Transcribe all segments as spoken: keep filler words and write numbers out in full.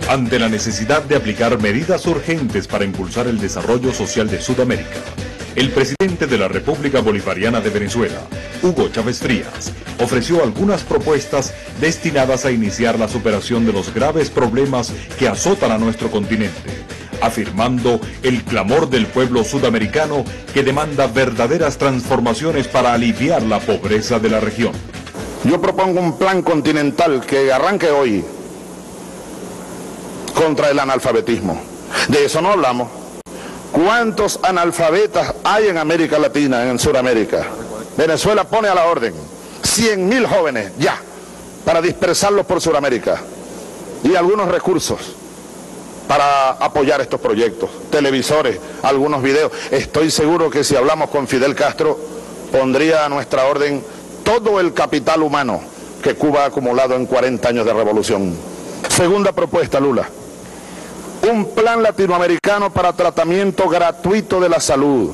Ante la necesidad de aplicar medidas urgentes para impulsar el desarrollo social de Sudamérica, el presidente de la República Bolivariana de Venezuela, Hugo Chávez Frías, ofreció algunas propuestas destinadas a iniciar la superación de los graves problemas que azotan a nuestro continente, afirmando el clamor del pueblo sudamericano que demanda verdaderas transformaciones para aliviar la pobreza de la región. Yo propongo un plan continental que arranque hoy contra el analfabetismo. De eso no hablamos. ¿Cuántos analfabetas hay en América Latina, en Sudamérica? Venezuela pone a la orden cien mil jóvenes ya para dispersarlos por Sudamérica y algunos recursos para apoyar estos proyectos, televisores, algunos videos. Estoy seguro que si hablamos con Fidel Castro pondría a nuestra orden todo el capital humano que Cuba ha acumulado en cuarenta años de revolución. Segunda propuesta, Lula. Un plan latinoamericano para tratamiento gratuito de la salud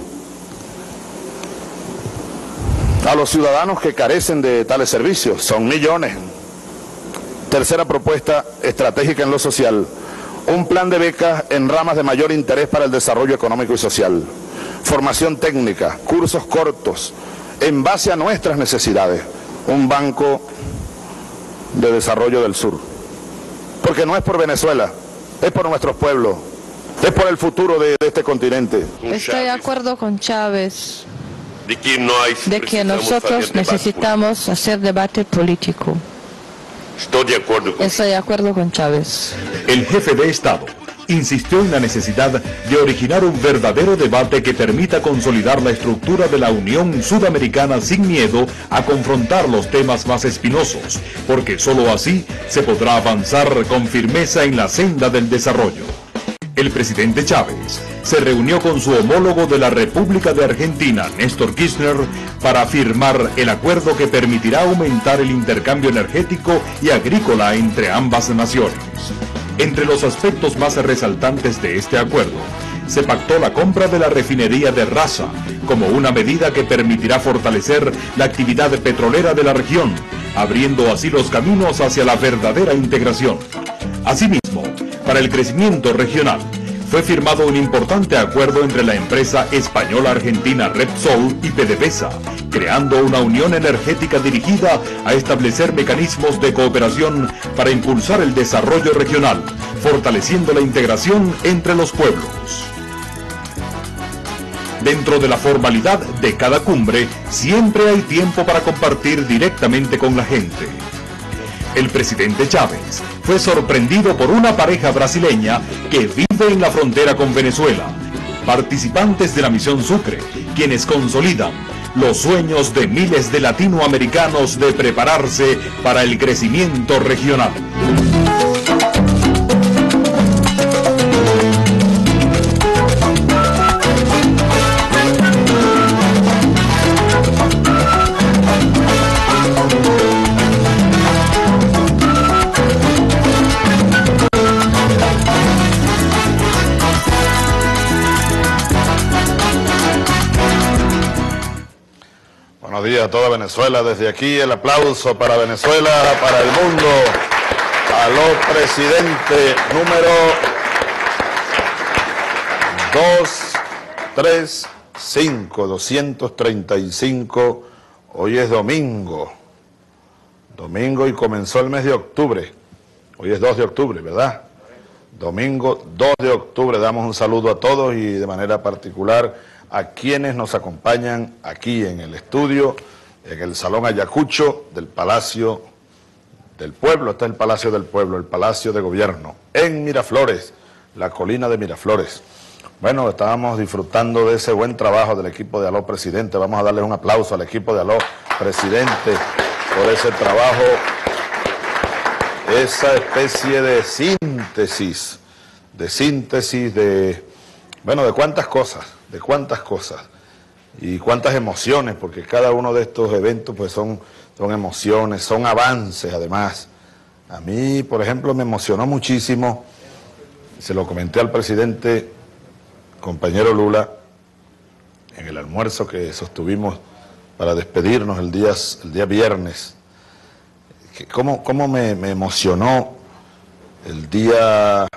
a los ciudadanos que carecen de tales servicios. Son millones. Tercera propuesta estratégica en lo social. Un plan de becas en ramas de mayor interés para el desarrollo económico y social. Formación técnica, cursos cortos, en base a nuestras necesidades. Un banco de desarrollo del sur. Porque no es por Venezuela, es por nuestros pueblos, es por el futuro de, de este continente. Estoy de acuerdo con Chávez de que nosotros necesitamos hacer debate político. Estoy de acuerdo con... Estoy de acuerdo con Chávez. El jefe de Estado insistió en la necesidad de originar un verdadero debate que permita consolidar la estructura de la Unión Sudamericana sin miedo a confrontar los temas más espinosos, porque sólo así se podrá avanzar con firmeza en la senda del desarrollo. El presidente Chávez se reunió con su homólogo de la República de Argentina, Néstor Kirchner, para firmar el acuerdo que permitirá aumentar el intercambio energético y agrícola entre ambas naciones. Entre los aspectos más resaltantes de este acuerdo, se pactó la compra de la refinería de Raza como una medida que permitirá fortalecer la actividad petrolera de la región, abriendo así los caminos hacia la verdadera integración. Asimismo, para el crecimiento regional, fue firmado un importante acuerdo entre la empresa española-argentina Repsol y PDVSA, creando una unión energética dirigida a establecer mecanismos de cooperación para impulsar el desarrollo regional, fortaleciendo la integración entre los pueblos. Dentro de la formalidad de cada cumbre, siempre hay tiempo para compartir directamente con la gente. El presidente Chávez fue sorprendido por una pareja brasileña que vive en la frontera con Venezuela, participantes de la misión Sucre, quienes consolidan los sueños de miles de latinoamericanos de prepararse para el crecimiento regional. Buenos días a toda Venezuela. Desde aquí el aplauso para Venezuela, para el mundo. Aló, presidente número dos tres cinco, doscientos treinta y cinco. Hoy es domingo. Domingo y comenzó el mes de octubre. Hoy es dos de octubre, ¿verdad? Domingo dos de octubre. Damos un saludo a todos y de manera particular a quienes nos acompañan aquí en el estudio, en el Salón Ayacucho del Palacio del Pueblo. Está el Palacio del Pueblo, el Palacio de Gobierno, en Miraflores, la colina de Miraflores. Bueno, estábamos disfrutando de ese buen trabajo del equipo de Aló Presidente. Vamos a darle un aplauso al equipo de Aló Presidente por ese trabajo, esa especie de síntesis, de síntesis de, bueno, de cuántas cosas. de cuántas cosas y cuántas emociones, porque cada uno de estos eventos pues son, son emociones, son avances además. A mí, por ejemplo, me emocionó muchísimo, se lo comenté al presidente, compañero Lula, en el almuerzo que sostuvimos para despedirnos el día, el día viernes, que cómo, cómo me, me emocionó el día,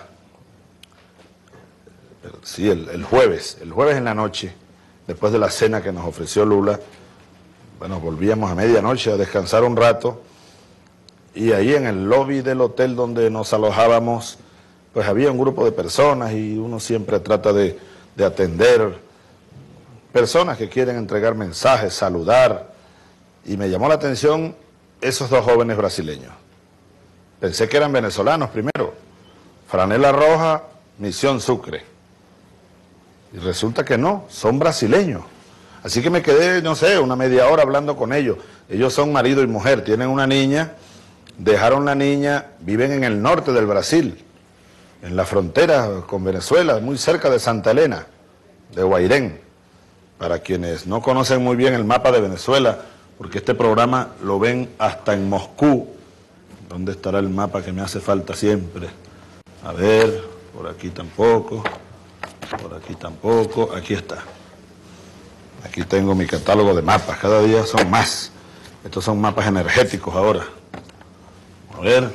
sí, el, el jueves, el jueves en la noche, después de la cena que nos ofreció Lula, bueno, volvíamos a medianoche a descansar un rato, y ahí en el lobby del hotel donde nos alojábamos, pues había un grupo de personas, y uno siempre trata de, de atender personas que quieren entregar mensajes, saludar, y me llamó la atención esos dos jóvenes brasileños. Pensé que eran venezolanos primero, franela roja, Misión Sucre, y resulta que no, son brasileños. Así que me quedé, no sé, una media hora hablando con ellos. Ellos son marido y mujer, tienen una niña, dejaron la niña, viven en el norte del Brasil, en la frontera con Venezuela, muy cerca de Santa Elena, de Guairén. Para quienes no conocen muy bien el mapa de Venezuela, porque este programa lo ven hasta en Moscú. ¿Dónde estará el mapa que me hace falta siempre? A ver, por aquí tampoco, por aquí tampoco, aquí está. Aquí tengo mi catálogo de mapas, cada día son más. Estos son mapas energéticos ahora. A ver.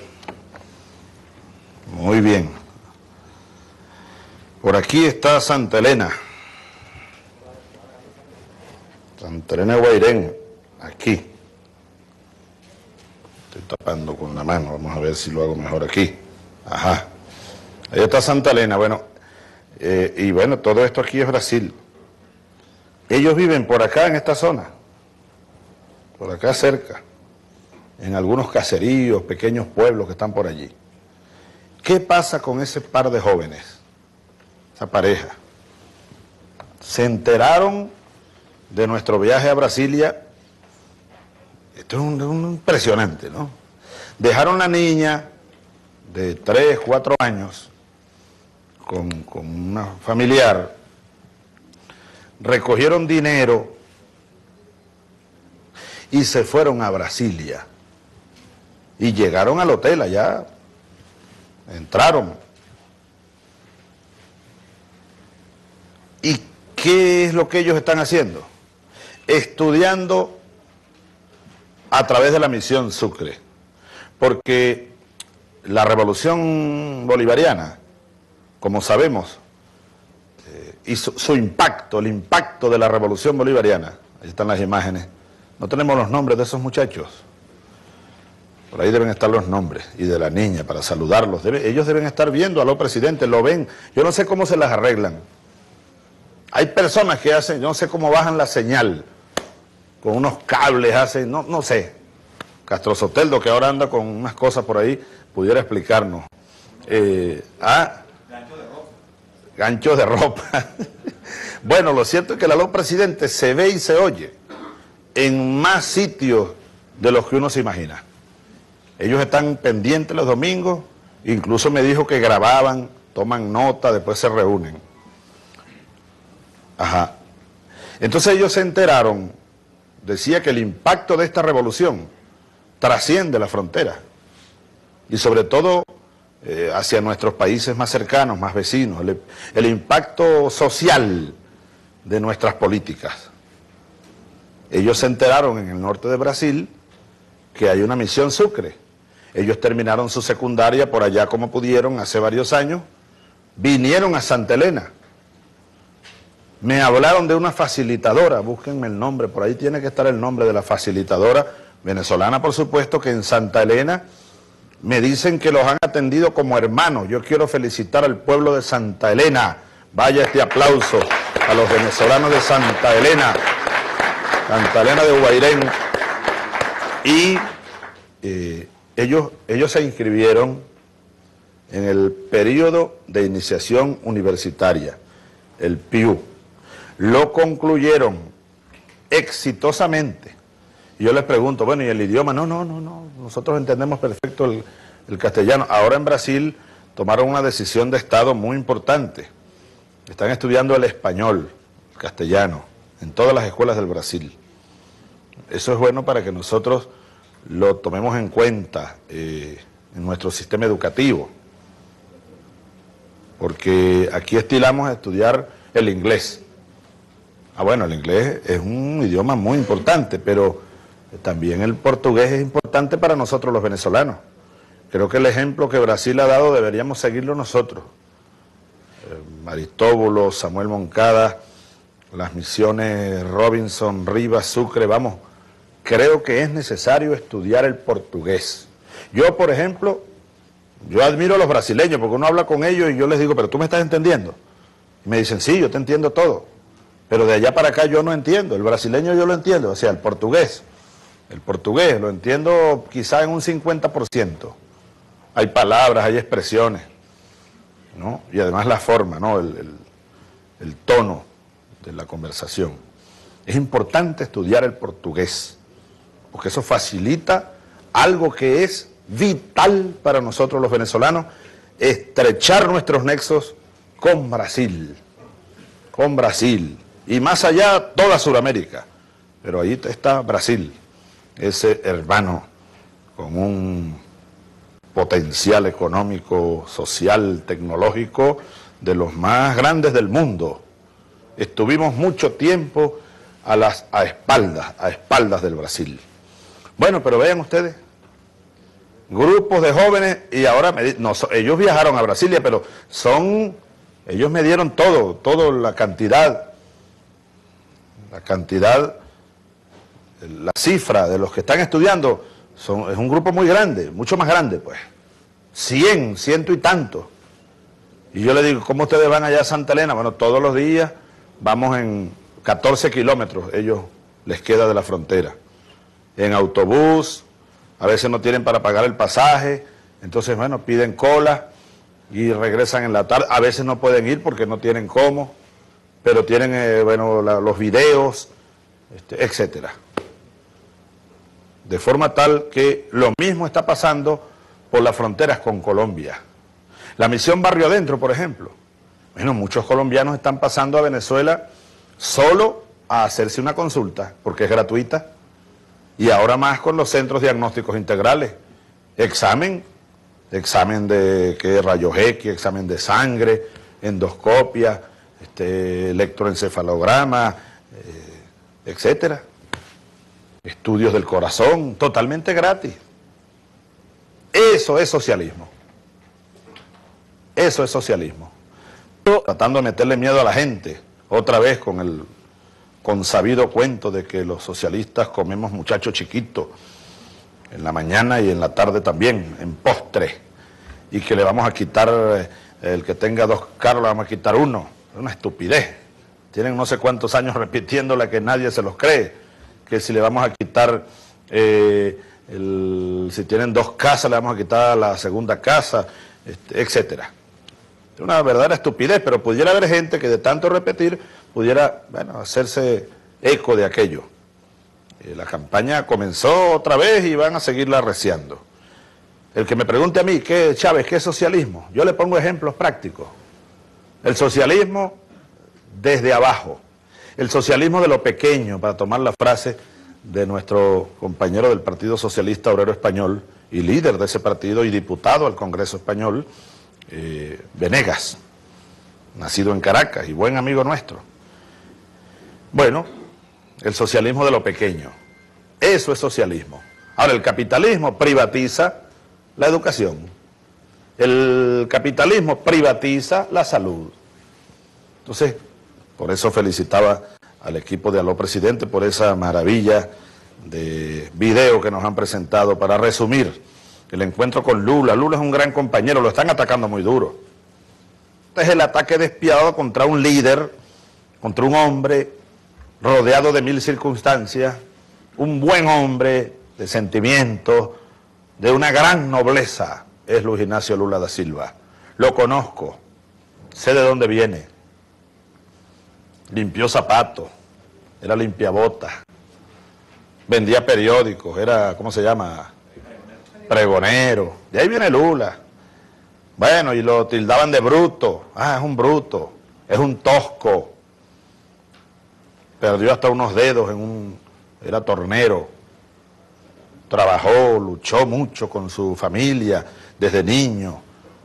Muy bien. Por aquí está Santa Elena. Santa Elena de Guairén, aquí. Estoy tapando con la mano, vamos a ver si lo hago mejor aquí. Ajá. Ahí está Santa Elena, bueno. Eh, y bueno, todo esto aquí es Brasil. Ellos viven por acá en esta zona, por acá cerca, en algunos caseríos, pequeños pueblos que están por allí. ¿Qué pasa con ese par de jóvenes, esa pareja? Se enteraron de nuestro viaje a Brasilia. Esto es un, un impresionante, ¿no? Dejaron la niña de tres, cuatro años con, con una familiar, recogieron dinero y se fueron a Brasilia. Y llegaron al hotel allá, entraron. ¿Y qué es lo que ellos están haciendo? Estudiando a través de la Misión Sucre. Porque la revolución bolivariana, como sabemos, y su, su impacto, el impacto de la revolución bolivariana, ahí están las imágenes, no tenemos los nombres de esos muchachos, por ahí deben estar los nombres, y de la niña, para saludarlos, Debe, ellos deben estar viendo a los presidentes, lo ven, yo no sé cómo se las arreglan, hay personas que hacen, yo no sé cómo bajan la señal, con unos cables hacen, no, no sé, Castro Soteldo, que ahora anda con unas cosas por ahí, pudiera explicarnos, eh, ah, ganchos de ropa. Bueno, lo cierto es que la ley presidente se ve y se oye en más sitios de los que uno se imagina. Ellos están pendientes los domingos, incluso me dijo que grababan, toman nota, después se reúnen. Ajá. Entonces ellos se enteraron, decía que el impacto de esta revolución trasciende la frontera y sobre todo Eh, hacia nuestros países más cercanos, más vecinos, el, el impacto social de nuestras políticas. Ellos se enteraron en el norte de Brasil que hay una Misión Sucre. Ellos terminaron su secundaria por allá como pudieron hace varios años, vinieron a Santa Elena. Me hablaron de una facilitadora, búsquenme el nombre, por ahí tiene que estar el nombre de la facilitadora, venezolana por supuesto, que en Santa Elena me dicen que los han atendido como hermanos. Yo quiero felicitar al pueblo de Santa Elena. Vaya este aplauso a los venezolanos de Santa Elena, Santa Elena de Guairén. Y eh, ellos, ellos se inscribieron en el periodo de iniciación universitaria, el P I U. Lo concluyeron exitosamente. Y yo les pregunto, bueno, ¿y el idioma? No, no, no, no, nosotros entendemos perfecto el, el castellano. Ahora en Brasil tomaron una decisión de Estado muy importante. Están estudiando el español, el castellano, en todas las escuelas del Brasil. Eso es bueno para que nosotros lo tomemos en cuenta eh, en nuestro sistema educativo. Porque aquí estilamos a estudiar el inglés. Ah, bueno, el inglés es un idioma muy importante, pero también el portugués es importante para nosotros los venezolanos, Creo que el ejemplo que Brasil ha dado deberíamos seguirlo nosotros. Eh, Aristóbulo, Samuel Moncada, las misiones Robinson, Rivas, Sucre, vamos, creo que es necesario estudiar el portugués. Yo, por ejemplo, yo admiro a los brasileños porque uno habla con ellos y yo les digo, pero tú me estás entendiendo. Y me dicen, sí, yo te entiendo todo, pero de allá para acá yo no entiendo. El brasileño yo lo entiendo, o sea, el portugués, el portugués lo entiendo quizá en un cincuenta por ciento. Hay palabras, hay expresiones, ¿no? Y además la forma, ¿no? El, el, el tono de la conversación. Es importante estudiar el portugués, porque eso facilita algo que es vital para nosotros los venezolanos, estrechar nuestros nexos con Brasil, con Brasil, y más allá toda Sudamérica, pero ahí está Brasil, ese hermano con un potencial económico, social, tecnológico, de los más grandes del mundo. Estuvimos mucho tiempo a las a espaldas, a espaldas del Brasil. Bueno, pero vean ustedes, grupos de jóvenes, y ahora me, no, ellos viajaron a Brasilia, pero son, ellos me dieron todo, toda la cantidad, la cantidad, la cifra de los que están estudiando. Son, es un grupo muy grande, mucho más grande, pues. Cien, ciento y tanto. Y yo le digo, ¿cómo ustedes van allá a Santa Elena? Bueno, todos los días vamos en catorce kilómetros, ellos les queda de la frontera. En autobús, a veces no tienen para pagar el pasaje, entonces, bueno, piden cola y regresan en la tarde. A veces no pueden ir porque no tienen cómo, pero tienen, eh, bueno, la, los videos, este, etcétera. De forma tal que lo mismo está pasando por las fronteras con Colombia. La misión Barrio Adentro, por ejemplo. Bueno, muchos colombianos están pasando a Venezuela solo a hacerse una consulta, porque es gratuita, y ahora más con los centros diagnósticos integrales. Examen, examen de ¿qué? Rayos X, examen de sangre, endoscopia, este, electroencefalograma, eh, etcétera. Estudios del corazón, totalmente gratis. Eso es socialismo. Eso es socialismo. Tratando de meterle miedo a la gente, otra vez con el consabido cuento de que los socialistas comemos muchachos chiquitos en la mañana y en la tarde también, en postre, y que le vamos a quitar, eh, el que tenga dos carros le vamos a quitar uno. Es una estupidez. Tienen no sé cuántos años repitiéndola que nadie se los cree. Que si le vamos a quitar, eh, el, si tienen dos casas, le vamos a quitar la segunda casa, este, etcétera. Es una verdadera estupidez, pero pudiera haber gente que de tanto repetir pudiera, bueno, hacerse eco de aquello. Eh, la campaña comenzó otra vez y van a seguirla arreciando. El que me pregunte a mí, ¿qué, Chávez, qué es socialismo? Yo le pongo ejemplos prácticos. El socialismo desde abajo. El socialismo de lo pequeño, para tomar la frase de nuestro compañero del Partido Socialista Obrero Español y líder de ese partido y diputado al Congreso Español, eh, Venegas, nacido en Caracas y buen amigo nuestro. Bueno, el socialismo de lo pequeño, eso es socialismo. Ahora, el capitalismo privatiza la educación, el capitalismo privatiza la salud. Entonces, por eso felicitaba al equipo de Aló Presidente por esa maravilla de video que nos han presentado para resumir el encuentro con Lula. Lula es un gran compañero, lo están atacando muy duro. Este es el ataque despiadado contra un líder, contra un hombre rodeado de mil circunstancias, un buen hombre de sentimientos, de una gran nobleza, es Luis Ignacio Lula da Silva. Lo conozco, sé de dónde viene. Limpió zapatos, era limpiabotas, vendía periódicos, era, ¿cómo se llama? Pregonero. De ahí viene Lula. Bueno, y lo tildaban de bruto. Ah, es un bruto, es un tosco. Perdió hasta unos dedos en un... era tornero. Trabajó, luchó mucho con su familia desde niño.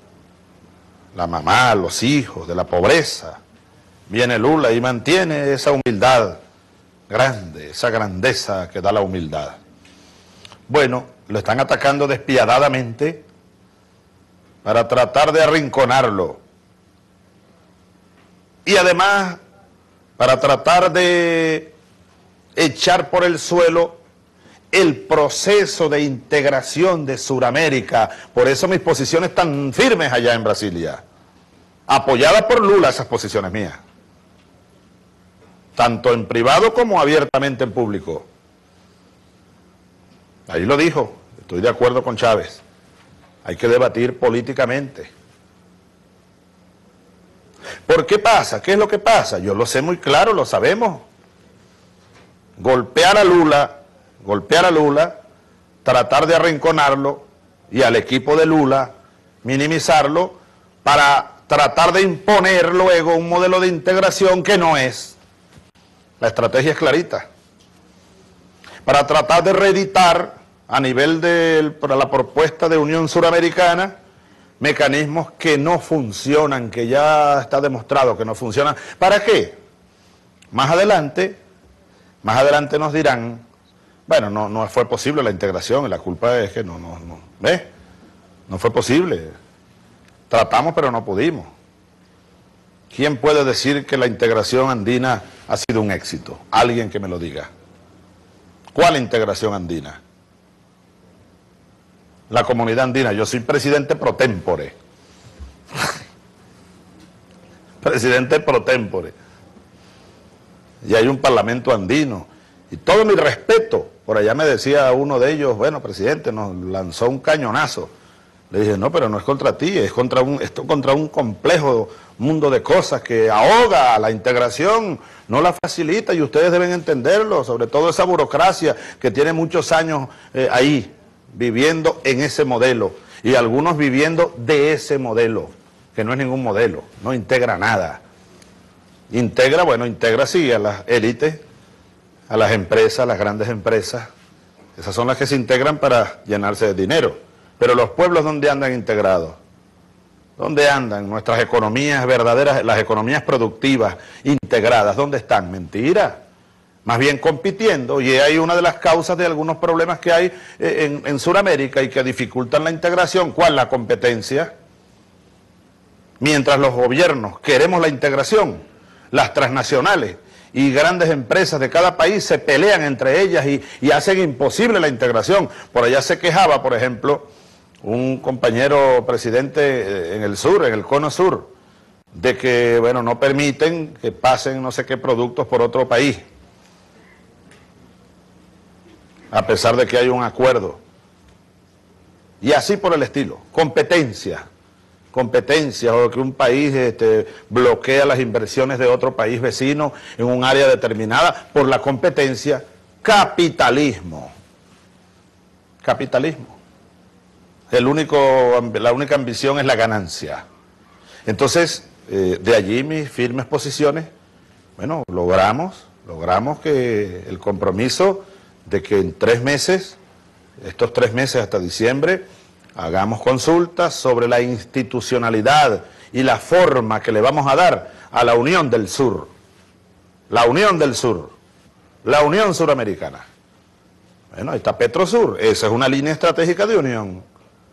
La mamá, los hijos, de la pobreza. Viene Lula y mantiene esa humildad grande, esa grandeza que da la humildad. Bueno, lo están atacando despiadadamente para tratar de arrinconarlo. Y además, para tratar de echar por el suelo el proceso de integración de Sudamérica. Por eso mis posiciones tan firmes allá en Brasilia, apoyadas por Lula, esas posiciones mías, tanto en privado como abiertamente en público. Ahí lo dijo, estoy de acuerdo con Chávez, hay que debatir políticamente. ¿Por qué pasa? ¿Qué es lo que pasa? Yo lo sé muy claro, lo sabemos. Golpear a Lula, golpear a Lula, tratar de arrinconarlo y al equipo de Lula, minimizarlo, para tratar de imponer luego un modelo de integración que no es. La estrategia es clarita. Para tratar de reeditar a nivel de para la propuesta de Unión Suramericana mecanismos que no funcionan, que ya está demostrado que no funcionan. ¿Para qué? Más adelante, más adelante nos dirán, bueno, no, no fue posible la integración, y la culpa es que no, no, no, ¿ves? No fue posible. Tratamos pero no pudimos. ¿Quién puede decir que la integración andina ha sido un éxito? Alguien que me lo diga. ¿Cuál integración andina? La comunidad andina. Yo soy presidente pro tempore. Presidente pro tempore. Y hay un parlamento andino. Y todo mi respeto. Por allá me decía uno de ellos, bueno, presidente, nos lanzó un cañonazo. Le dije, no, pero no es contra ti, es contra un, esto contra un complejo mundo de cosas que ahoga a la integración, no la facilita, y ustedes deben entenderlo, sobre todo esa burocracia que tiene muchos años eh, ahí, viviendo en ese modelo, y algunos viviendo de ese modelo, que no es ningún modelo, no integra nada. Integra, bueno, integra sí a las élites, a las empresas, a las grandes empresas, esas son las que se integran para llenarse de dinero. Pero los pueblos, ¿dónde andan integrados? ¿Dónde andan nuestras economías verdaderas, las economías productivas integradas? ¿Dónde están? Mentira. Más bien compitiendo, y hay una de las causas de algunos problemas que hay en, en Sudamérica y que dificultan la integración. ¿Cuál? La competencia. Mientras los gobiernos queremos la integración, las transnacionales y grandes empresas de cada país se pelean entre ellas y, y hacen imposible la integración. Por allá se quejaba, por ejemplo, un compañero presidente en el sur, en el cono sur, de que, bueno, no permiten que pasen no sé qué productos por otro país, a pesar de que hay un acuerdo. Y así por el estilo, competencia, competencia, o que un país este, bloquea las inversiones de otro país vecino en un área determinada por la competencia, capitalismo, capitalismo. El único, la única ambición es la ganancia. Entonces, eh, de allí mis firmes posiciones, bueno, logramos, logramos que el compromiso de que en tres meses, estos tres meses hasta diciembre, hagamos consultas sobre la institucionalidad y la forma que le vamos a dar a la Unión del Sur, la Unión del Sur, la Unión Suramericana. Bueno, ahí está Petrosur, esa es una línea estratégica de unión.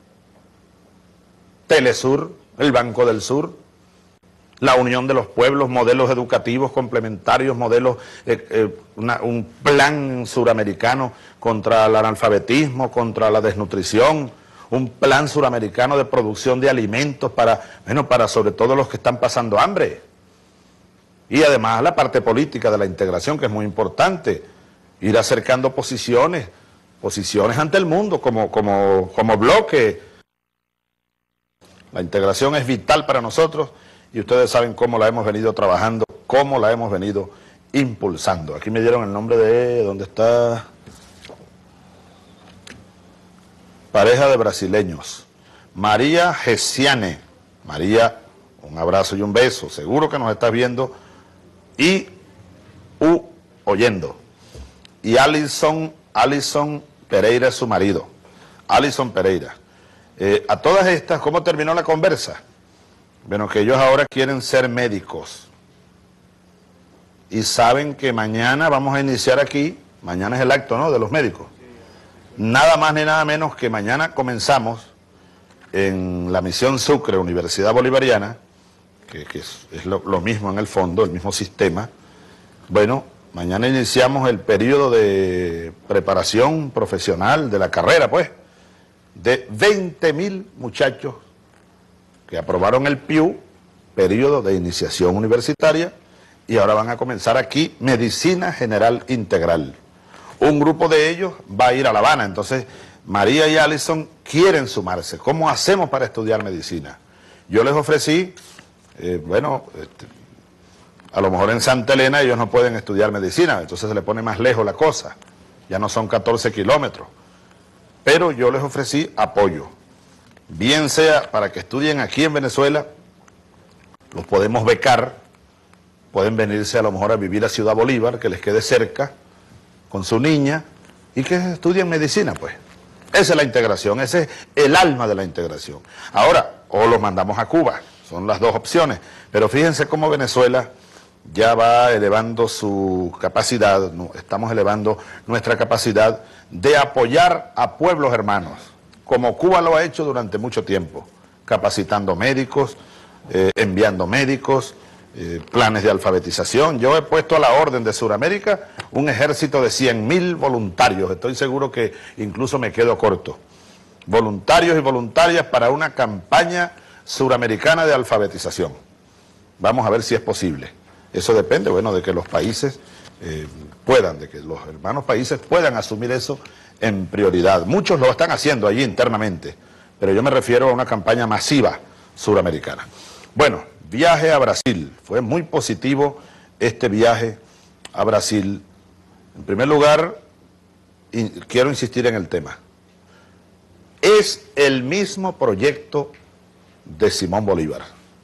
Telesur, el Banco del Sur, la unión de los pueblos, modelos educativos complementarios, modelos, eh, eh, una, un plan suramericano contra el analfabetismo, contra la desnutrición, un plan suramericano de producción de alimentos para, bueno, para sobre todo los que están pasando hambre. Y además la parte política de la integración, que es muy importante, ir acercando posiciones, posiciones ante el mundo como, como, como bloque. La integración es vital para nosotros y ustedes saben cómo la hemos venido trabajando, cómo la hemos venido impulsando. Aquí me dieron el nombre de, ¿dónde está? Pareja de brasileños. María Gesiane. María, un abrazo y un beso. Seguro que nos estás viendo y u, oyendo. Y Alison, Alison Pereira es su marido. Alison Pereira. Eh, a todas estas, ¿cómo terminó la conversa? Bueno, que ellos ahora quieren ser médicos y saben que mañana vamos a iniciar aquí, mañana es el acto, ¿no?, de los médicos. Nada más ni nada menos que mañana comenzamos en la misión Sucre, Universidad Bolivariana, que, que es, es lo, lo mismo en el fondo, el mismo sistema. Bueno, mañana iniciamos el periodo de preparación profesional de la carrera, pues, de veinte mil muchachos que aprobaron el P I U, periodo de iniciación universitaria, y ahora van a comenzar aquí Medicina General Integral. Un grupo de ellos va a ir a La Habana, entonces María y Alison quieren sumarse. ¿Cómo hacemos para estudiar medicina? Yo les ofrecí, eh, bueno, este, a lo mejor en Santa Elena ellos no pueden estudiar medicina, entonces se le pone más lejos la cosa, ya no son catorce kilómetros, pero yo les ofrecí apoyo, bien sea para que estudien aquí en Venezuela, los podemos becar, pueden venirse a lo mejor a vivir a Ciudad Bolívar, que les quede cerca, con su niña, y que estudien medicina, pues. Esa es la integración, ese es el alma de la integración. Ahora, o los mandamos a Cuba, son las dos opciones, pero fíjense cómo Venezuela ya va elevando su capacidad, no, estamos elevando nuestra capacidad de apoyar a pueblos hermanos, como Cuba lo ha hecho durante mucho tiempo, capacitando médicos, eh, enviando médicos, eh, planes de alfabetización. Yo he puesto a la orden de Sudamérica un ejército de cien mil voluntarios, estoy seguro que incluso me quedo corto. Voluntarios y voluntarias para una campaña suramericana de alfabetización. Vamos a ver si es posible. Eso depende, bueno, de que los países eh, puedan, de que los hermanos países puedan asumir eso en prioridad. Muchos lo están haciendo allí internamente, pero yo me refiero a una campaña masiva suramericana. Bueno, viaje a Brasil. Fue muy positivo este viaje a Brasil. En primer lugar, y quiero insistir en el tema. Es el mismo proyecto de Simón Bolívar,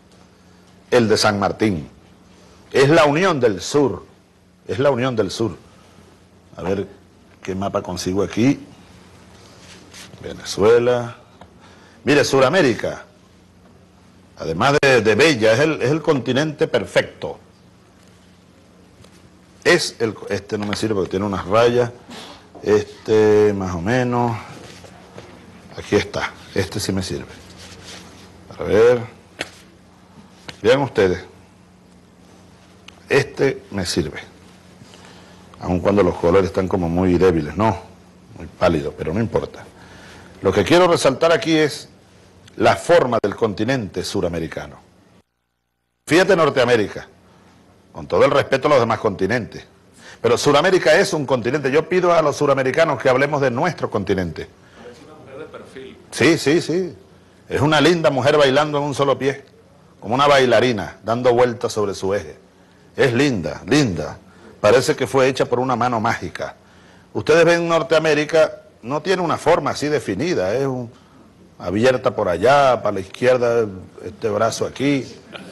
el de San Martín. Es la unión del sur, es la unión del sur. A ver qué mapa consigo aquí. Venezuela. Mire, Suramérica, además de, de bella, es el, es el continente perfecto. Es el, este no me sirve porque tiene unas rayas. Este más o menos. Aquí está, este sí me sirve. A ver. Vean ustedes. Este me sirve, aun cuando los colores están como muy débiles, no, muy pálidos, pero no importa. Lo que quiero resaltar aquí es la forma del continente suramericano. Fíjate Norteamérica, con todo el respeto a los demás continentes, pero Suramérica es un continente. Yo pido a los suramericanos que hablemos de nuestro continente. Es una mujer de perfil. Sí, sí, sí, es una linda mujer bailando en un solo pie, como una bailarina, dando vueltas sobre su eje. Es linda, linda. Parece que fue hecha por una mano mágica. Ustedes ven Norteamérica, no tiene una forma así definida, es un, abierta por allá, para la izquierda, este brazo aquí.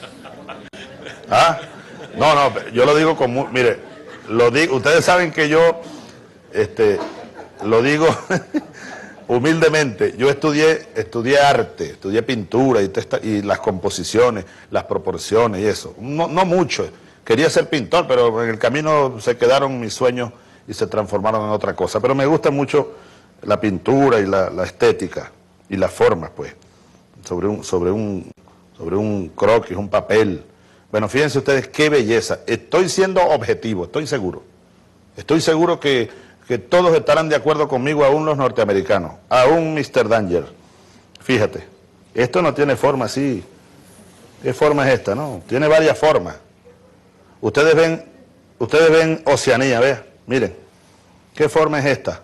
¿Ah? No, no, yo lo digo como, mire, lo digo, ustedes saben que yo, este, lo digo humildemente, yo estudié, estudié arte, estudié pintura y, testa, y las composiciones, las proporciones y eso, no, no mucho. Quería ser pintor, pero en el camino se quedaron mis sueños y se transformaron en otra cosa. Pero me gusta mucho la pintura y la, la estética y las formas, pues, sobre un, sobre un, sobre un croquis, un papel. Bueno, fíjense ustedes qué belleza. Estoy siendo objetivo, estoy seguro. Estoy seguro que, que todos estarán de acuerdo conmigo, aún los norteamericanos, aún mister Danger. Fíjate, esto no tiene forma así. ¿Qué forma es esta? No, tiene varias formas. Ustedes ven, ustedes ven Oceanía, vean, miren, ¿qué forma es esta?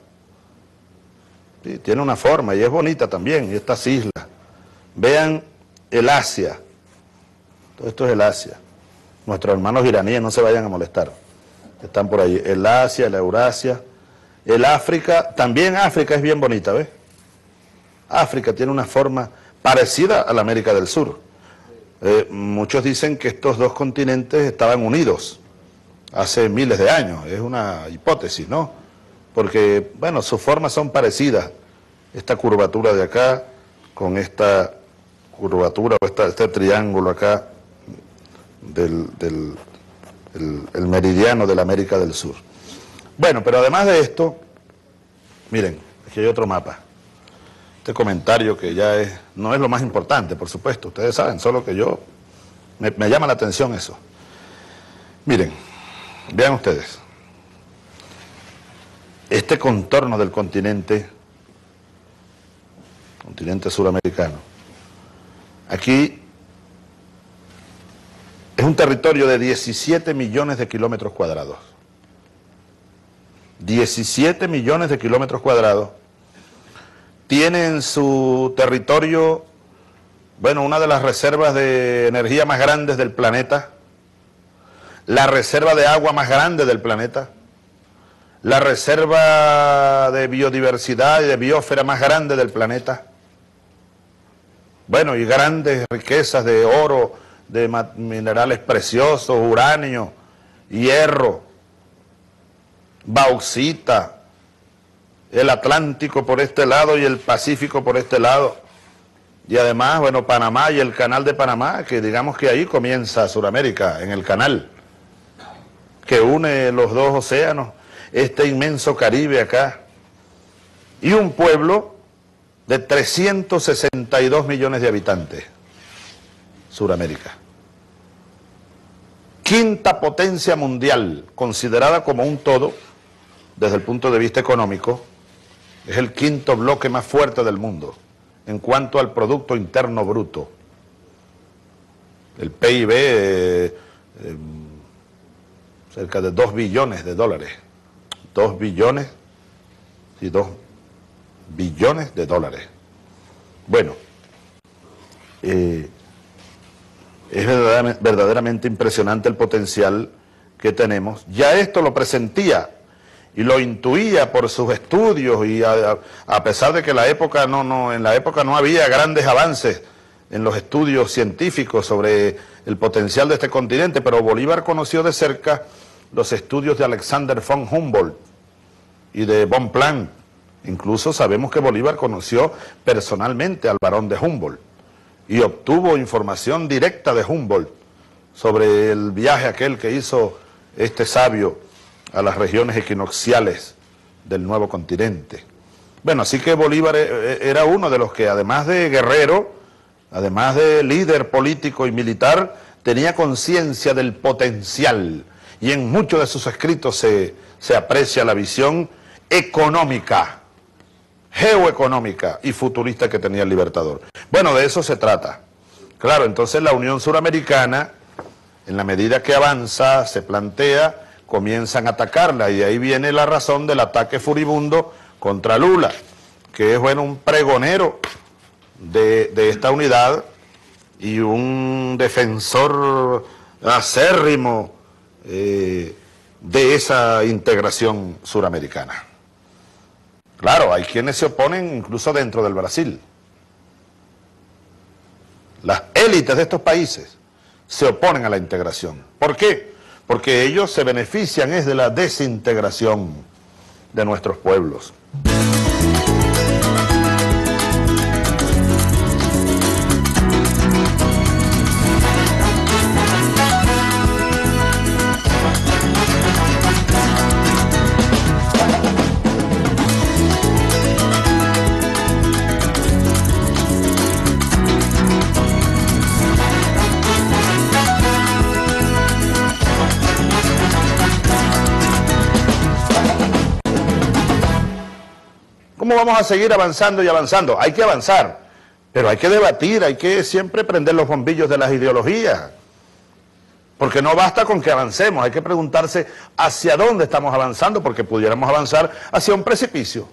Sí, tiene una forma y es bonita también, y estas islas. Vean el Asia, todo esto es el Asia. Nuestros hermanos iraníes no se vayan a molestar, están por ahí. El Asia, la Eurasia, el África, también África es bien bonita, ¿ves? África tiene una forma parecida a la América del Sur. Eh, muchos dicen que estos dos continentes estaban unidos hace miles de años, es una hipótesis, ¿no? Porque, bueno, sus formas son parecidas, esta curvatura de acá con esta curvatura o esta, este triángulo acá del, del el, el meridiano de la América del Sur. Bueno, pero además de esto, miren, aquí hay otro mapa. este comentario que ya es, no es lo más importante, por supuesto, ustedes saben, solo que yo, me, me llama la atención eso. Miren, vean ustedes, este contorno del continente, continente suramericano, aquí es un territorio de diecisiete millones de kilómetros cuadrados. diecisiete millones de kilómetros cuadrados. Tiene en su territorio, bueno, una de las reservas de energía más grandes del planeta, la reserva de agua más grande del planeta, la reserva de biodiversidad y de biosfera más grande del planeta. Bueno, y grandes riquezas de oro, de minerales preciosos, uranio, hierro, bauxita, el Atlántico por este lado y el Pacífico por este lado. Y además, bueno, Panamá y el canal de Panamá, que digamos que ahí comienza Sudamérica, en el canal, que une los dos océanos, este inmenso Caribe acá. Y un pueblo de trescientos sesenta y dos millones de habitantes, Sudamérica. Quinta potencia mundial, considerada como un todo, desde el punto de vista económico, es el quinto bloque más fuerte del mundo en cuanto al Producto Interno Bruto. El P I B, eh, eh, cerca de dos billones de dólares. Dos billones y dos billones de dólares. Bueno, eh, es verdaderamente, verdaderamente impresionante el potencial que tenemos. Ya esto lo presentía y lo intuía por sus estudios, y a, a pesar de que la época no, no, en la época no había grandes avances en los estudios científicos sobre el potencial de este continente, pero Bolívar conoció de cerca los estudios de Alexander von Humboldt y de von Planck. Incluso sabemos que Bolívar conoció personalmente al barón de Humboldt y obtuvo información directa de Humboldt sobre el viaje aquel que hizo este sabio a las regiones equinocciales del nuevo continente. Bueno, así que Bolívar era uno de los que, además de guerrero, además de líder político y militar, tenía conciencia del potencial, y en muchos de sus escritos se, se aprecia la visión económica, geoeconómica y futurista que tenía el Libertador. Bueno, de eso se trata. Claro, entonces la Unión Suramericana, en la medida que avanza, se plantea, comienzan a atacarla, y ahí viene la razón del ataque furibundo contra Lula, que es, bueno, un pregonero de, de esta unidad y un defensor acérrimo eh, de esa integración suramericana. Claro, hay quienes se oponen incluso dentro del Brasil. Las élites de estos países se oponen a la integración. ¿Por qué? Porque ellos se benefician es de la desintegración de nuestros pueblos. ¿Cómo vamos a seguir avanzando y avanzando? Hay que avanzar, pero hay que debatir, hay que siempre prender los bombillos de las ideologías, porque no basta con que avancemos, hay que preguntarse hacia dónde estamos avanzando, porque pudiéramos avanzar hacia un precipicio.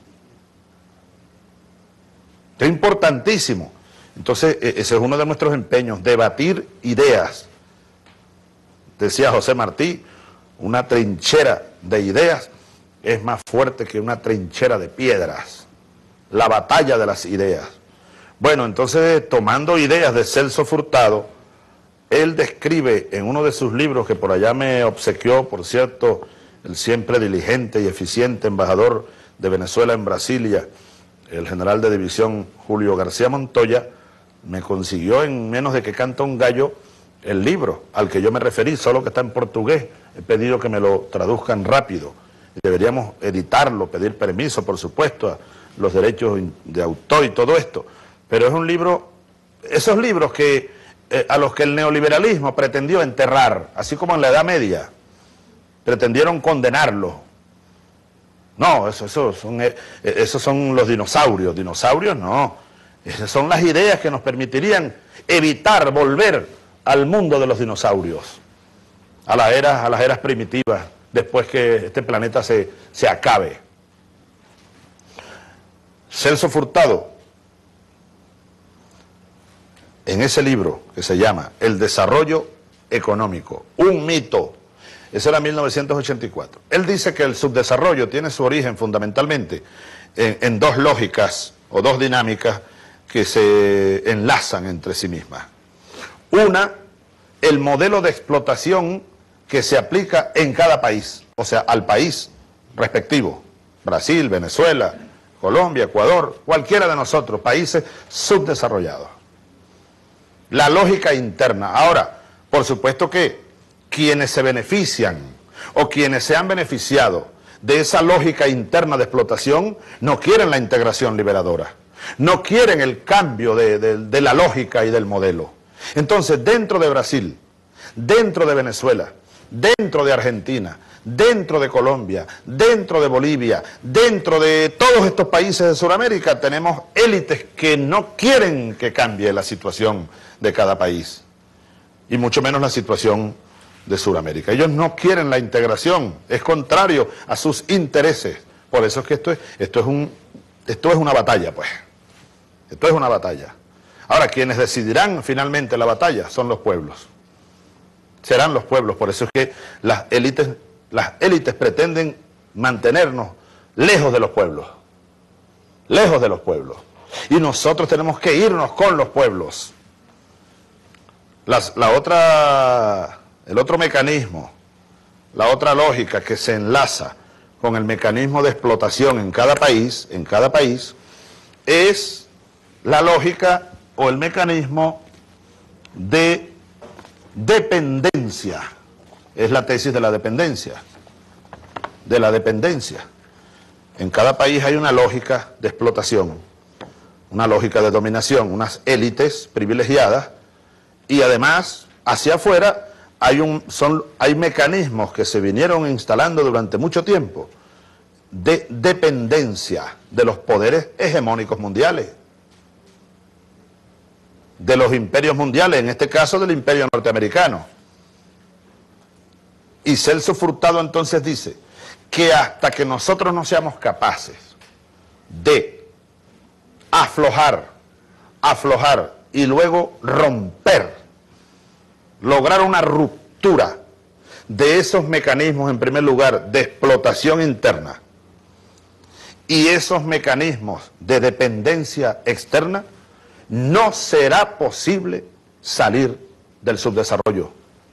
Es importantísimo. Entonces, ese es uno de nuestros empeños, debatir ideas. Decía José Martí, una trinchera de ideas es más fuerte que una trinchera de piedras. La batalla de las ideas. Bueno, entonces, tomando ideas de Celso Furtado, él describe en uno de sus libros, que por allá me obsequió, por cierto, el siempre diligente y eficiente embajador de Venezuela en Brasilia, el general de división Julio García Montoya, me consiguió en menos de que canta un gallo el libro al que yo me referí, solo que está en portugués. He pedido que me lo traduzcan rápido. Deberíamos editarlo, pedir permiso, por supuesto, a, los derechos de autor y todo esto, pero es un libro, esos libros que eh, a los que el neoliberalismo pretendió enterrar, así como en la Edad Media, pretendieron condenarlo. No, eso, eso son, eh, esos son los dinosaurios, dinosaurios no, esas son las ideas que nos permitirían evitar volver al mundo de los dinosaurios, a las eras, a las eras primitivas, después que este planeta se, se acabe. Celso Furtado, en ese libro que se llama El desarrollo económico, un mito, eso era mil novecientos ochenta y cuatro, él dice que el subdesarrollo tiene su origen fundamentalmente en, en dos lógicas o dos dinámicas que se enlazan entre sí mismas. Una, el modelo de explotación que se aplica en cada país, o sea, al país respectivo, Brasil, Venezuela, Colombia, Ecuador, cualquiera de nosotros, países subdesarrollados. La lógica interna. Ahora, por supuesto que quienes se benefician o quienes se han beneficiado de esa lógica interna de explotación no quieren la integración liberadora, no quieren el cambio de, de, de la lógica y del modelo. Entonces, dentro de Brasil, dentro de Venezuela, dentro de Argentina, dentro de Colombia, dentro de Bolivia, dentro de todos estos países de Sudamérica, tenemos élites que no quieren que cambie la situación de cada país, y mucho menos la situación de Sudamérica. Ellos no quieren la integración, es contrario a sus intereses. Por eso es que esto es, esto es, un, esto es una batalla, pues. Esto es una batalla. Ahora, quienes decidirán finalmente la batalla son los pueblos. Serán los pueblos, por eso es que las élites, las élites pretenden mantenernos lejos de los pueblos, lejos de los pueblos. Y nosotros tenemos que irnos con los pueblos. Las, la otra, el otro mecanismo, la otra lógica que se enlaza con el mecanismo de explotación en cada país, en cada país, es la lógica o el mecanismo de dependencia. Es la tesis de la dependencia, de la dependencia. En cada país hay una lógica de explotación, una lógica de dominación, unas élites privilegiadas, y además, hacia afuera, hay, un, son, hay mecanismos que se vinieron instalando durante mucho tiempo de dependencia de los poderes hegemónicos mundiales, de los imperios mundiales, en este caso del imperio norteamericano. Y Celso Furtado entonces dice que hasta que nosotros no seamos capaces de aflojar, aflojar y luego romper, lograr una ruptura de esos mecanismos, en primer lugar, de explotación interna y esos mecanismos de dependencia externa, no será posible salir del subdesarrollo.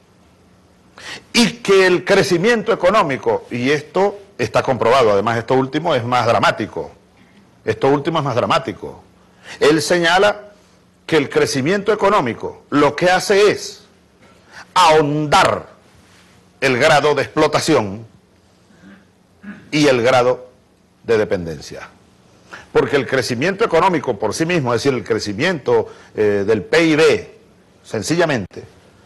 Y que el crecimiento económico, y esto está comprobado, además esto último es más dramático, esto último es más dramático. Él señala que el crecimiento económico lo que hace es ahondar el grado de explotación y el grado de dependencia. Porque el crecimiento económico por sí mismo, es decir, el crecimiento eh, del P I B, sencillamente,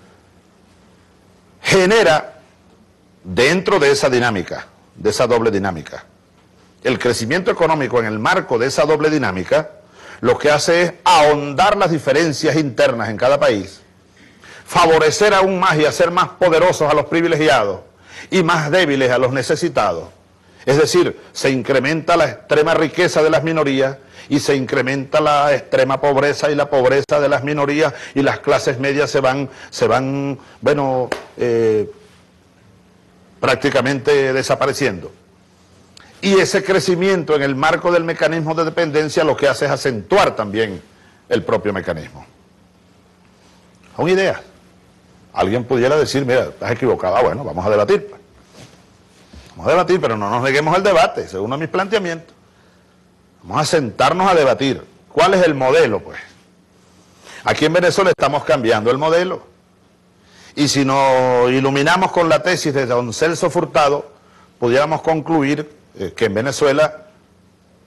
genera dentro de esa dinámica, de esa doble dinámica, el crecimiento económico en el marco de esa doble dinámica, lo que hace es ahondar las diferencias internas en cada país, favorecer aún más y hacer más poderosos a los privilegiados y más débiles a los necesitados. Es decir, se incrementa la extrema riqueza de las minorías y se incrementa la extrema pobreza y la pobreza de las minorías, y las clases medias se van, se van bueno, eh, prácticamente desapareciendo. Y ese crecimiento en el marco del mecanismo de dependencia lo que hace es acentuar también el propio mecanismo. Son ideas. Alguien pudiera decir, mira, estás equivocado, ah, bueno, vamos a debatir. Pues. Vamos a debatir, pero no nos neguemos al debate, según a mis planteamientos. Vamos a sentarnos a debatir. ¿Cuál es el modelo, pues? Aquí en Venezuela estamos cambiando el modelo. Y si nos iluminamos con la tesis de don Celso Furtado, pudiéramos concluir eh, que en Venezuela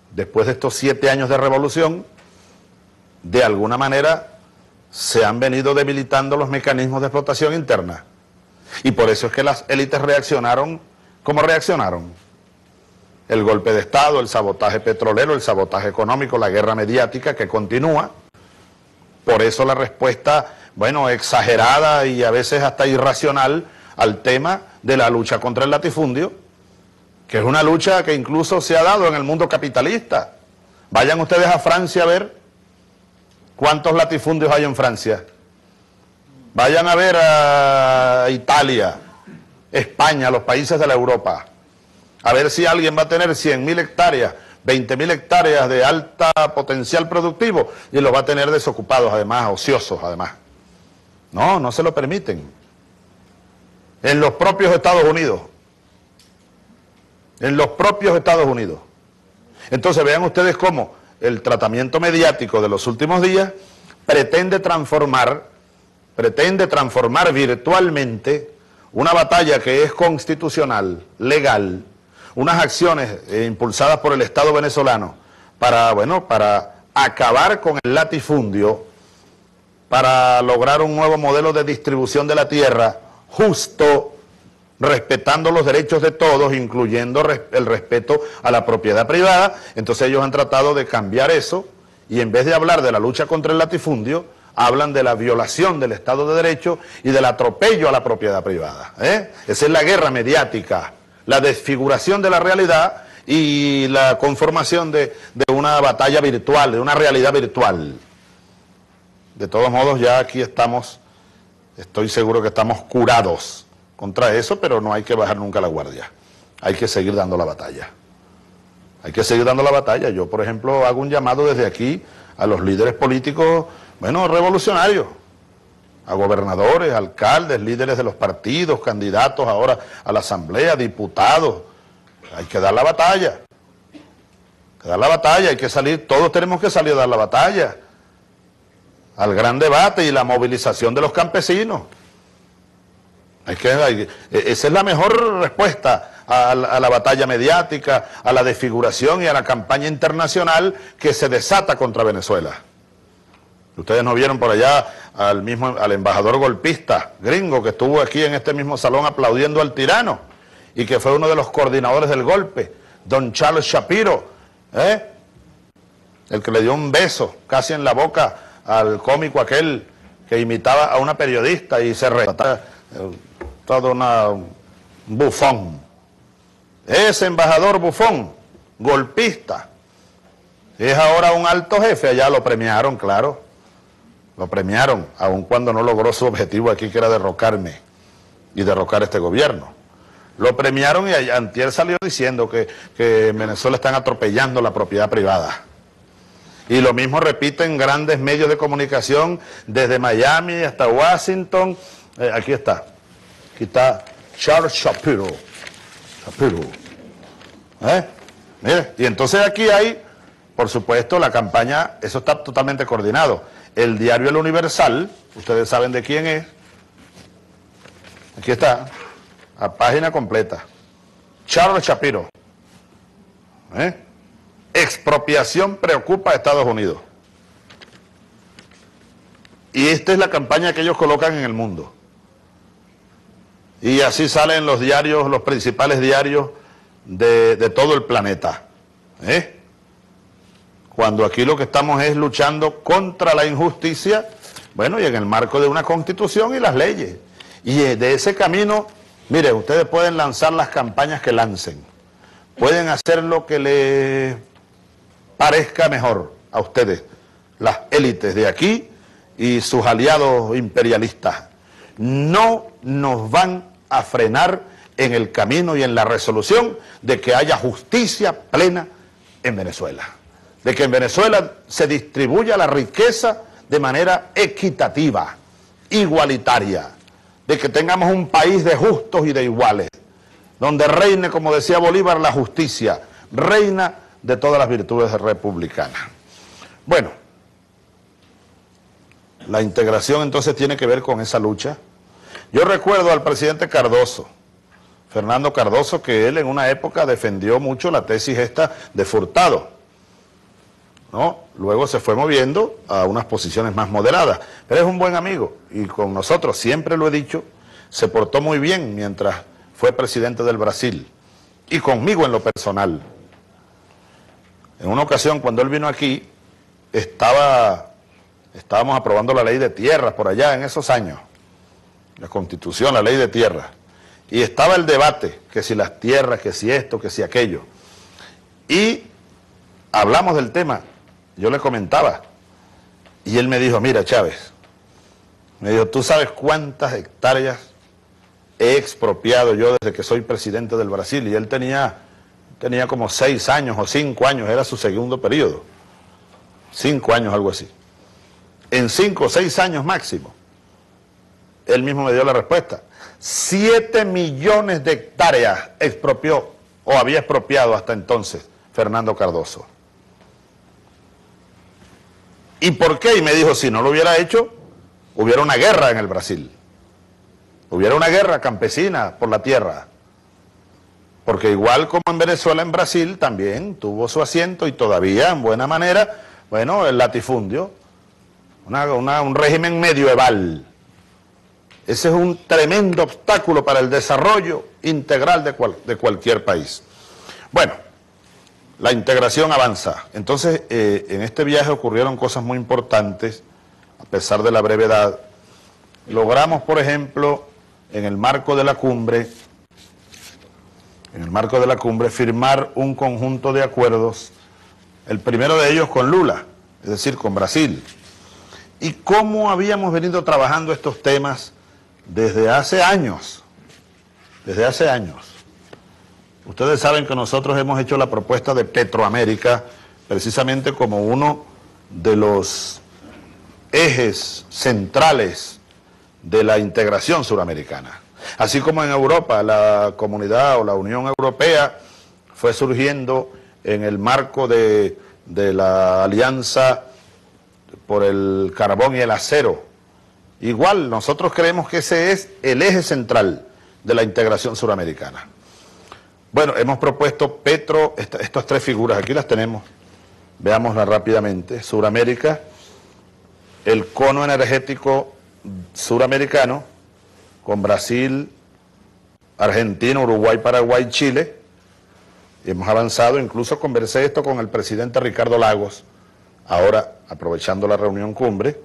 después de estos siete años de revolución, de alguna manera se han venido debilitando los mecanismos de explotación interna. Y por eso es que las élites reaccionaron como reaccionaron. El golpe de Estado, el sabotaje petrolero, el sabotaje económico, la guerra mediática que continúa. Por eso la respuesta, bueno, exagerada y a veces hasta irracional al tema de la lucha contra el latifundio, que es una lucha que incluso se ha dado en el mundo capitalista. Vayan ustedes a Francia a ver cuántos latifundios hay en Francia. Vayan a ver a Italia, España, los países de la Europa, a ver si alguien va a tener cien mil hectáreas, veinte mil hectáreas de alta potencial productivo y los va a tener desocupados además, ociosos además. No, no se lo permiten. En los propios Estados Unidos. En los propios Estados Unidos. Entonces vean ustedes cómo el tratamiento mediático de los últimos días pretende transformar, pretende transformar virtualmente una batalla que es constitucional, legal, unas acciones eh, impulsadas por el Estado venezolano para, bueno, para acabar con el latifundio, para lograr un nuevo modelo de distribución de la tierra justo, respetando los derechos de todos, incluyendo res- el respeto a la propiedad privada. Entonces ellos han tratado de cambiar eso y en vez de hablar de la lucha contra el latifundio, hablan de la violación del Estado de Derecho y del atropello a la propiedad privada, ¿eh? Esa es la guerra mediática, la desfiguración de la realidad y la conformación de, de una batalla virtual, de una realidad virtual. De todos modos, ya aquí estamos, estoy seguro que estamos curados contra eso, pero no hay que bajar nunca la guardia. Hay que seguir dando la batalla. Hay que seguir dando la batalla. Yo, por ejemplo, hago un llamado desde aquí a los líderes políticos, bueno, revolucionarios, a gobernadores, alcaldes, líderes de los partidos, candidatos ahora a la asamblea, diputados. Hay que dar la batalla. Hay que dar la batalla, hay que salir, todos tenemos que salir a dar la batalla. Al gran debate y la movilización de los campesinos. Hay que, hay, esa es la mejor respuesta a la, a la batalla mediática, a la desfiguración y a la campaña internacional que se desata contra Venezuela. Ustedes no vieron por allá al mismo, al embajador golpista gringo que estuvo aquí en este mismo salón aplaudiendo al tirano y que fue uno de los coordinadores del golpe, don Charles Shapiro, ¿eh? El que le dio un beso casi en la boca al cómico aquel que imitaba a una periodista y se retrataba, todo una, un bufón. Ese embajador bufón, golpista, es ahora un alto jefe, allá lo premiaron, claro, lo premiaron, aun cuando no logró su objetivo aquí, que era derrocarme y derrocar este gobierno. Lo premiaron y antier salió diciendo que, que en Venezuela están atropellando la propiedad privada. Y lo mismo repiten grandes medios de comunicación desde Miami hasta Washington. Eh, aquí está, aquí está Charles Shapiro. Shapiro. ¿Eh? Mire, y entonces aquí hay, por supuesto, la campaña, eso está totalmente coordinado. El diario El Universal, ustedes saben de quién es. Aquí está, a página completa. Charles Shapiro. ¿Eh? Expropiación preocupa a Estados Unidos. Y esta es la campaña que ellos colocan en el mundo. Y así salen los diarios, los principales diarios de, de todo el planeta. ¿Eh? Cuando aquí lo que estamos es luchando contra la injusticia, bueno, y en el marco de una constitución y las leyes. Y de ese camino, mire, ustedes pueden lanzar las campañas que lancen. Pueden hacer lo que les parezca mejor a ustedes, las élites de aquí y sus aliados imperialistas. No nos van a frenar en el camino y en la resolución de que haya justicia plena en Venezuela. De que en Venezuela se distribuya la riqueza de manera equitativa, igualitaria. De que tengamos un país de justos y de iguales. Donde reine, como decía Bolívar, la justicia. Reina de todas las virtudes republicanas. Bueno, la integración entonces tiene que ver con esa lucha. Yo recuerdo al presidente Cardoso, Fernando Cardoso, que él en una época defendió mucho la tesis esta de Furtado, ¿no? Luego se fue moviendo a unas posiciones más moderadas, pero es un buen amigo y con nosotros, siempre lo he dicho, se portó muy bien mientras fue presidente del Brasil y conmigo en lo personal. En una ocasión, cuando él vino aquí, estaba, estábamos aprobando la ley de tierras por allá en esos años, la Constitución, la ley de tierras, y estaba el debate, que si las tierras, que si esto, que si aquello, y hablamos del tema, yo le comentaba, y él me dijo, mira Chávez, me dijo, ¿tú sabes cuántas hectáreas he expropiado yo desde que soy presidente del Brasil? Y él tenía, tenía como seis años o cinco años, era su segundo periodo, cinco años, algo así. En cinco o seis años máximo, él mismo me dio la respuesta, siete millones de hectáreas expropió o había expropiado hasta entonces Fernando Cardoso. ¿Y por qué? Y me dijo, si no lo hubiera hecho, hubiera una guerra en el Brasil. Hubiera una guerra campesina por la tierra. Porque igual como en Venezuela, en Brasil también tuvo su asiento y todavía, en buena manera, bueno, el latifundio, una, una, un régimen medieval. Ese es un tremendo obstáculo para el desarrollo integral de, cual, de cualquier país. Bueno, la integración avanza. Entonces, eh, en este viaje ocurrieron cosas muy importantes, a pesar de la brevedad. Logramos, por ejemplo, en el marco de la cumbre, en el marco de la cumbre, firmar un conjunto de acuerdos, el primero de ellos con Lula, es decir, con Brasil. Y cómo habíamos venido trabajando estos temas desde hace años, desde hace años. Ustedes saben que nosotros hemos hecho la propuesta de Petroamérica precisamente como uno de los ejes centrales de la integración suramericana. Así como en Europa la comunidad o la Unión Europea fue surgiendo en el marco de, de la alianza por el carbón y el acero. Igual, nosotros creemos que ese es el eje central de la integración suramericana. Bueno, hemos propuesto Petro, esta, estas tres figuras, aquí las tenemos, veámoslas rápidamente. Suramérica, el cono energético suramericano, con Brasil, Argentina, Uruguay, Paraguay, Chile. Hemos avanzado, incluso conversé esto con el presidente Ricardo Lagos, ahora aprovechando la reunión cumbre,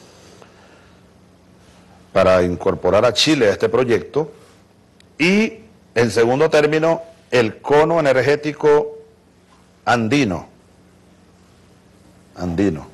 para incorporar a Chile a este proyecto. Y, en segundo término, el cono energético andino. Andino.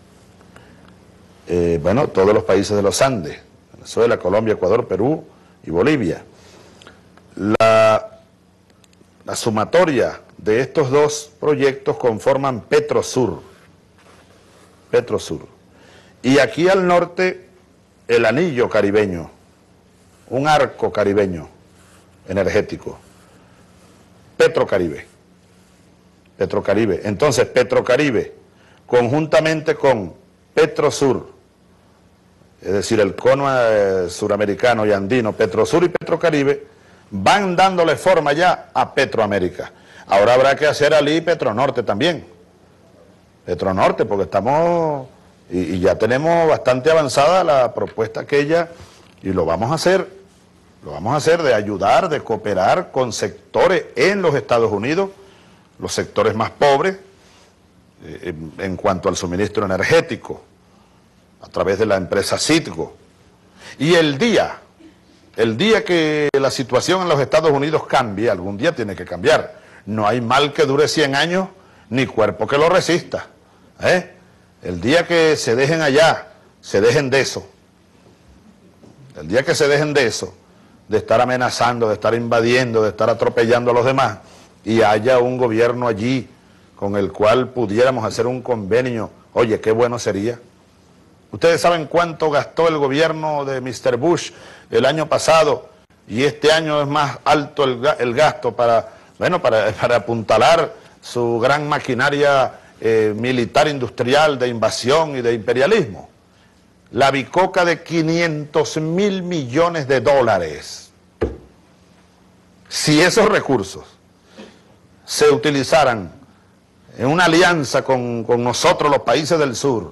Eh, bueno, todos los países de los Andes, Venezuela, Colombia, Ecuador, Perú y Bolivia. La, la sumatoria de estos dos proyectos conforman Petrosur. Petrosur. Y aquí al norte, el anillo caribeño, un arco caribeño energético, Petrocaribe, Petrocaribe. Entonces, Petrocaribe, conjuntamente con Petrosur, es decir, el cono eh, suramericano y andino, Petrosur y Petrocaribe, van dándole forma ya a Petroamérica. Ahora habrá que hacer allí Petronorte también, Petronorte, porque estamos... Y, y ya tenemos bastante avanzada la propuesta aquella y lo vamos a hacer, lo vamos a hacer de ayudar, de cooperar con sectores en los Estados Unidos, los sectores más pobres, eh, en, en cuanto al suministro energético, a través de la empresa Citgo. Y el día, el día que la situación en los Estados Unidos cambie, algún día tiene que cambiar. No hay mal que dure cien años, ni cuerpo que lo resista, ¿eh? El día que se dejen allá, se dejen de eso, el día que se dejen de eso, de estar amenazando, de estar invadiendo, de estar atropellando a los demás, y haya un gobierno allí con el cual pudiéramos hacer un convenio, oye, qué bueno sería. Ustedes saben cuánto gastó el gobierno de mister Bush el año pasado, y este año es más alto el, el gasto para, bueno, para, para apuntalar su gran maquinaria Eh, militar industrial de invasión y de imperialismo. La bicoca de quinientos mil millones de dólares. Si esos recursos se utilizaran en una alianza con, con nosotros, los países del sur,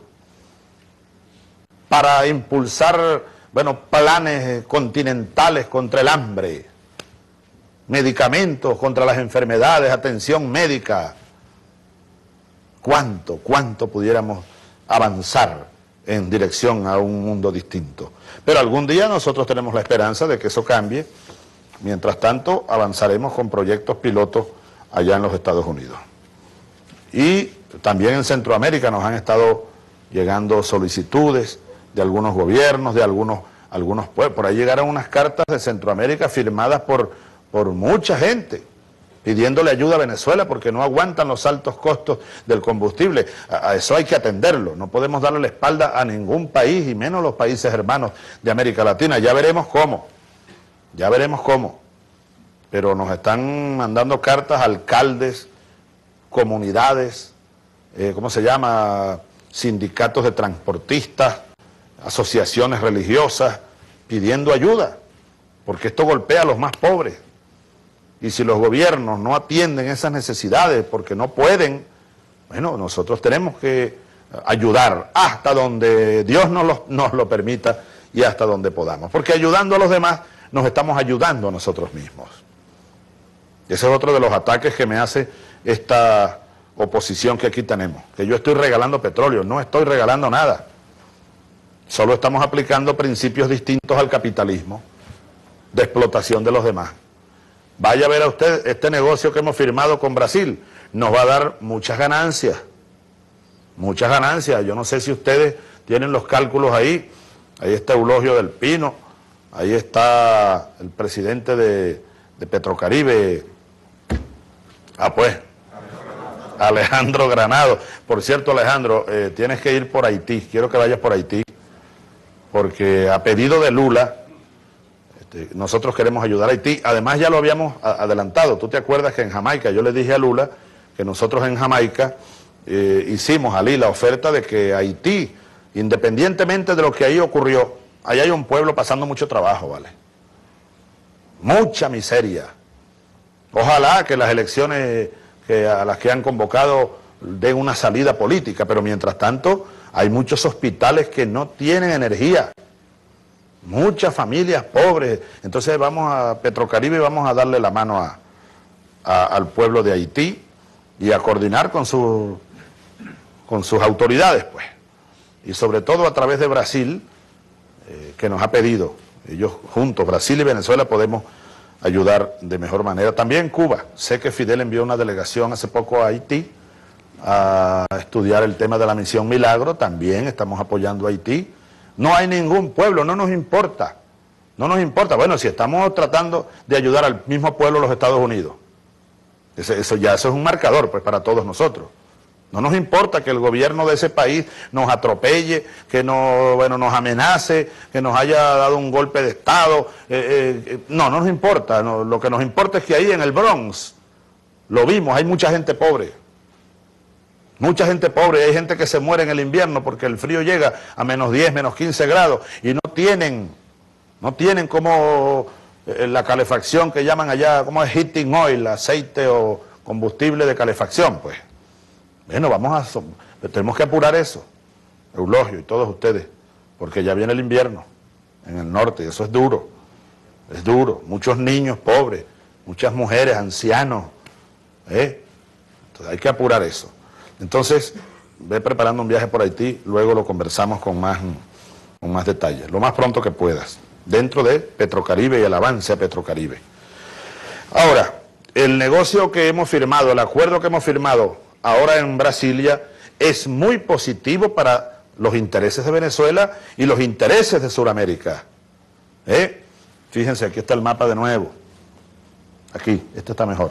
para impulsar, bueno, planes continentales contra el hambre, medicamentos contra las enfermedades, atención médica. ¿Cuánto, cuánto pudiéramos avanzar en dirección a un mundo distinto? Pero algún día nosotros tenemos la esperanza de que eso cambie. Mientras tanto, avanzaremos con proyectos pilotos allá en los Estados Unidos. Y también en Centroamérica nos han estado llegando solicitudes de algunos gobiernos, de algunos, algunos pueblos. Por ahí llegaron unas cartas de Centroamérica firmadas por, por mucha gente, pidiéndole ayuda a Venezuela porque no aguantan los altos costos del combustible. A, a eso hay que atenderlo. No podemos darle la espalda a ningún país, y menos los países hermanos de América Latina. Ya veremos cómo. Ya veremos cómo. Pero nos están mandando cartas alcaldes, comunidades, eh, ¿cómo se llama? Sindicatos de transportistas, asociaciones religiosas, pidiendo ayuda, porque esto golpea a los más pobres. Y si los gobiernos no atienden esas necesidades porque no pueden, bueno, nosotros tenemos que ayudar hasta donde Dios nos lo, nos lo permita y hasta donde podamos. Porque ayudando a los demás, nos estamos ayudando a nosotros mismos. Ese es otro de los ataques que me hace esta oposición que aquí tenemos, que yo estoy regalando petróleo. No estoy regalando nada, solo estamos aplicando principios distintos al capitalismo, de explotación de los demás. Vaya a ver a usted este negocio que hemos firmado con Brasil, nos va a dar muchas ganancias, muchas ganancias. Yo no sé si ustedes tienen los cálculos ahí. Ahí está Eulogio del Pino, ahí está el presidente de, de Petrocaribe, ah pues, Alejandro Granado. Por cierto, Alejandro, eh, tienes que ir por Haití, quiero que vayas por Haití, porque a pedido de Lula, este, nosotros queremos ayudar a Haití. Además ya lo habíamos adelantado, tú te acuerdas que en Jamaica yo le dije a Lula que nosotros en Jamaica eh, hicimos allí la oferta de que Haití, independientemente de lo que ahí ocurrió, ahí hay un pueblo pasando mucho trabajo, ¿vale? Mucha miseria. Ojalá que las elecciones que a las que han convocado den una salida política, pero mientras tanto hay muchos hospitales que no tienen energía, muchas familias pobres. Entonces vamos a Petrocaribe y vamos a darle la mano a, a, al pueblo de Haití y a coordinar con, su, con sus autoridades, pues. Y sobre todo a través de Brasil, eh, que nos ha pedido, ellos juntos, Brasil y Venezuela, podemos ayudar de mejor manera. También Cuba, sé que Fidel envió una delegación hace poco a Haití a estudiar el tema de la misión Milagro, también estamos apoyando a Haití. No hay ningún pueblo, no nos importa, no nos importa. Bueno, si estamos tratando de ayudar al mismo pueblo de los Estados Unidos, eso, eso ya eso es un marcador pues para todos nosotros. No nos importa que el gobierno de ese país nos atropelle, que no, bueno, nos amenace, que nos haya dado un golpe de Estado. Eh, eh, no, no nos importa. No, lo que nos importa es que ahí en el Bronx, lo vimos, hay mucha gente pobre. Mucha gente pobre, hay gente que se muere en el invierno porque el frío llega a menos diez, menos quince grados y no tienen, no tienen como eh, la calefacción que llaman allá, como es heating oil, aceite o combustible de calefacción, pues. Bueno, vamos a, tenemos que apurar eso, Eulogio y todos ustedes, porque ya viene el invierno en el norte y eso es duro, es duro. Muchos niños pobres, muchas mujeres, ancianos, ¿eh? Entonces hay que apurar eso. Entonces, ve preparando un viaje por Haití, luego lo conversamos con más, con más detalle, lo más pronto que puedas, dentro de Petrocaribe y el avance a Petrocaribe. Ahora, el negocio que hemos firmado, el acuerdo que hemos firmado ahora en Brasilia, es muy positivo para los intereses de Venezuela y los intereses de Sudamérica. ¿Eh? Fíjense, aquí está el mapa de nuevo. Aquí, este está mejor.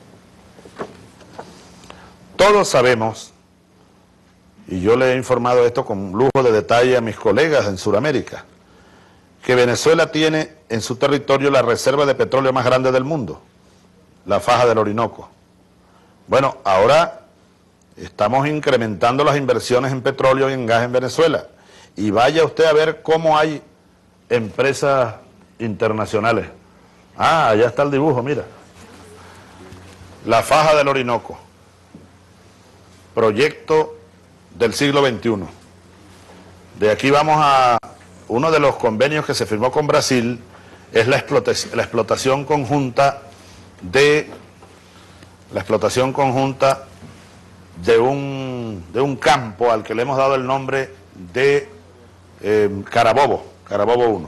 Todos sabemos, y yo le he informado esto con lujo de detalle a mis colegas en Sudamérica, que Venezuela tiene en su territorio la reserva de petróleo más grande del mundo, la faja del Orinoco. Bueno, ahora estamos incrementando las inversiones en petróleo y en gas en Venezuela. Y vaya usted a ver cómo hay empresas internacionales. Ah, allá está el dibujo, mira. La faja del Orinoco. proyecto del siglo veintiuno. De aquí vamos a uno de los convenios que se firmó con Brasil, es la explotación, la explotación conjunta de la explotación conjunta de un, de un campo al que le hemos dado el nombre de eh, Carabobo, Carabobo uno.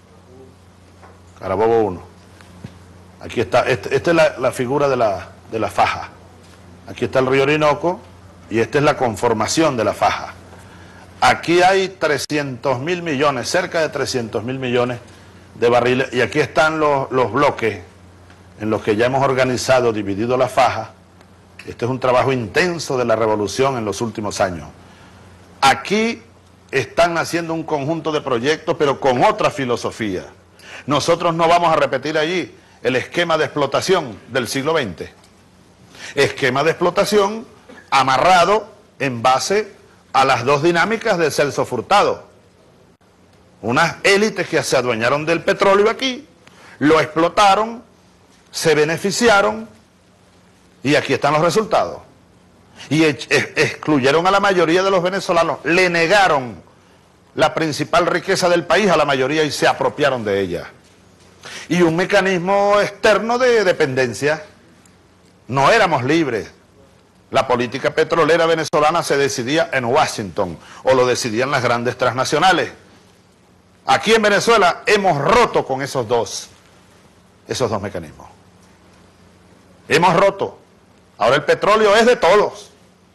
Carabobo uno. Aquí está, este, esta es la, la figura de la, de la faja. Aquí está el río Orinoco y esta es la conformación de la faja. Aquí hay trescientos mil millones, cerca de trescientos mil millones de barriles, y aquí están los, los bloques en los que ya hemos organizado, dividido la faja. Este es un trabajo intenso de la revolución en los últimos años. Aquí están haciendo un conjunto de proyectos, pero con otra filosofía. Nosotros no vamos a repetir allí el esquema de explotación del siglo veinte. Esquema de explotación amarrado en base a las dos dinámicas de Celso Furtado. Unas élites que se adueñaron del petróleo aquí, lo explotaron, se beneficiaron, y aquí están los resultados. Y ex excluyeron a la mayoría de los venezolanos, le negaron la principal riqueza del país a la mayoría y se apropiaron de ella. Y un mecanismo externo de dependencia. No éramos libres. La política petrolera venezolana se decidía en Washington, o lo decidían las grandes transnacionales. Aquí en Venezuela hemos roto con esos dos, esos dos mecanismos. Hemos roto. Ahora el petróleo es de todos.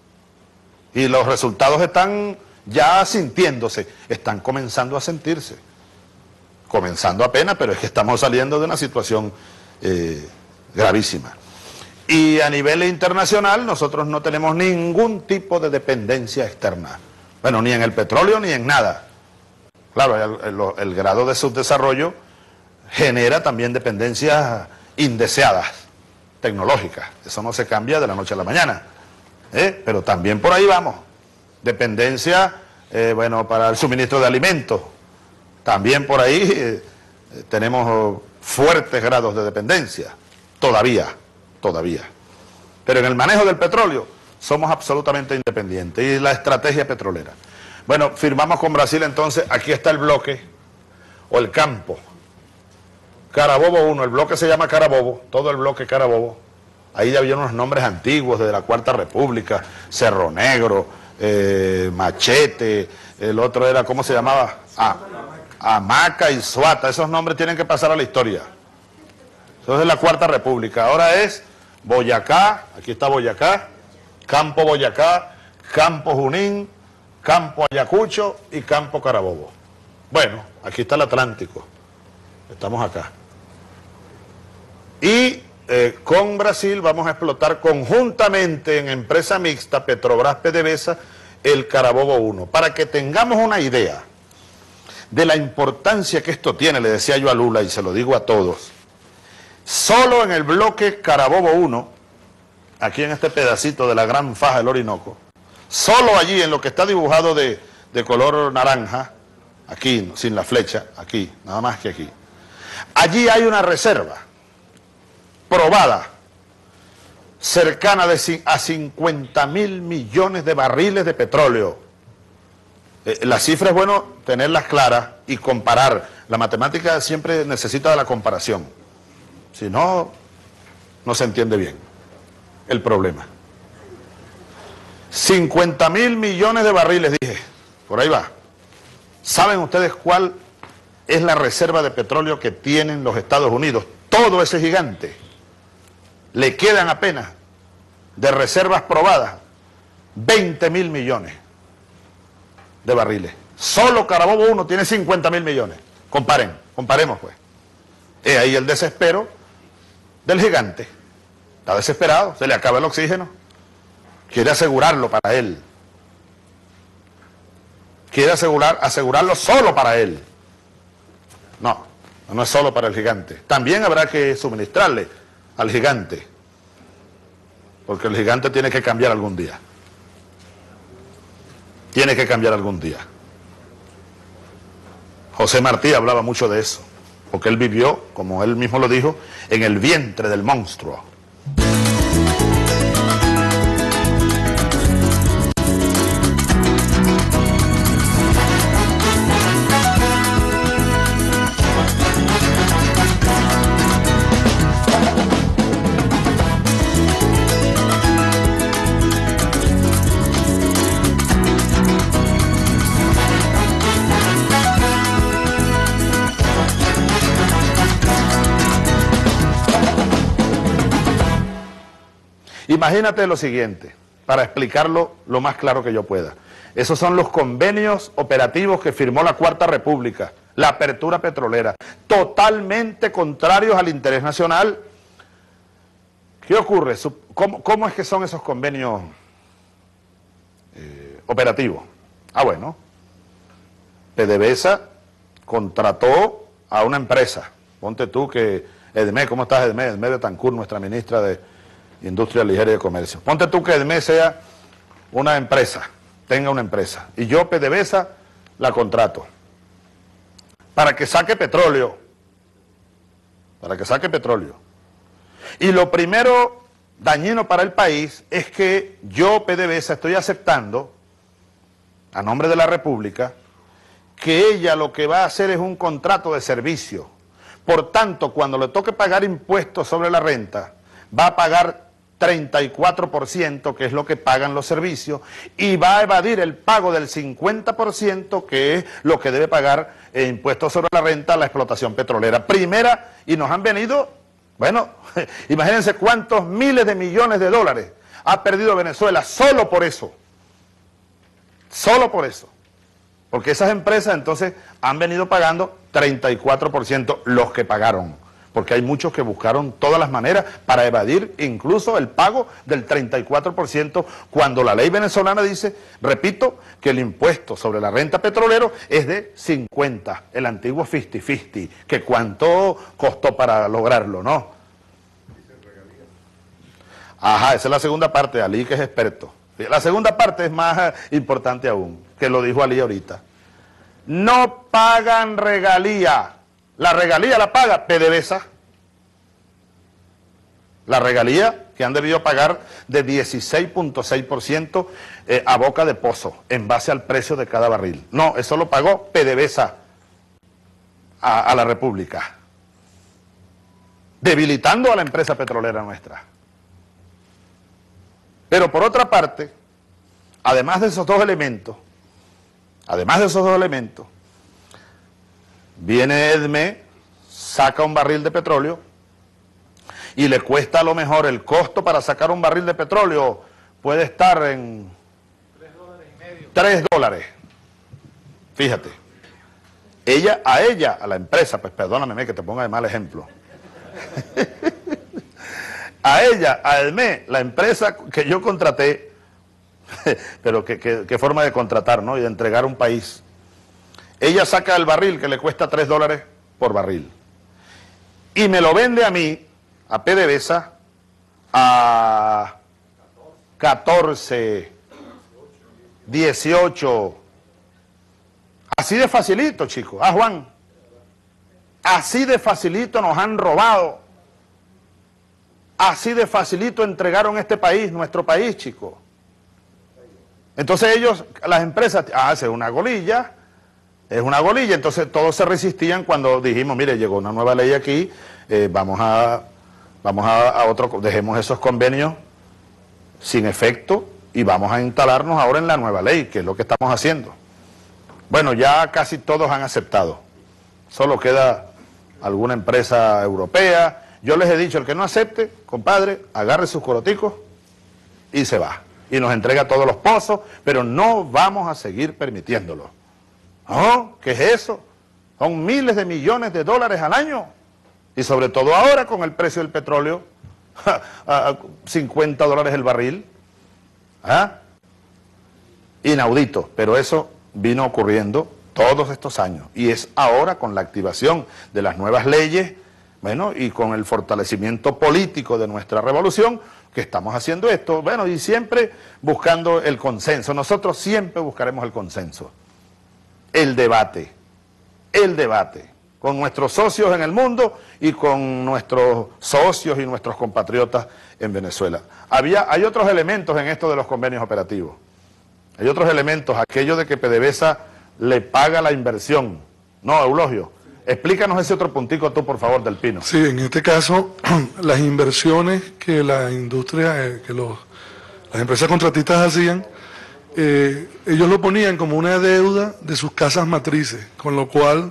Y los resultados están ya sintiéndose, están comenzando a sentirse. Comenzando apenas, pero es que estamos saliendo de una situación eh, gravísima. Y a nivel internacional nosotros no tenemos ningún tipo de dependencia externa. Bueno, ni en el petróleo ni en nada. Claro, el, el, el grado de subdesarrollo genera también dependencias indeseadas, tecnológicas. Eso no se cambia de la noche a la mañana. ¿eh? Pero también por ahí vamos. Dependencia, eh, bueno, para el suministro de alimentos. También por ahí eh, tenemos fuertes grados de dependencia. Todavía, todavía. Pero en el manejo del petróleo somos absolutamente independientes. Y la estrategia petrolera. Bueno, firmamos con Brasil entonces, aquí está el bloque, o el campo. Carabobo uno, el bloque se llama Carabobo, todo el bloque Carabobo. Ahí ya había unos nombres antiguos de la Cuarta República, Cerro Negro, eh, Machete, el otro era, ¿cómo se llamaba? Ah, Hamaca y Suata, esos nombres tienen que pasar a la historia. Eso es la Cuarta República, ahora es Boyacá, aquí está Boyacá, Campo Boyacá, Campo Junín, Campo Ayacucho y Campo Carabobo. Bueno, aquí está el Atlántico, estamos acá. Y eh, con Brasil vamos a explotar conjuntamente en empresa mixta Petrobras PDVSA el Carabobo uno. Para que tengamos una idea de la importancia que esto tiene, le decía yo a Lula y se lo digo a todos, solo en el bloque Carabobo uno, aquí en este pedacito de la gran faja del Orinoco, solo allí en lo que está dibujado de, de color naranja, aquí, sin la flecha, aquí, nada más que aquí, allí hay una reserva probada, cercana de, a cincuenta mil millones de barriles de petróleo. Eh, la cifra es bueno tenerlas claras y comparar. La matemática siempre necesita de la comparación. Si no, no se entiende bien el problema. cincuenta mil millones de barriles, dije, por ahí va. ¿Saben ustedes cuál es la reserva de petróleo que tienen los Estados Unidos? Todo ese gigante. Le quedan apenas de reservas probadas veinte mil millones de barriles. Solo Carabobo uno tiene cincuenta mil millones. Comparen, comparemos pues. Es ahí el desespero del gigante. Está desesperado, se le acaba el oxígeno. Quiere asegurarlo para él. Quiere asegurar, asegurarlo solo para él. No, no es solo para el gigante. También habrá que suministrarle al gigante, porque el gigante tiene que cambiar algún día. Tiene que cambiar algún día. José Martí hablaba mucho de eso, porque él vivió, como él mismo lo dijo, en el vientre del monstruo. Imagínate lo siguiente, para explicarlo lo más claro que yo pueda. Esos son los convenios operativos que firmó la Cuarta República, la apertura petrolera, totalmente contrarios al interés nacional. ¿Qué ocurre? ¿Cómo, cómo es que son esos convenios eh, operativos? Ah, bueno, PDVSA contrató a una empresa. Ponte tú que Edmé, ¿cómo estás Edmé? Edmé Betancourt, nuestra ministra de Industria Ligera y de Comercio. Ponte tú que Edmé sea una empresa, tenga una empresa, y yo PDVSA la contrato para que saque petróleo, para que saque petróleo. Y lo primero dañino para el país es que yo, PDVSA, estoy aceptando, a nombre de la República, que ella lo que va a hacer es un contrato de servicio. Por tanto, cuando le toque pagar impuestos sobre la renta, va a pagar treinta y cuatro por ciento, que es lo que pagan los servicios, y va a evadir el pago del cincuenta por ciento, que es lo que debe pagar eh, impuestos sobre la renta a la explotación petrolera. Primera, y nos han venido, bueno, imagínense cuántos miles de millones de dólares ha perdido Venezuela solo por eso. Solo por eso. Porque esas empresas entonces han venido pagando treinta y cuatro por ciento los que pagaron. Porque hay muchos que buscaron todas las maneras para evadir incluso el pago del treinta y cuatro por ciento cuando la ley venezolana dice, repito, que el impuesto sobre la renta petrolero es de cincuenta, el antiguo cincuenta cincuenta, que cuánto costó para lograrlo, ¿no? Ajá, esa es la segunda parte, Ali, que es experto. La segunda parte es más importante aún, que lo dijo Ali ahorita. No pagan regalía. La regalía la paga PDVSA. La regalía que han debido pagar de dieciséis punto seis por ciento eh, a boca de pozo, en base al precio de cada barril. No, eso lo pagó PDVSA a, a la República, debilitando a la empresa petrolera nuestra. Pero por otra parte, además de esos dos elementos, además de esos dos elementos, viene Edmé, saca un barril de petróleo y le cuesta a lo mejor el costo para sacar un barril de petróleo puede estar en tres dólares y medio. tres dólares. Fíjate. Ella, a ella, a la empresa, pues perdóname que te ponga de mal ejemplo. A ella, a Edmé, la empresa que yo contraté, pero qué, qué, qué forma de contratar, ¿no? Y de entregar un país. Ella saca el barril que le cuesta tres dólares por barril. Y me lo vende a mí, a PDVSA, a catorce, dieciocho. Así de facilito, chicos. Ah, Juan. Así de facilito nos han robado. Así de facilito entregaron este país, nuestro país, chicos. Entonces ellos, las empresas, ah, es una golilla, es una golilla. Entonces todos se resistían cuando dijimos, mire, llegó una nueva ley aquí, eh, vamos a, vamos a, a otro, dejemos esos convenios sin efecto y vamos a instalarnos ahora en la nueva ley, que es lo que estamos haciendo. Bueno, ya casi todos han aceptado, solo queda alguna empresa europea. Yo les he dicho, el que no acepte, compadre, agarre sus coroticos y se va. Y nos entrega todos los pozos, pero no vamos a seguir permitiéndolo. ¿No? ¿Qué es eso? Son miles de millones de dólares al año. Y sobre todo ahora con el precio del petróleo, a cincuenta dólares el barril. ¿Ah? Inaudito, pero eso vino ocurriendo todos estos años. Y es ahora con la activación de las nuevas leyes, bueno, y con el fortalecimiento político de nuestra revolución, que estamos haciendo esto, bueno, y siempre buscando el consenso. Nosotros siempre buscaremos el consenso, el debate, el debate, con nuestros socios en el mundo y con nuestros socios y nuestros compatriotas en Venezuela. Había, hay otros elementos en esto de los convenios operativos. Hay otros elementos, aquello de que PDVSA le paga la inversión. No, Eulogio. Explícanos ese otro puntico tú, por favor, del Pino. Sí, en este caso, las inversiones que la industria, eh, que los, las empresas contratistas hacían, eh, ellos lo ponían como una deuda de sus casas matrices, con lo cual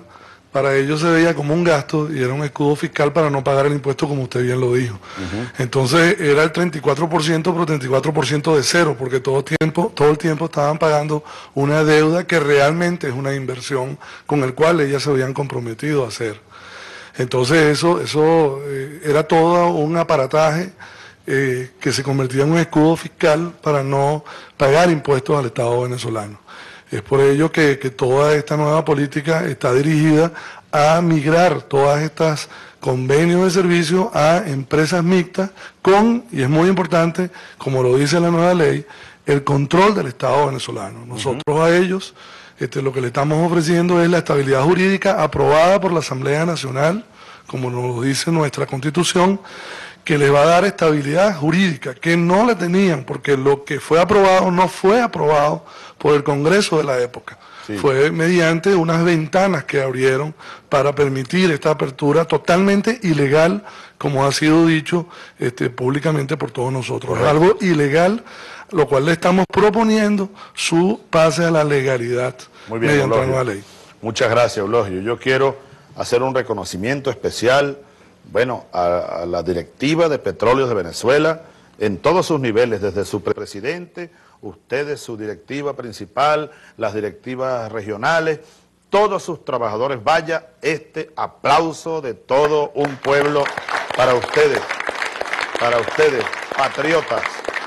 para ellos se veía como un gasto y era un escudo fiscal para no pagar el impuesto, como usted bien lo dijo. Uh-huh. Entonces era el treinta y cuatro por ciento, pero treinta y cuatro por ciento de cero, porque todo, tiempo, todo el tiempo estaban pagando una deuda que realmente es una inversión con el cual ellas se habían comprometido a hacer. Entonces eso, eso eh, era todo un aparataje eh, que se convertía en un escudo fiscal para no pagar impuestos al Estado venezolano. Es por ello que, que toda esta nueva política está dirigida a migrar todas estas convenios de servicio a empresas mixtas con, y es muy importante, como lo dice la nueva ley, el control del Estado venezolano. Nosotros uh-huh. a ellos este, lo que le estamos ofreciendo es la estabilidad jurídica aprobada por la Asamblea Nacional, como nos lo dice nuestra Constitución, que les va a dar estabilidad jurídica, que no la tenían, porque lo que fue aprobado no fue aprobado por el Congreso de la época. Sí. Fue mediante unas ventanas que abrieron para permitir esta apertura totalmente ilegal, como ha sido dicho este, públicamente por todos nosotros. Es algo ilegal, lo cual le estamos proponiendo su pase a la legalidad. Muy bien, mediante la nueva ley. Muchas gracias, Eulogio. Yo quiero hacer un reconocimiento especial Bueno, a, a la directiva de Petróleos de Venezuela, en todos sus niveles, desde su presidente, ustedes, su directiva principal, las directivas regionales, todos sus trabajadores. Vaya este aplauso de todo un pueblo para ustedes, para ustedes, patriotas,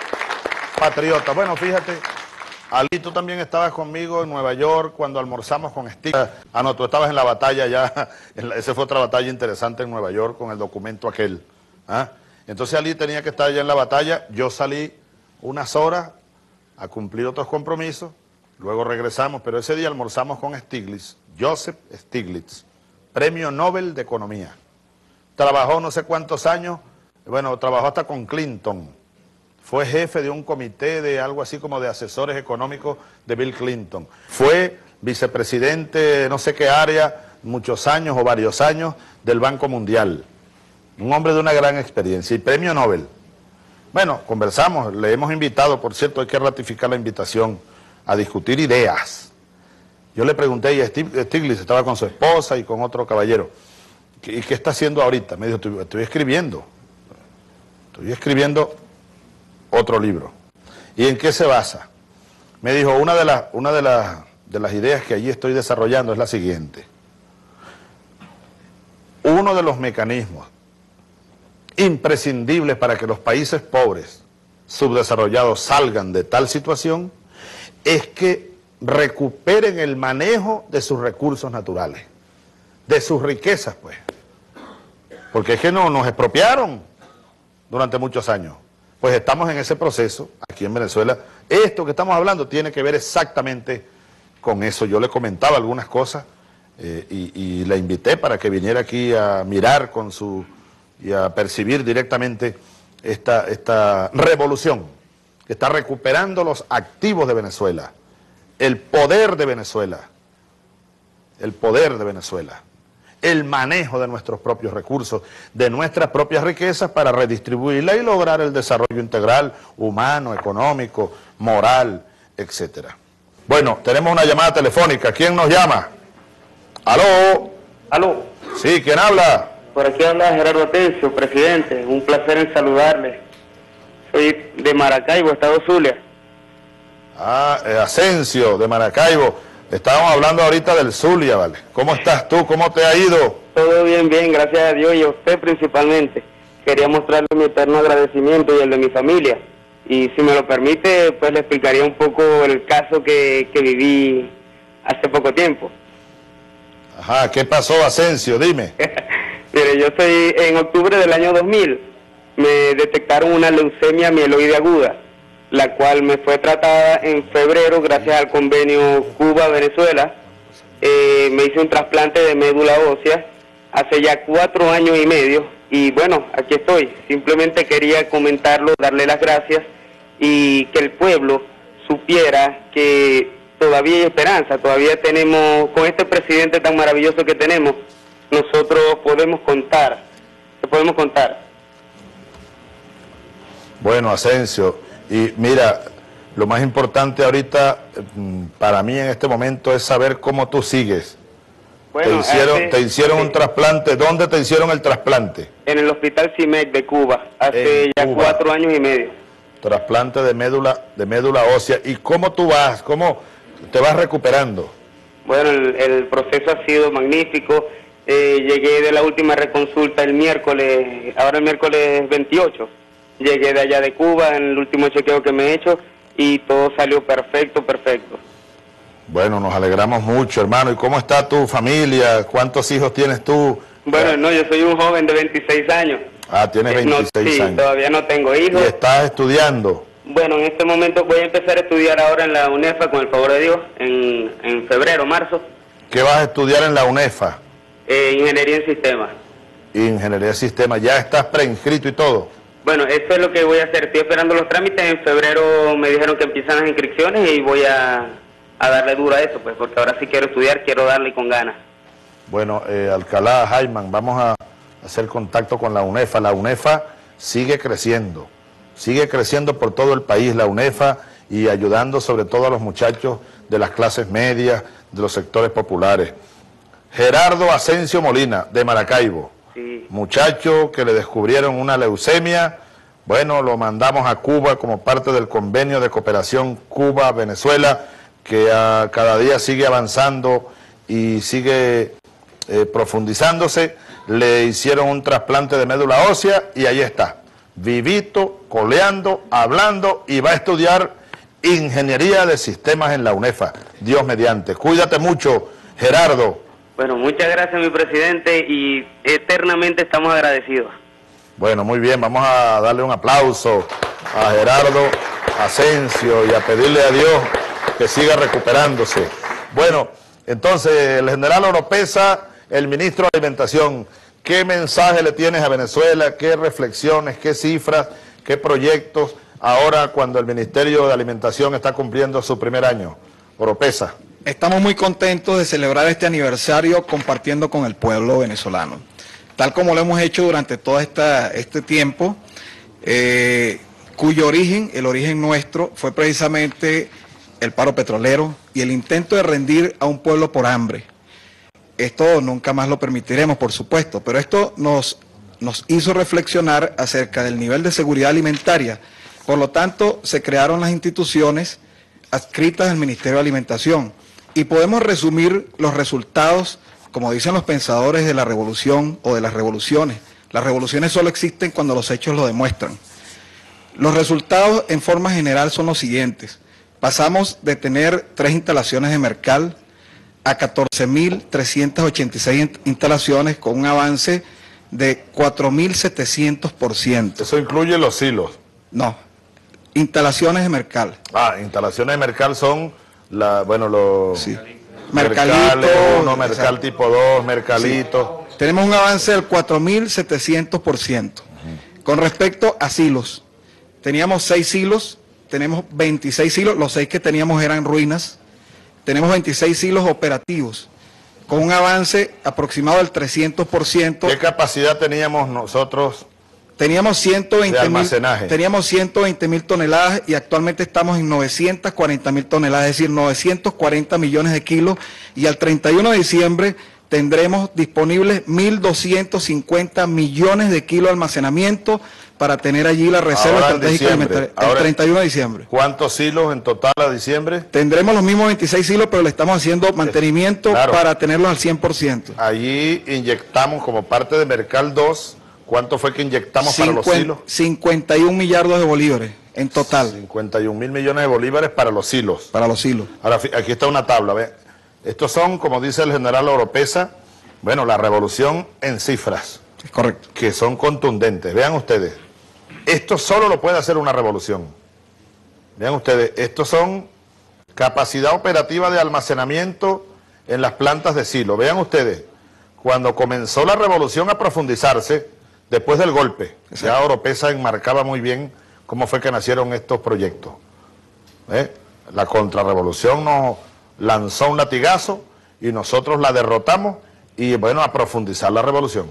patriotas. Bueno, fíjate, Ali, tú también estabas conmigo en Nueva York cuando almorzamos con Stiglitz. Ah, no, tú estabas en la batalla ya, esa fue otra batalla interesante en Nueva York con el documento aquel. ¿Ah? Entonces Ali tenía que estar ya en la batalla, yo salí unas horas a cumplir otros compromisos, luego regresamos, pero ese día almorzamos con Stiglitz, Joseph Stiglitz, Premio Nobel de Economía. Trabajó no sé cuántos años, bueno, trabajó hasta con Clinton. Fue jefe de un comité de algo así como de asesores económicos de Bill Clinton. Fue vicepresidente no sé qué área, muchos años o varios años, del Banco Mundial. Un hombre de una gran experiencia y premio Nobel. Bueno, conversamos, le hemos invitado, por cierto, hay que ratificar la invitación a discutir ideas. Yo le pregunté, y Stiglitz estaba con su esposa y con otro caballero, ¿y qué está haciendo ahorita? Me dijo, estoy, estoy escribiendo, estoy escribiendo otro libro. ¿Y en qué se basa? Me dijo, una de las, una de las, de las ideas que allí estoy desarrollando es la siguiente. Uno de los mecanismos imprescindibles para que los países pobres, subdesarrollados, salgan de tal situación, es que recuperen el manejo de sus recursos naturales, de sus riquezas, pues. Porque es que no, nos expropiaron durante muchos años. Pues estamos en ese proceso aquí en Venezuela. Esto que estamos hablando tiene que ver exactamente con eso. Yo le comentaba algunas cosas eh, y, y la invité para que viniera aquí a mirar con su y a percibir directamente esta, esta revolución que está recuperando los activos de Venezuela, el poder de Venezuela, el poder de Venezuela, el manejo de nuestros propios recursos, de nuestras propias riquezas para redistribuirla y lograr el desarrollo integral, humano, económico, moral, etcétera. Bueno, tenemos una llamada telefónica. ¿Quién nos llama? ¿Aló? ¿Aló? Sí, ¿quién habla? Por aquí habla Gerardo Atencio, presidente. Un placer en saludarle. Soy de Maracaibo, Estado Zulia. Ah, eh, Asensio, de Maracaibo. Estábamos hablando ahorita del Zulia, ¿vale? ¿Cómo estás tú? ¿Cómo te ha ido? Todo bien, bien, gracias a Dios y a usted principalmente. Quería mostrarle mi eterno agradecimiento y el de mi familia. Y si me lo permite, pues le explicaría un poco el caso que, que viví hace poco tiempo. Ajá, ¿qué pasó, Asensio? Dime. Mire, yo soy, en octubre del año dos mil, me detectaron una leucemia mieloide aguda, la cual me fue tratada en febrero gracias al convenio Cuba-Venezuela. Eh, me hice un trasplante de médula ósea hace ya cuatro años y medio y bueno, aquí estoy. Simplemente quería comentarlo, darle las gracias y que el pueblo supiera que todavía hay esperanza, todavía tenemos, con este presidente tan maravilloso que tenemos, nosotros podemos contar, podemos contar. Bueno, Asensio, y mira, lo más importante ahorita para mí en este momento es saber cómo tú sigues, Bueno, te hicieron, hace, te hicieron sí. un trasplante. ¿Dónde te hicieron el trasplante? En el Hospital CIMEC de Cuba, hace En ya Cuba. cuatro años y medio. Trasplante de médula, de médula ósea. ¿Y cómo tú vas? ¿Cómo te vas recuperando? Bueno, el, el proceso ha sido magnífico. Eh, llegué de la última reconsulta el miércoles, ahora el miércoles veintiocho. Llegué de allá de Cuba en el último chequeo que me he hecho y todo salió perfecto, perfecto. Bueno, nos alegramos mucho, hermano. ¿Y cómo está tu familia? ¿Cuántos hijos tienes tú? Bueno, no, yo soy un joven de veintiséis años. Ah, tienes veintiséis no, sí, años. Todavía no tengo hijos. ¿Y estás estudiando? Bueno, en este momento voy a empezar a estudiar ahora en la UNEFA, con el favor de Dios, en, en febrero, marzo. ¿Qué vas a estudiar en la UNEFA? Eh, ingeniería en sistemas. Ingeniería de sistemas. ¿Ya estás preinscrito y todo? Bueno, eso es lo que voy a hacer. Estoy esperando los trámites. En febrero me dijeron que empiezan las inscripciones y voy a, a darle duro a eso, pues, porque ahora sí quiero estudiar, quiero darle con ganas. Bueno, eh, Alcalá, Jaiman, vamos a hacer contacto con la UNEFA. La UNEFA sigue creciendo, sigue creciendo por todo el país, la UNEFA, y ayudando sobre todo a los muchachos de las clases medias, de los sectores populares. Gerardo Asensio Molina, de Maracaibo, Sí. muchacho que le descubrieron una leucemia. Bueno, lo mandamos a Cuba como parte del convenio de cooperación Cuba-Venezuela, que uh, cada día sigue avanzando y sigue eh, profundizándose. Le hicieron un trasplante de médula ósea y ahí está, vivito, coleando, hablando, y va a estudiar ingeniería de sistemas en la UNEFA, Dios mediante. Cuídate mucho, Gerardo. Bueno, muchas gracias, mi presidente, y eternamente estamos agradecidos. Bueno, muy bien, vamos a darle un aplauso a Gerardo Asensio y a pedirle a Dios que siga recuperándose. Bueno, entonces, el general Oropesa, el ministro de Alimentación, ¿qué mensaje le tienes a Venezuela? ¿Qué reflexiones, qué cifras, qué proyectos ahora cuando el Ministerio de Alimentación está cumpliendo su primer año? Oropesa. Estamos muy contentos de celebrar este aniversario compartiendo con el pueblo venezolano. Tal como lo hemos hecho durante todo esta, este tiempo, eh, cuyo origen, el origen nuestro, fue precisamente el paro petrolero y el intento de rendir a un pueblo por hambre. Esto nunca más lo permitiremos, por supuesto, pero esto nos, nos hizo reflexionar acerca del nivel de seguridad alimentaria. Por lo tanto, se crearon las instituciones adscritas al Ministerio de Alimentación y podemos resumir los resultados, como dicen los pensadores de la revolución o de las revoluciones. Las revoluciones solo existen cuando los hechos lo demuestran. Los resultados en forma general son los siguientes. Pasamos de tener tres instalaciones de Mercal a catorce mil trescientas ochenta y seis instalaciones con un avance de cuatro mil setecientos por ciento. ¿Eso incluye los silos? No, instalaciones de Mercal. Ah, instalaciones de Mercal son, la, bueno, los... Sí. Mercalito, Mercalito, uno, Mercal exacto. tipo dos, Mercalito. Sí. Tenemos un avance del cuatro mil setecientos por ciento. Uh-huh. Con respecto a silos, teníamos seis silos, tenemos veintiséis silos, los seis que teníamos eran ruinas, tenemos veintiséis silos operativos, con un avance aproximado del trescientos por ciento. ¿Qué capacidad teníamos nosotros? Teníamos ciento veinte de almacenaje. Mil, teníamos ciento veinte mil toneladas y actualmente estamos en novecientas cuarenta mil toneladas, es decir, novecientos cuarenta millones de kilos, y al treinta y uno de diciembre tendremos disponibles mil doscientos cincuenta millones de kilos de almacenamiento para tener allí la reserva Ahora estratégica alimentaria. El treinta y uno de diciembre. ¿Cuántos silos en total a diciembre? Tendremos los mismos veintiséis silos, pero le estamos haciendo mantenimiento claro. para tenerlos al cien por ciento. Allí inyectamos como parte de Mercal dos. ¿Cuánto fue que inyectamos cincuenta, para los silos? cincuenta y un millardos de bolívares en total. cincuenta y un mil millones de bolívares para los silos. Para los silos. Ahora, aquí está una tabla. ¿Ve? Estos son, como dice el general Oropesa, bueno, la revolución en cifras. Es correcto. Que son contundentes. Vean ustedes, esto solo lo puede hacer una revolución. Vean ustedes, estos son capacidad operativa de almacenamiento en las plantas de silo. Vean ustedes, cuando comenzó la revolución a profundizarse, después del golpe, exacto, ya Oropesa enmarcaba muy bien cómo fue que nacieron estos proyectos. ¿Eh? La contrarrevolución nos lanzó un latigazo y nosotros la derrotamos y bueno, a profundizar la revolución.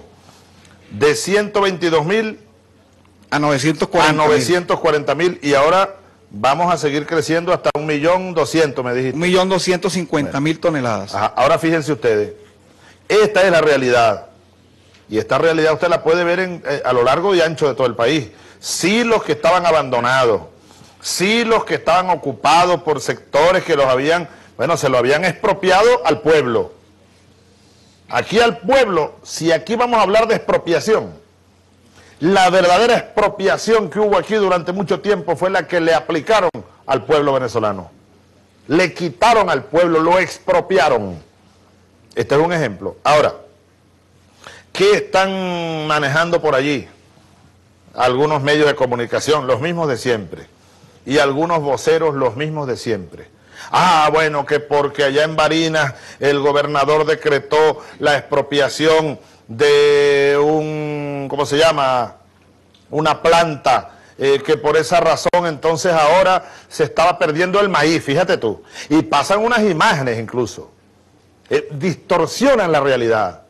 De ciento veintidós mil a novecientos cuarenta mil y ahora vamos a seguir creciendo hasta un millón doscientos, me dijiste. Un millón doscientos cincuenta mil toneladas. Ajá. Ahora fíjense ustedes Esta es la realidad. Y esta realidad usted la puede ver en, eh, a lo largo y ancho de todo el país. Sí, los que estaban abandonados, sí, los que estaban ocupados por sectores que los habían, bueno, se lo habían expropiado al pueblo. Aquí al pueblo, si aquí vamos a hablar de expropiación, la verdadera expropiación que hubo aquí durante mucho tiempo fue la que le aplicaron al pueblo venezolano. Le quitaron al pueblo, lo expropiaron. Este es un ejemplo. Ahora, ¿qué están manejando por allí? Algunos medios de comunicación, los mismos de siempre. Y algunos voceros, los mismos de siempre. Ah, bueno, que porque allá en Barinas el gobernador decretó la expropiación de un, ¿cómo se llama? Una planta, eh, que por esa razón entonces ahora se estaba perdiendo el maíz, fíjate tú. Y pasan unas imágenes incluso. Eh, distorsionan la realidad.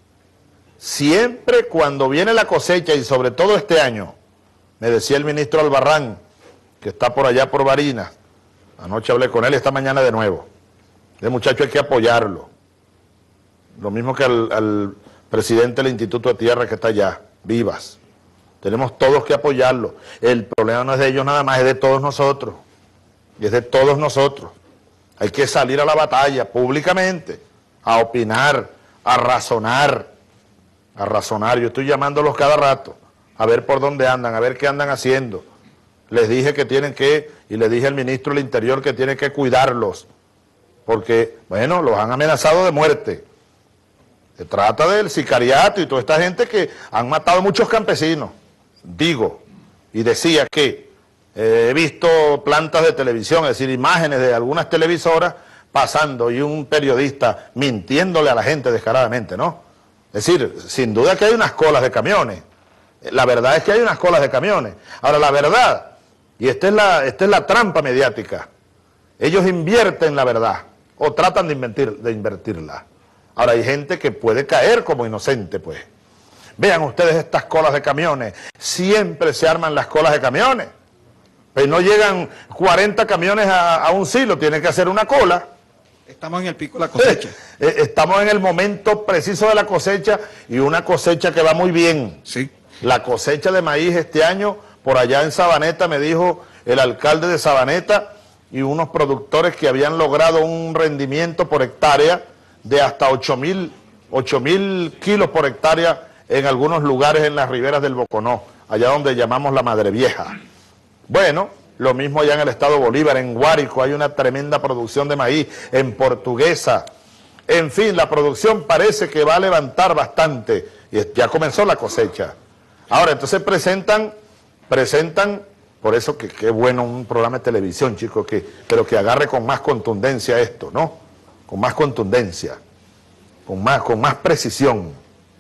Siempre cuando viene la cosecha, y sobre todo este año, me decía el ministro Albarrán, que está por allá por Barinas, anoche hablé con él y esta mañana de nuevo, de muchacho hay que apoyarlo, lo mismo que al, al presidente del Instituto de Tierra que está allá, Vivas, tenemos todos que apoyarlo. El problema no es de ellos nada más, es de todos nosotros, y es de todos nosotros. Hay que salir a la batalla públicamente, a opinar, a razonar, a razonar. Yo estoy llamándolos cada rato, a ver por dónde andan, a ver qué andan haciendo. Les dije que tienen que, y le dije al ministro del Interior que tiene que cuidarlos, porque, bueno, los han amenazado de muerte. Se trata del sicariato y toda esta gente que han matado muchos campesinos. Digo, y decía que eh, he visto plantas de televisión, es decir, imágenes de algunas televisoras pasando y un periodista mintiéndole a la gente descaradamente, ¿no? Es decir, sin duda que hay unas colas de camiones. La verdad es que hay unas colas de camiones. Ahora, la verdad, y esta es la, esta es la trampa mediática, ellos invierten la verdad, o tratan de, invertir, de invertirla. Ahora, hay gente que puede caer como inocente, pues. Vean ustedes estas colas de camiones, siempre se arman las colas de camiones. Pues no llegan cuarenta camiones a, a un silo, tienen que hacer una cola. Estamos en el pico de la cosecha. Estamos en el momento preciso de la cosecha y una cosecha que va muy bien. Sí. La cosecha de maíz este año, por allá en Sabaneta, me dijo el alcalde de Sabaneta y unos productores que habían logrado un rendimiento por hectárea de hasta ocho mil kilos por hectárea en algunos lugares en las riberas del Boconó, allá donde llamamos la Madre Vieja. Bueno, lo mismo allá en el estado Bolívar, en Guárico, hay una tremenda producción de maíz, en Portuguesa. En fin, la producción parece que va a levantar bastante y ya comenzó la cosecha. Ahora, entonces presentan, presentan, por eso que qué bueno un programa de televisión, chicos, que, pero que agarre con más contundencia esto, ¿no? Con más contundencia, con más, con más precisión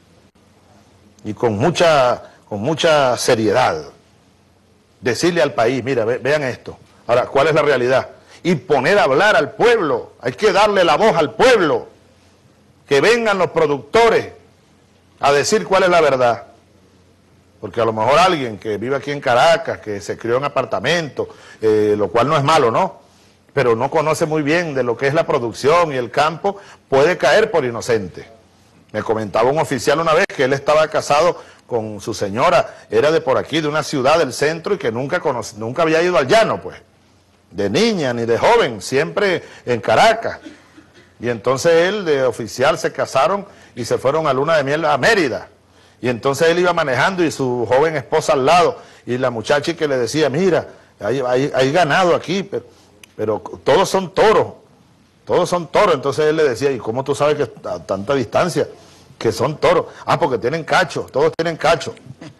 y con mucha, con mucha seriedad. Decirle al país, mira, ve, vean esto. Ahora, ¿cuál es la realidad? Y poner a hablar al pueblo, hay que darle la voz al pueblo, que vengan los productores a decir cuál es la verdad. Porque a lo mejor alguien que vive aquí en Caracas, que se crió en apartamento, eh, lo cual no es malo, ¿no? Pero no conoce muy bien de lo que es la producción y el campo, puede caer por inocente. Me comentaba un oficial una vez que él estaba casado con su señora, era de por aquí, de una ciudad del centro, y que nunca, conoce, nunca había ido al llano, pues. De niña ni de joven, siempre en Caracas. Y entonces él, de oficial, se casaron y se fueron a luna de miel a Mérida. Y entonces él iba manejando y su joven esposa al lado, y la muchacha que le decía, mira, hay, hay, hay ganado aquí, pero, pero todos son toros, todos son toros. Entonces él le decía, ¿y cómo tú sabes que a tanta distancia que son toros? Ah, porque tienen cacho, todos tienen cacho.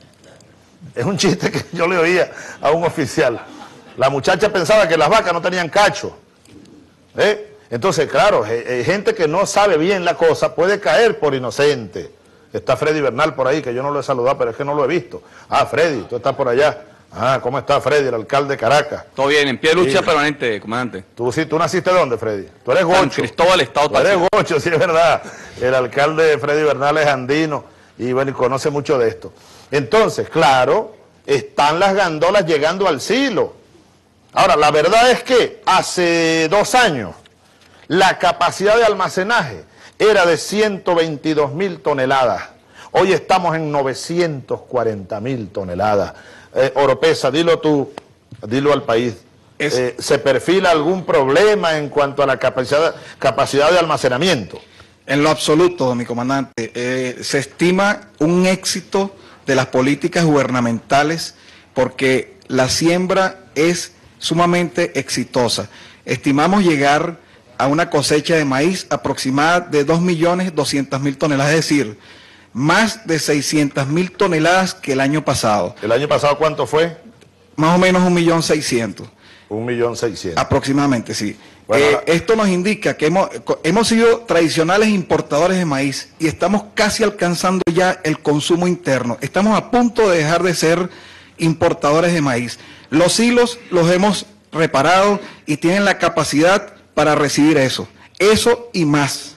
Es un chiste que yo le oía a un oficial. La muchacha pensaba que las vacas no tenían cacho. ¿Eh? Entonces, claro, gente que no sabe bien la cosa puede caer por inocente. Está Freddy Bernal por ahí, que yo no lo he saludado, pero es que no lo he visto. Ah, Freddy, tú estás por allá. Ah, ¿cómo está Freddy, el alcalde de Caracas? Todo bien, en pie de lucha sí. Permanente, comandante. ¿Tú, sí, ¿Tú naciste dónde, Freddy? Tú eres gocho. San Cristóbal, Estado Tú eres gocho, sí, es verdad. El alcalde Freddy Bernal es andino y bueno, y conoce mucho de esto. Entonces, claro, están las gandolas llegando al silo. Ahora, la verdad es que hace dos años la capacidad de almacenaje era de ciento veintidós mil toneladas. Hoy estamos en novecientos cuarenta mil toneladas. Eh, Oropesa, dilo tú, dilo al país. Es, eh, ¿Se perfila algún problema en cuanto a la capacidad, capacidad de almacenamiento? En lo absoluto, mi comandante. Eh, se estima un éxito de las políticas gubernamentales porque la siembra es sumamente exitosa. Estimamos llegar a una cosecha de maíz aproximada de dos millones doscientas mil toneladas, es decir, más de seiscientas mil toneladas que el año pasado. ¿El año pasado cuánto fue? Más o menos un millón seiscientos. Un millón seiscientos. Aproximadamente, sí. Bueno, eh, esto nos indica que hemos, hemos sido tradicionales importadores de maíz y estamos casi alcanzando ya el consumo interno. Estamos a punto de dejar de ser importadores de maíz. Los hilos los hemos reparado y tienen la capacidad para recibir eso. Eso y más.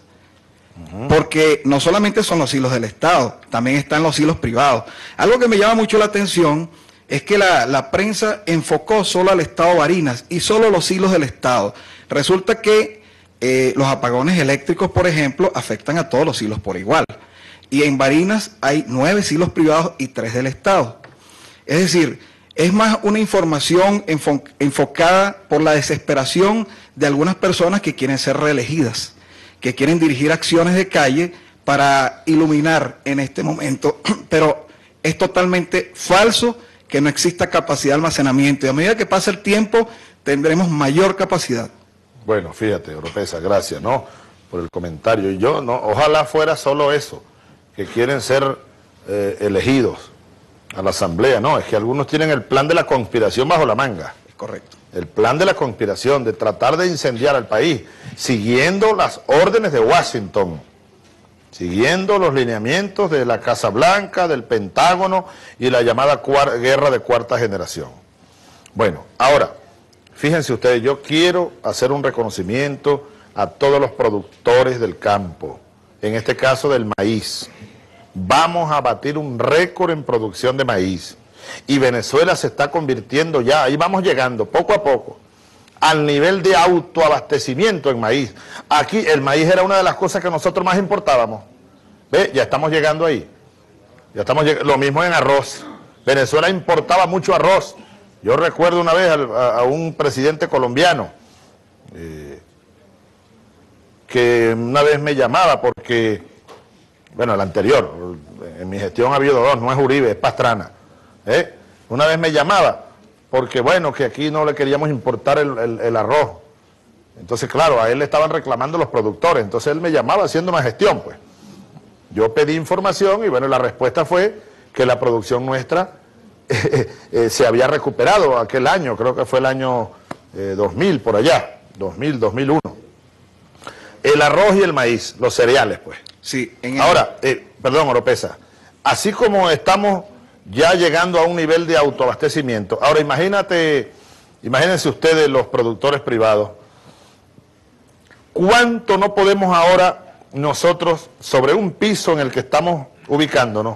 Porque no solamente son los hilos del Estado, también están los hilos privados. Algo que me llama mucho la atención es que la, la prensa enfocó solo al Estado Barinas y solo los hilos del Estado. Resulta que eh, los apagones eléctricos, por ejemplo, afectan a todos los hilos por igual. Y en Barinas hay nueve hilos privados y tres del Estado. Es decir, es más una información enfo enfocada por la desesperación de algunas personas que quieren ser reelegidas, que quieren dirigir acciones de calle para iluminar en este momento, pero es totalmente falso que no exista capacidad de almacenamiento, y a medida que pase el tiempo tendremos mayor capacidad. Bueno, fíjate, Oropesa, gracias, ¿no?, por el comentario. Y yo, no, ojalá fuera solo eso, que quieren ser eh, elegidos a la asamblea. No, es que algunos tienen el plan de la conspiración bajo la manga. Es correcto. El plan de la conspiración, de tratar de incendiar al país, siguiendo las órdenes de Washington, siguiendo los lineamientos de la Casa Blanca, del Pentágono y la llamada guerra de cuarta generación. Bueno, ahora, fíjense ustedes, yo quiero hacer un reconocimiento a todos los productores del campo, en este caso del maíz. Vamos a batir un récord en producción de maíz. Y Venezuela se está convirtiendo ya, ahí vamos llegando poco a poco, al nivel de autoabastecimiento en maíz. Aquí el maíz era una de las cosas que nosotros más importábamos. ¿Ve? Ya estamos llegando ahí. Ya estamos lleg- Lo mismo en arroz. Venezuela importaba mucho arroz. Yo recuerdo una vez a, a un presidente colombiano eh, que una vez me llamaba porque, bueno, el anterior, en mi gestión ha habido dos, no es Uribe, es Pastrana. ¿Eh? Una vez me llamaba, porque bueno, que aquí no le queríamos importar el, el, el arroz. Entonces, claro, a él le estaban reclamando los productores, entonces él me llamaba haciendo una gestión, pues. Yo pedí información y bueno, la respuesta fue que la producción nuestra eh, eh, se había recuperado aquel año, creo que fue el año eh, dos mil, por allá, dos mil, dos mil uno. El arroz y el maíz, los cereales, pues. Sí, en el... Ahora, eh, perdón, Oropesa, así como estamos ya llegando a un nivel de autoabastecimiento. Ahora imagínate, imagínense ustedes los productores privados, ¿cuánto no podemos ahora nosotros, sobre un piso en el que estamos ubicándonos,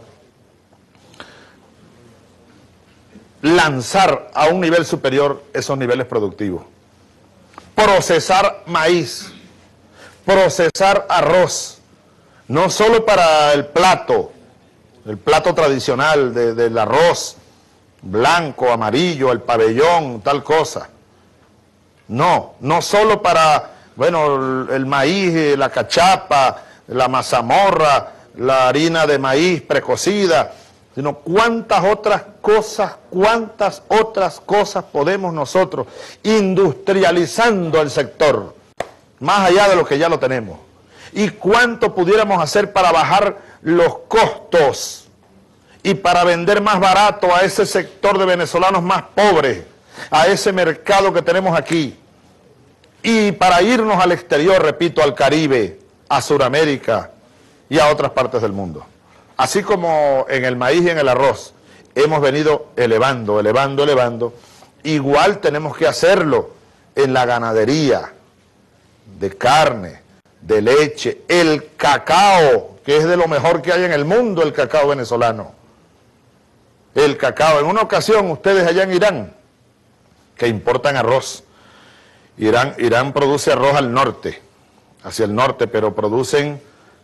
lanzar a un nivel superior esos niveles productivos? Procesar maíz, procesar arroz, no solo para el plato, el plato tradicional de, del arroz blanco, amarillo, el pabellón, tal cosa. No, no solo para, bueno, el, el maíz, la cachapa, la mazamorra, la harina de maíz precocida, sino cuántas otras cosas, cuántas otras cosas podemos nosotros, industrializando el sector, más allá de lo que ya lo tenemos. Y cuánto pudiéramos hacer para bajar los costos y para vender más barato a ese sector de venezolanos más pobres, a ese mercado que tenemos aquí, y para irnos al exterior, repito, al Caribe, a Sudamérica y a otras partes del mundo. Así como en el maíz y en el arroz hemos venido elevando, elevando, elevando, igual tenemos que hacerlo en la ganadería de carne, de leche, el cacao, que es de lo mejor que hay en el mundo, el cacao venezolano. El cacao. En una ocasión, ustedes allá en Irán, que importan arroz, Irán, Irán produce arroz al norte, hacia el norte, pero producen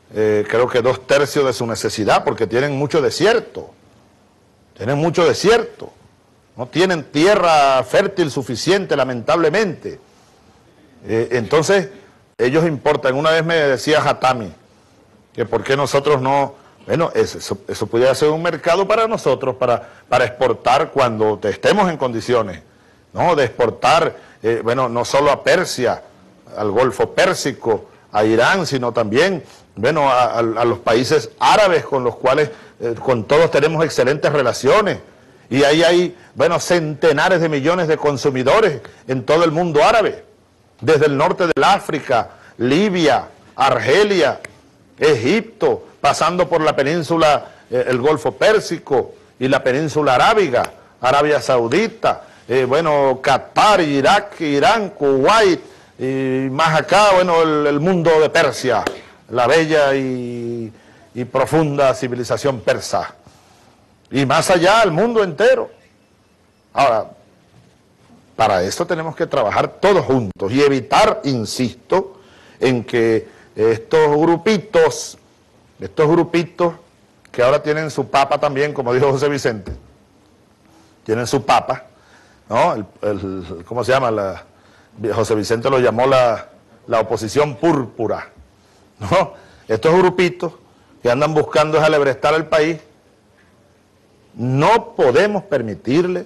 eh, creo que dos tercios de su necesidad, porque tienen mucho desierto, tienen mucho desierto, no tienen tierra fértil suficiente, lamentablemente. Eh, entonces, ellos importan. Una vez me decía Hatami, que por qué nosotros no, bueno, eso, eso pudiera ser un mercado para nosotros, para, para exportar cuando estemos en condiciones, ¿no? De exportar, eh, bueno, no solo a Persia, al Golfo Pérsico, a Irán, sino también, bueno, a, a, a los países árabes con los cuales, eh, con todos tenemos excelentes relaciones. Y ahí hay, bueno, centenares de millones de consumidores en todo el mundo árabe, desde el norte del África, Libia, Argelia, Egipto, pasando por la península, eh, el Golfo Pérsico y la península arábiga, Arabia Saudita, eh, bueno, Qatar, Irak, Irán, Kuwait, y más acá, bueno, el, el mundo de Persia, la bella y, y profunda civilización persa. Y más allá, el mundo entero. Ahora, para eso tenemos que trabajar todos juntos y evitar, insisto, en que estos grupitos, estos grupitos que ahora tienen su papa también, como dijo José Vicente, tienen su papa, ¿no? El, el, ¿Cómo se llama? La, José Vicente lo llamó la, la oposición púrpura, ¿no? Estos grupitos que andan buscando es alebrestar al país, no podemos permitirle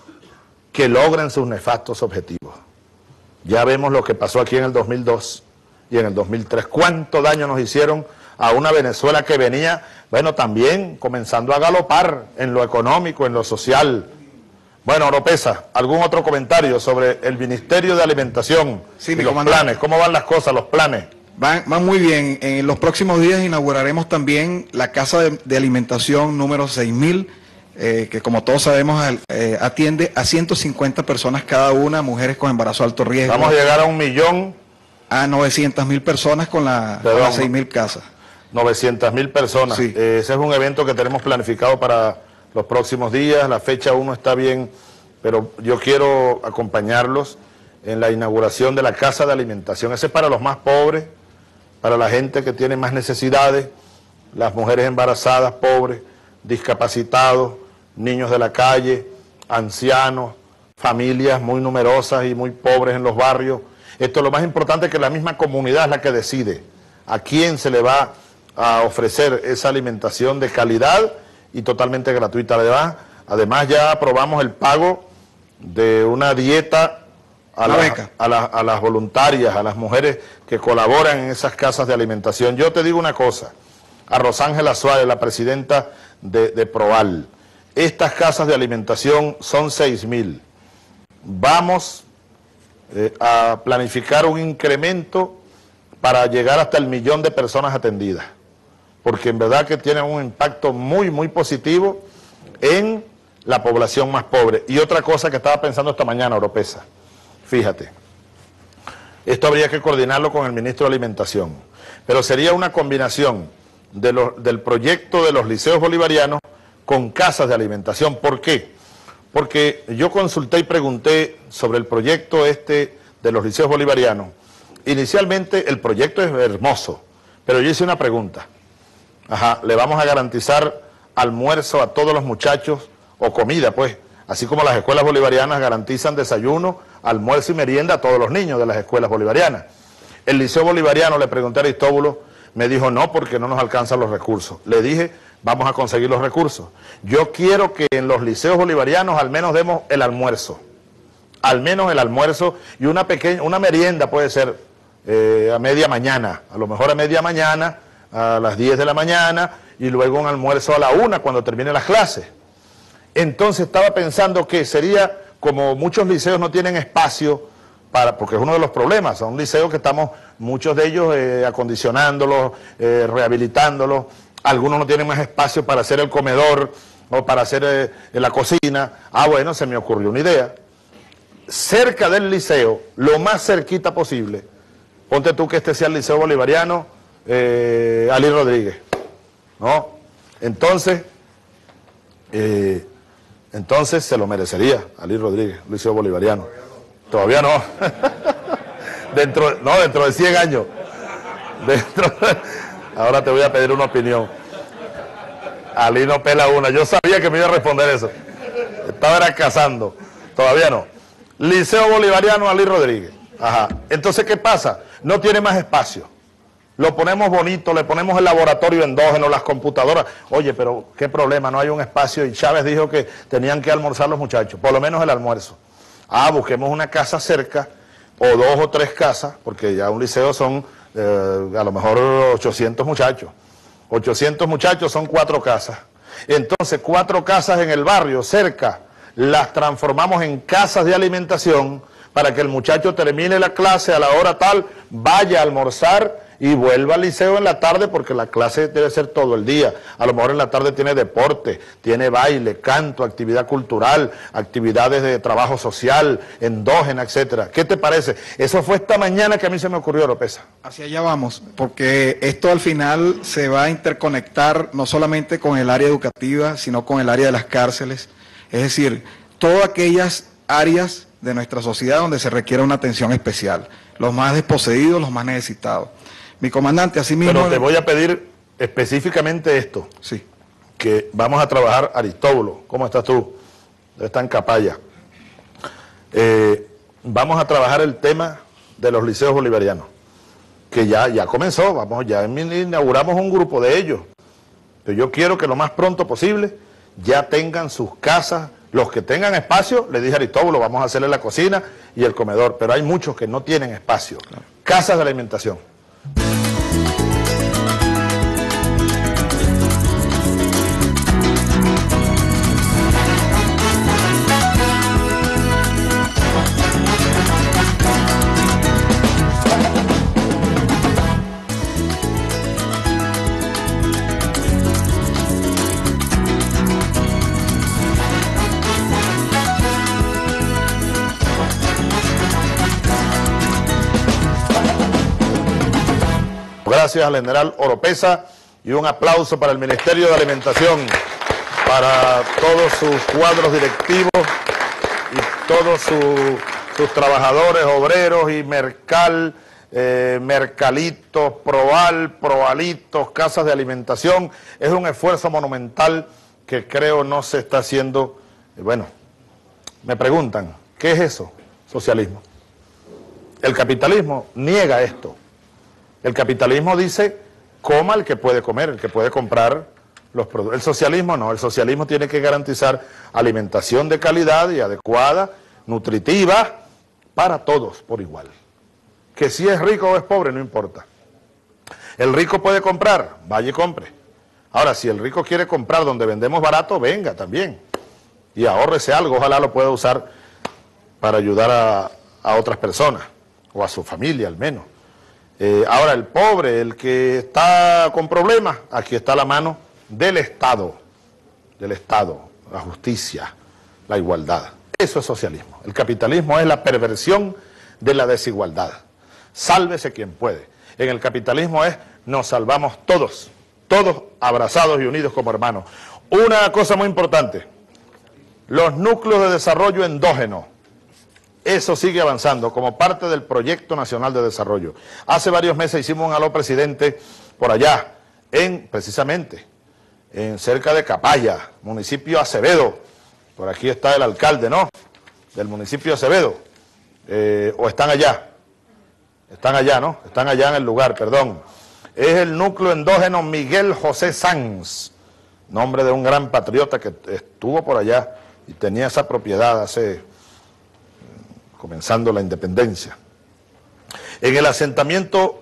que logren sus nefastos objetivos. Ya vemos lo que pasó aquí en el dos mil dos y en el dos mil tres. Cuánto daño nos hicieron a una Venezuela que venía, bueno, también comenzando a galopar en lo económico, en lo social. Bueno, Oropesa, ¿algún otro comentario sobre el Ministerio de Alimentación sí, y los comandante. planes? ¿Cómo van las cosas, los planes? Van, van muy bien. En los próximos días inauguraremos también la Casa de, de Alimentación número seis mil, eh, que como todos sabemos eh, atiende a ciento cincuenta personas cada una, mujeres con embarazo de alto riesgo. Vamos a llegar a un millón. A novecientas mil personas con, la, con las seis mil casas. novecientas mil personas. Sí. Eh, ese es un evento que tenemos planificado para los próximos días. La fecha aún no está bien, pero yo quiero acompañarlos en la inauguración de la Casa de Alimentación. Ese es para los más pobres, para la gente que tiene más necesidades, las mujeres embarazadas, pobres, discapacitados, niños de la calle, ancianos, familias muy numerosas y muy pobres en los barrios. Esto es lo más importante, que la misma comunidad es la que decide a quién se le va a ofrecer esa alimentación de calidad y totalmente gratuita. Además, además ya aprobamos el pago de una dieta a, la, a, la, a las voluntarias, a las mujeres que colaboran en esas casas de alimentación. Yo te digo una cosa, a Rosángela Suárez, la presidenta de, de Proal, estas casas de alimentación son seis mil. Vamos eh, a planificar un incremento para llegar hasta el millón de personas atendidas, porque en verdad que tienen un impacto muy, muy positivo en la población más pobre. Y otra cosa que estaba pensando esta mañana, Oropesa, fíjate, esto habría que coordinarlo con el ministro de Alimentación, pero sería una combinación de lo, del proyecto de los liceos bolivarianos con casas de alimentación. ¿Por qué? Porque yo consulté y pregunté sobre el proyecto este de los liceos bolivarianos. Inicialmente el proyecto es hermoso, pero yo hice una pregunta. Ajá, le vamos a garantizar almuerzo a todos los muchachos, o comida pues, así como las escuelas bolivarianas garantizan desayuno, almuerzo y merienda a todos los niños de las escuelas bolivarianas. El liceo bolivariano, le pregunté a Aristóbulo, me dijo no, porque no nos alcanzan los recursos. Le dije, vamos a conseguir los recursos. Yo quiero que en los liceos bolivarianos al menos demos el almuerzo, al menos el almuerzo y una pequeña, una merienda puede ser eh, a media mañana, a lo mejor a media mañana, a las diez de la mañana, y luego un almuerzo a la una cuando terminen las clases. Entonces estaba pensando que sería, como muchos liceos no tienen espacio, para, porque es uno de los problemas, son liceos que estamos, muchos de ellos eh, acondicionándolos, eh, rehabilitándolos, algunos no tienen más espacio para hacer el comedor o para hacer eh, la cocina. Ah, bueno, se me ocurrió una idea. Cerca del liceo, lo más cerquita posible, ponte tú que este sea el Liceo Bolivariano, eh, Ali Rodríguez, ¿no? Entonces, eh, entonces se lo merecería Ali Rodríguez, Liceo Bolivariano. Todavía no. dentro, no, dentro de cien años. Dentro, Ahora te voy a pedir una opinión. Ali no pela una. Yo sabía que me iba a responder eso. Estaba era cazando. Todavía no. Liceo Bolivariano Ali Rodríguez. Ajá. Entonces, ¿qué pasa? No tiene más espacio. Lo ponemos bonito, le ponemos el laboratorio endógeno, las computadoras. Oye, pero qué problema, no hay un espacio. Y Chávez dijo que tenían que almorzar los muchachos, por lo menos el almuerzo. Ah, busquemos una casa cerca, o dos o tres casas, porque ya un liceo son eh, a lo mejor ochocientos muchachos. ochocientos muchachos son cuatro casas. Entonces, cuatro casas en el barrio, cerca, las transformamos en casas de alimentación para que el muchacho termine la clase a la hora tal, vaya a almorzar y vuelva al liceo en la tarde, porque la clase debe ser todo el día. A lo mejor en la tarde tiene deporte, tiene baile, canto, actividad cultural, actividades de trabajo social, endógena, etcétera. ¿Qué te parece? Eso fue esta mañana que a mí se me ocurrió, López. Hacia allá vamos, porque esto al final se va a interconectar no solamente con el área educativa, sino con el área de las cárceles. Es decir, todas aquellas áreas de nuestra sociedad donde se requiere una atención especial. Los más desposeídos, los más necesitados. Mi comandante, así mismo... Pero te voy a pedir específicamente esto. Sí. Que vamos a trabajar, Aristóbulo, ¿cómo estás tú? Está en Capaya. Eh, vamos a trabajar el tema de los liceos bolivarianos, que ya, ya comenzó, vamos, ya inauguramos un grupo de ellos. Pero yo quiero que lo más pronto posible ya tengan sus casas, los que tengan espacio, le dije a Aristóbulo, vamos a hacerle la cocina y el comedor, pero hay muchos que no tienen espacio. Claro. Casas de alimentación. Gracias al general Oropesa y un aplauso para el Ministerio de Alimentación, para todos sus cuadros directivos y todos su, sus trabajadores, obreros y Mercal, eh, Mercalitos, Proal, Proalitos, casas de alimentación. Es un esfuerzo monumental que creo no se está haciendo. Bueno, me preguntan, ¿qué es eso? Socialismo. El capitalismo niega esto. El capitalismo dice, coma el que puede comer, el que puede comprar los productos. El socialismo no, el socialismo tiene que garantizar alimentación de calidad y adecuada, nutritiva, para todos por igual. Que si es rico o es pobre, no importa. El rico puede comprar, vaya y compre. Ahora, si el rico quiere comprar donde vendemos barato, venga también. Y ahórrese algo, ojalá lo pueda usar para ayudar a, a otras personas, o a su familia al menos. Eh, ahora, el pobre, el que está con problemas, aquí está la mano del Estado, del Estado, la justicia, la igualdad. Eso es socialismo. El capitalismo es la perversión de la desigualdad. Sálvese quien puede. En el capitalismo es, nos salvamos todos, todos abrazados y unidos como hermanos. Una cosa muy importante, los núcleos de desarrollo endógeno. Eso sigue avanzando como parte del Proyecto Nacional de Desarrollo. Hace varios meses hicimos un aló presidente por allá, en precisamente, en cerca de Capaya, municipio Acevedo. Por aquí está el alcalde, ¿no? Del municipio Acevedo. Eh, o están allá. Están allá, ¿no? Están allá en el lugar, perdón. Es el núcleo endógeno Miguel José Sanz, nombre de un gran patriota que estuvo por allá y tenía esa propiedad hace... comenzando la independencia. En el asentamiento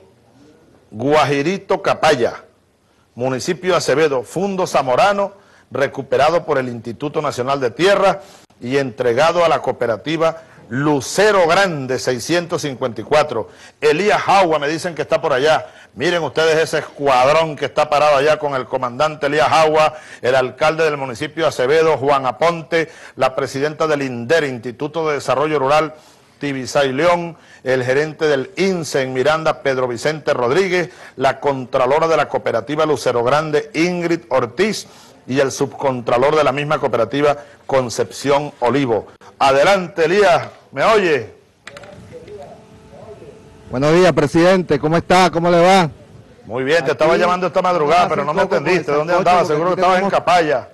Guajirito Capaya, municipio Acevedo, Fundo Zamorano, recuperado por el Instituto Nacional de Tierra y entregado a la cooperativa Lucero Grande seiscientos cincuenta y cuatro. Elías Jagua me dicen que está por allá. Miren ustedes ese escuadrón que está parado allá con el comandante Elías Jagua, el alcalde del municipio de Acevedo, Juan Aponte, la presidenta del INDER, Instituto de Desarrollo Rural, Tibisay León, el gerente del I N S E en Miranda, Pedro Vicente Rodríguez, la contralora de la cooperativa Lucero Grande, Ingrid Ortiz, y el subcontralor de la misma cooperativa, Concepción Olivo. Adelante, Elías, ¿me oye? Buenos días, presidente, ¿cómo está? ¿Cómo le va? Muy bien, te Aquí, estaba llamando esta madrugada, pero no me atendiste. ¿Dónde andabas? Seguro que estabas en Capaya.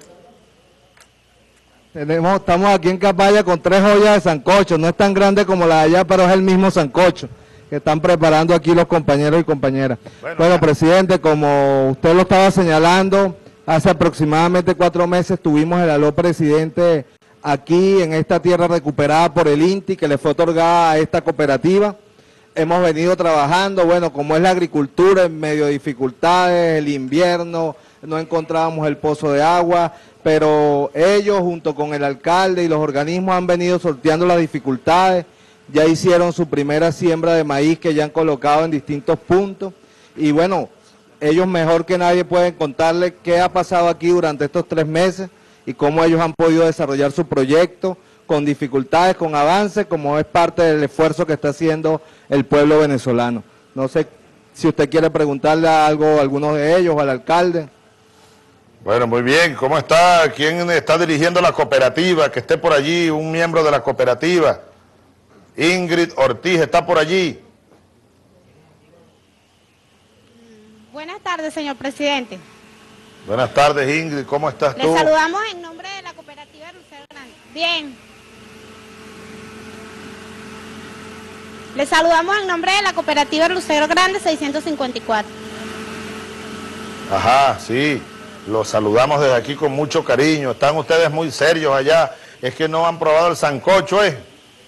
Tenemos, estamos aquí en Capaya con tres ollas de sancocho. No es tan grande como la de allá, pero es el mismo sancocho que están preparando aquí los compañeros y compañeras. Bueno, bueno presidente, como usted lo estaba señalando, hace aproximadamente cuatro meses tuvimos el aló presidente aquí en esta tierra recuperada por el INTI, que le fue otorgada a esta cooperativa. Hemos venido trabajando, bueno, como es la agricultura, en medio de dificultades, el invierno, no encontrábamos el pozo de agua, pero ellos junto con el alcalde y los organismos han venido sorteando las dificultades. Ya hicieron su primera siembra de maíz que ya han colocado en distintos puntos y bueno, ellos mejor que nadie pueden contarle qué ha pasado aquí durante estos tres meses y cómo ellos han podido desarrollar su proyecto con dificultades, con avances, como es parte del esfuerzo que está haciendo el pueblo venezolano. No sé si usted quiere preguntarle algo a algunos de ellos o al alcalde. Bueno, muy bien. ¿Cómo está? ¿Quién está dirigiendo la cooperativa? Que esté por allí, un miembro de la cooperativa. Ingrid Ortiz, ¿está por allí? Buenas tardes, señor presidente. Buenas tardes, Ingrid. ¿Cómo estás tú? Le saludamos en nombre de la cooperativa Lucero Grande. Bien. Le saludamos en nombre de la cooperativa Lucero Grande seiscientos cincuenta y cuatro. Ajá, sí. Los saludamos desde aquí con mucho cariño. Están ustedes muy serios allá. Es que no han probado el sancocho, ¿eh?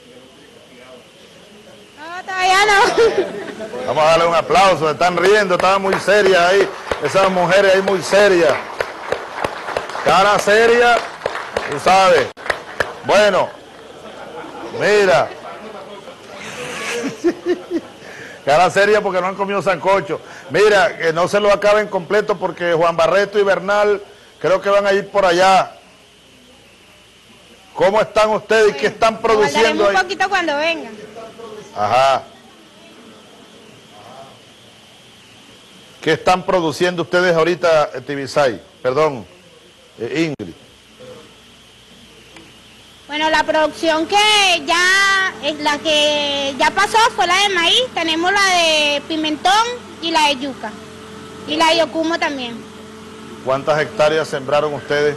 No, todavía no. Vamos a darle un aplauso. Están riendo, estaban muy serias ahí. Esas mujeres ahí muy serias. Cara seria, tú sabes. Bueno, mira. Cara seria porque no han comido sancocho. Mira, que no se lo acaben completo porque Juan Barreto y Bernal creo que van a ir por allá. ¿Cómo están ustedes y qué están produciendo ahí? Un poquito cuando vengan. Ajá. ¿Qué están produciendo ustedes ahorita, Tibisay? Perdón, eh, Ingrid. Bueno, la producción que ya es la que ya pasó fue la de maíz, tenemos la de pimentón y la de yuca, y la de yocumo también. ¿Cuántas hectáreas sembraron ustedes?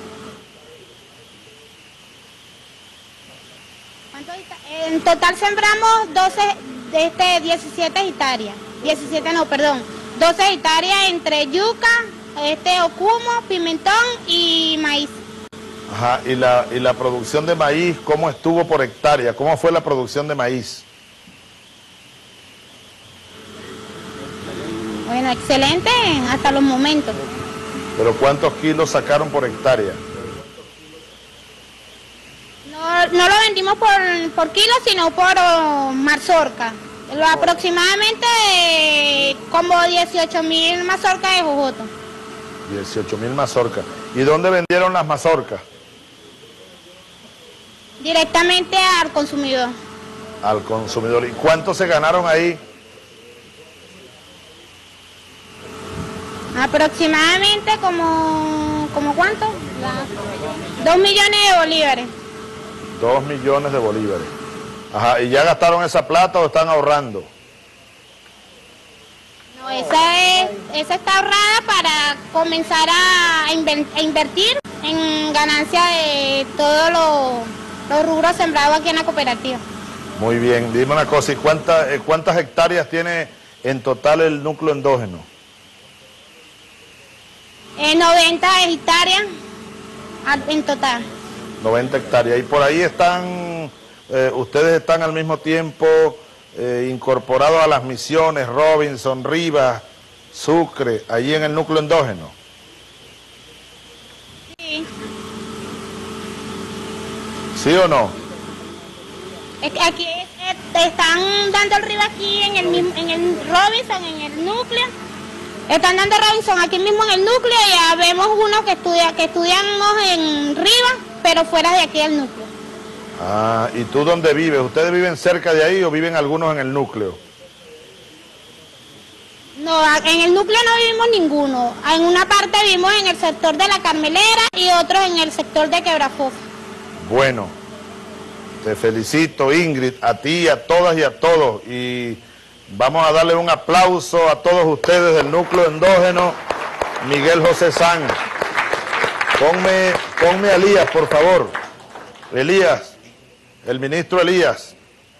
En total sembramos doce, este, diecisiete hectáreas, diecisiete no, perdón, doce hectáreas entre yuca, este yocumo, pimentón y maíz. Ajá, y la, y la producción de maíz, ¿cómo estuvo por hectárea? ¿Cómo fue la producción de maíz? Bueno, excelente hasta los momentos. ¿Pero cuántos kilos sacaron por hectárea? No, no lo vendimos por, por kilo, sino por oh, mazorca. Lo, aproximadamente eh, como dieciocho mil mazorcas de jojoto. dieciocho mil mazorcas. ¿Y dónde vendieron las mazorcas? Directamente al consumidor. Al consumidor. ¿Y cuánto se ganaron ahí? Aproximadamente como, ¿como cuánto? La, dos millones de bolívares. Dos millones de bolívares. Ajá, ¿y ya gastaron esa plata o están ahorrando? No, esa, es, esa está ahorrada para comenzar a, inver, a invertir en ganancia de todos los, los rubros sembrados aquí en la cooperativa. Muy bien, dime una cosa, ¿y cuántas, cuántas hectáreas tiene en total el núcleo endógeno? Eh, noventa hectáreas en total. noventa hectáreas. Y por ahí están, eh, ustedes están al mismo tiempo eh, incorporados a las misiones Robinson, Rivas, Sucre, allí en el núcleo endógeno. Sí. ¿Sí o no? Es que aquí eh, te están dando el Rivas aquí en el, mismo, en el Robinson, en el núcleo. Están dando Robinson aquí mismo en el núcleo y ya vemos uno que estudia, que estudiamos en Rivas, pero fuera de aquí del núcleo. Ah, ¿y tú dónde vives? ¿Ustedes viven cerca de ahí o viven algunos en el núcleo? No, en el núcleo no vivimos ninguno. En una parte vivimos en el sector de la Carmelera y otros en el sector de Quebrafosa. Bueno, te felicito, Ingrid, a ti, a todas y a todos. Y Vamos a darle un aplauso a todos ustedes del núcleo endógeno Miguel José Sanz. Ponme, ponme a Elías, por favor. Elías, el ministro Elías.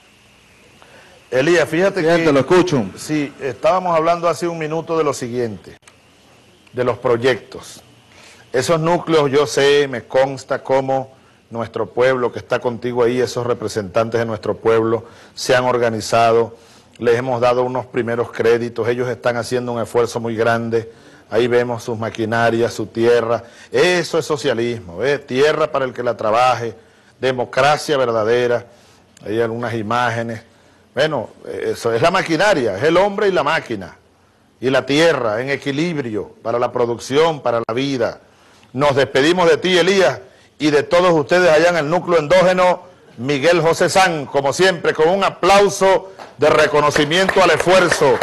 Elías, fíjate Fíjate, que... lo escucho. Sí, estábamos hablando hace un minuto de lo siguiente, de los proyectos. Esos núcleos, yo sé, me consta cómo nuestro pueblo que está contigo ahí, esos representantes de nuestro pueblo, se han organizado, les hemos dado unos primeros créditos, ellos están haciendo un esfuerzo muy grande, ahí vemos sus maquinarias, su tierra, eso es socialismo, ¿eh? Tierra para el que la trabaje, democracia verdadera, hay algunas imágenes, bueno, eso es la maquinaria, es el hombre y la máquina, y la tierra en equilibrio para la producción, para la vida. Nos despedimos de ti, Elías, y de todos ustedes allá en el núcleo endógeno Miguel José Sanz, como siempre, con un aplauso de reconocimiento al esfuerzo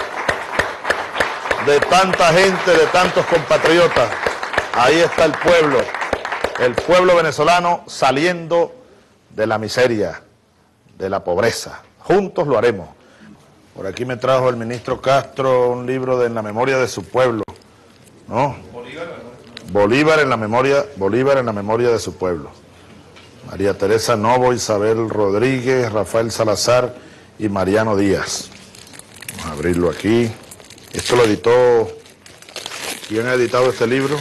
de tanta gente, de tantos compatriotas. Ahí está el pueblo, el pueblo venezolano saliendo de la miseria, de la pobreza. Juntos lo haremos. Por aquí me trajo el ministro Castro un libro de En la memoria de su pueblo, ¿no? Bolívar en la memoria, Bolívar en la memoria de su pueblo. María Teresa Novo, Isabel Rodríguez, Rafael Salazar y Mariano Díaz. Vamos a abrirlo aquí. Esto lo editó... ¿Quién ha editado este libro?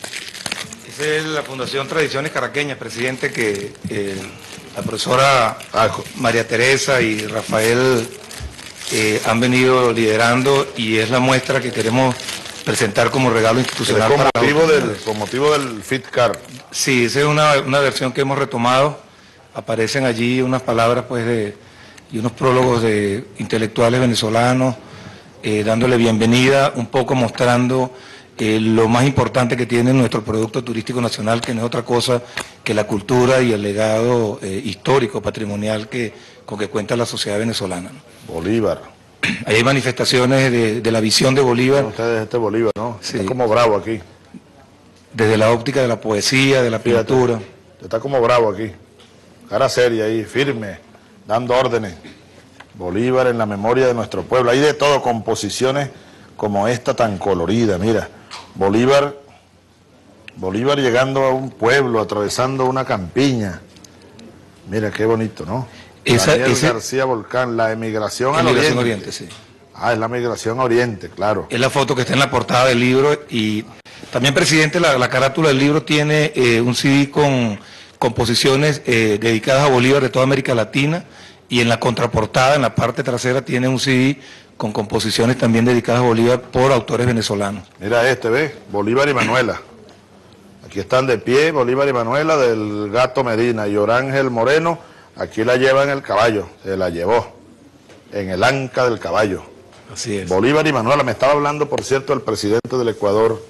Esa es la Fundación Tradiciones Caraqueñas, presidente, que eh, la profesora María Teresa y Rafael eh, han venido liderando, y es la muestra que queremos presentar como regalo institucional. Con para motivo, del, con motivo del FitCar. Sí, esa es una, una versión que hemos retomado. Aparecen allí unas palabras pues de y unos prólogos de intelectuales venezolanos, eh, dándole bienvenida, un poco mostrando eh, lo más importante que tiene nuestro producto turístico nacional, que no es otra cosa que la cultura y el legado eh, histórico, patrimonial que, con que cuenta la sociedad venezolana, ¿no? Bolívar. Ahí hay manifestaciones de, de la visión de Bolívar. Ustedes este Bolívar, ¿no? Sí. Está como bravo aquí. Desde la óptica de la poesía, de la Fíjate, pintura. Está como bravo aquí. Cara seria ahí, firme, dando órdenes. Bolívar en la memoria de nuestro pueblo. Hay de todo, composiciones como esta tan colorida, mira. Bolívar, Bolívar llegando a un pueblo, atravesando una campiña. Mira qué bonito, ¿no? Esa, Daniel ese, García Volcán, la emigración al emigración oriente. oriente, sí. Ah, es la migración a oriente, claro. Es la foto que está en la portada del libro. Y también, presidente, la, la carátula del libro tiene eh, un C D con composiciones eh, dedicadas a Bolívar de toda América Latina, y en la contraportada, en la parte trasera, tiene un C D con composiciones también dedicadas a Bolívar por autores venezolanos. Mira este, ¿ves? Bolívar y Manuela. Aquí están de pie Bolívar y Manuela del Gato Medina, y Orángel Moreno, aquí la lleva en el caballo, se la llevó, en el anca del caballo. Así es. Bolívar y Manuela. Me estaba hablando, por cierto, el presidente del Ecuador,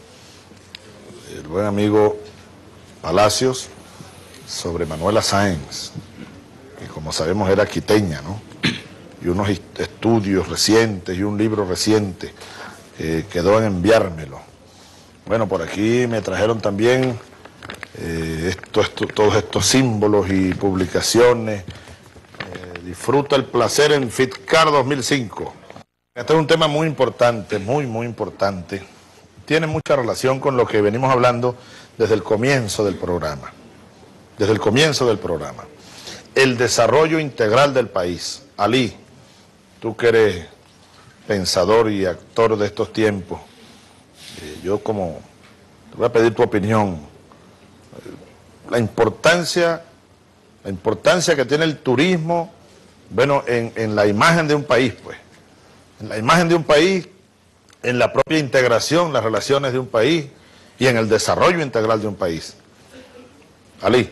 el buen amigo Palacios, sobre Manuela Sáenz, que como sabemos era quiteña, ¿no? Y unos estudios recientes y un libro reciente, eh, quedó en enviármelo. Bueno, por aquí me trajeron también eh, esto, esto, todos estos símbolos y publicaciones. Eh, disfruta el placer en FitCar dos mil cinco. Este es un tema muy importante, muy, muy importante. Tiene mucha relación con lo que venimos hablando desde el comienzo del programa. Desde el comienzo del programa. El desarrollo integral del país. Ali, tú que eres pensador y actor de estos tiempos, eh, yo como te voy a pedir tu opinión. La importancia, la importancia que tiene el turismo, bueno, en, en la imagen de un país, pues. En la imagen de un país, en la propia integración, las relaciones de un país y en el desarrollo integral de un país. Ali.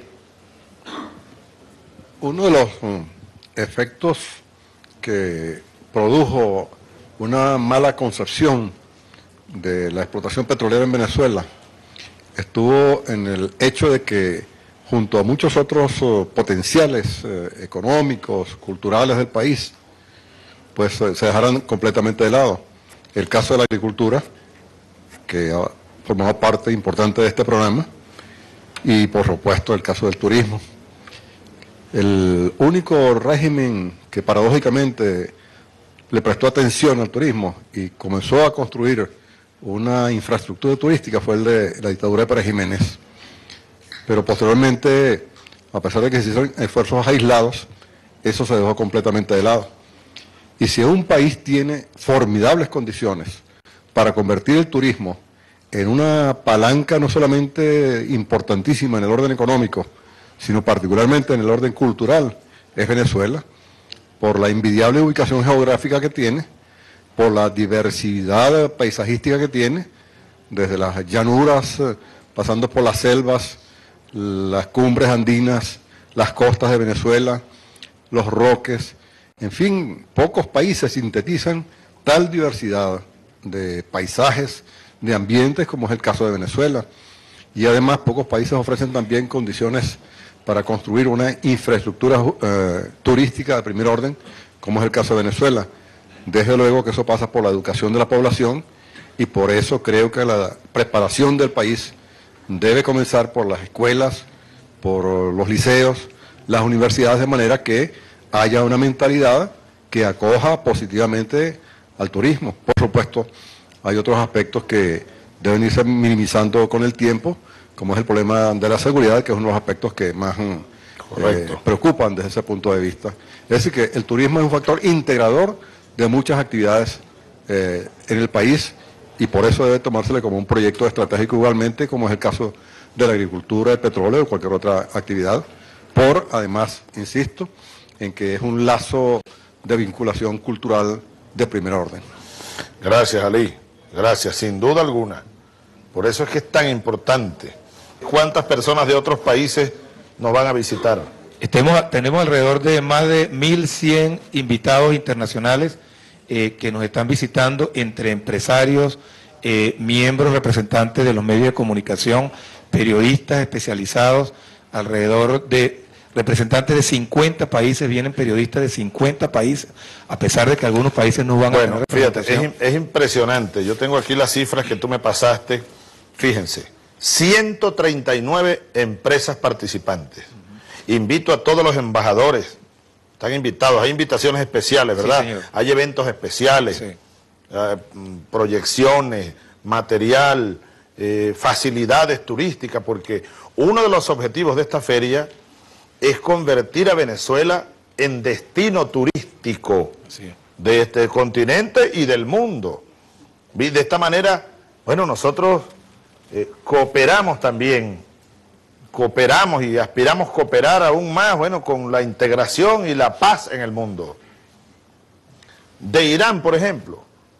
Uno de los um, efectos que produjo una mala concepción de la explotación petrolera en Venezuela estuvo en el hecho de que junto a muchos otros uh, potenciales uh, económicos, culturales del país, pues uh, se dejaron completamente de lado. El caso de la agricultura, que ha formado parte importante de este programa, y por supuesto el caso del turismo. El único régimen que paradójicamente le prestó atención al turismo y comenzó a construir una infraestructura turística fue el de la dictadura de Pérez Jiménez. Pero posteriormente, a pesar de que se hicieron esfuerzos aislados, eso se dejó completamente de lado. Y si un país tiene formidables condiciones para convertir el turismo en una palanca no solamente importantísima en el orden económico, sino particularmente en el orden cultural, es Venezuela, por la envidiable ubicación geográfica que tiene, por la diversidad paisajística que tiene, desde las llanuras, pasando por las selvas, las cumbres andinas, las costas de Venezuela, los roques, en fin, pocos países sintetizan tal diversidad de paisajes, de ambientes como es el caso de Venezuela. Y además pocos países ofrecen también condiciones para construir una infraestructura eh, turística de primer orden, como es el caso de Venezuela. Desde luego que eso pasa por la educación de la población y por eso creo que la preparación del país debe comenzar por las escuelas, por los liceos, las universidades, de manera que haya una mentalidad que acoja positivamente al turismo. Por supuesto, hay otros aspectos que deben irse minimizando con el tiempo, como es el problema de la seguridad, que es uno de los aspectos que más eh, preocupan desde ese punto de vista. Es decir, que el turismo es un factor integrador de muchas actividades eh, en el país y por eso debe tomársele como un proyecto estratégico igualmente, como es el caso de la agricultura, el petróleo o cualquier otra actividad, por además, insisto, en que es un lazo de vinculación cultural de primer orden. Gracias, Ali. Gracias, sin duda alguna. Por eso es que es tan importante. ¿Cuántas personas de otros países nos van a visitar? Estemos, tenemos alrededor de más de mil cien invitados internacionales eh, que nos están visitando, entre empresarios, eh, miembros, representantes de los medios de comunicación, periodistas especializados, alrededor de representantes de cincuenta países, vienen periodistas de cincuenta países, a pesar de que algunos países no van bueno, a tener fíjate, representación. es, es impresionante. Yo tengo aquí las cifras que tú me pasaste. Fíjense, ciento treinta y nueve empresas participantes. Uh-huh. Invito a todos los embajadores, están invitados, hay invitaciones especiales, ¿verdad? Sí, hay eventos especiales, sí. eh, proyecciones, material, eh, facilidades turísticas, porque uno de los objetivos de esta feria es convertir a Venezuela en destino turístico sí. de este continente y del mundo. De esta manera, bueno, nosotros eh, cooperamos también, cooperamos y aspiramos a cooperar aún más, bueno, con la integración y la paz en el mundo. De Irán, por ejemplo,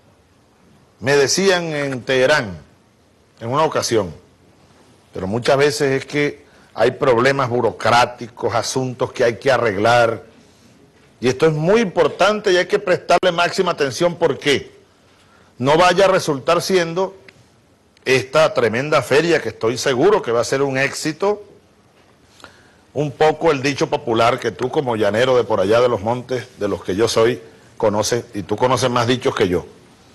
me decían en Teherán, en una ocasión, pero muchas veces es que hay problemas burocráticos, asuntos que hay que arreglar. Y esto es muy importante y hay que prestarle máxima atención porque no vaya a resultar siendo esta tremenda feria, que estoy seguro que va a ser un éxito, un poco el dicho popular que tú como llanero de por allá de los montes, de los que yo soy, conoces, y tú conoces más dichos que yo.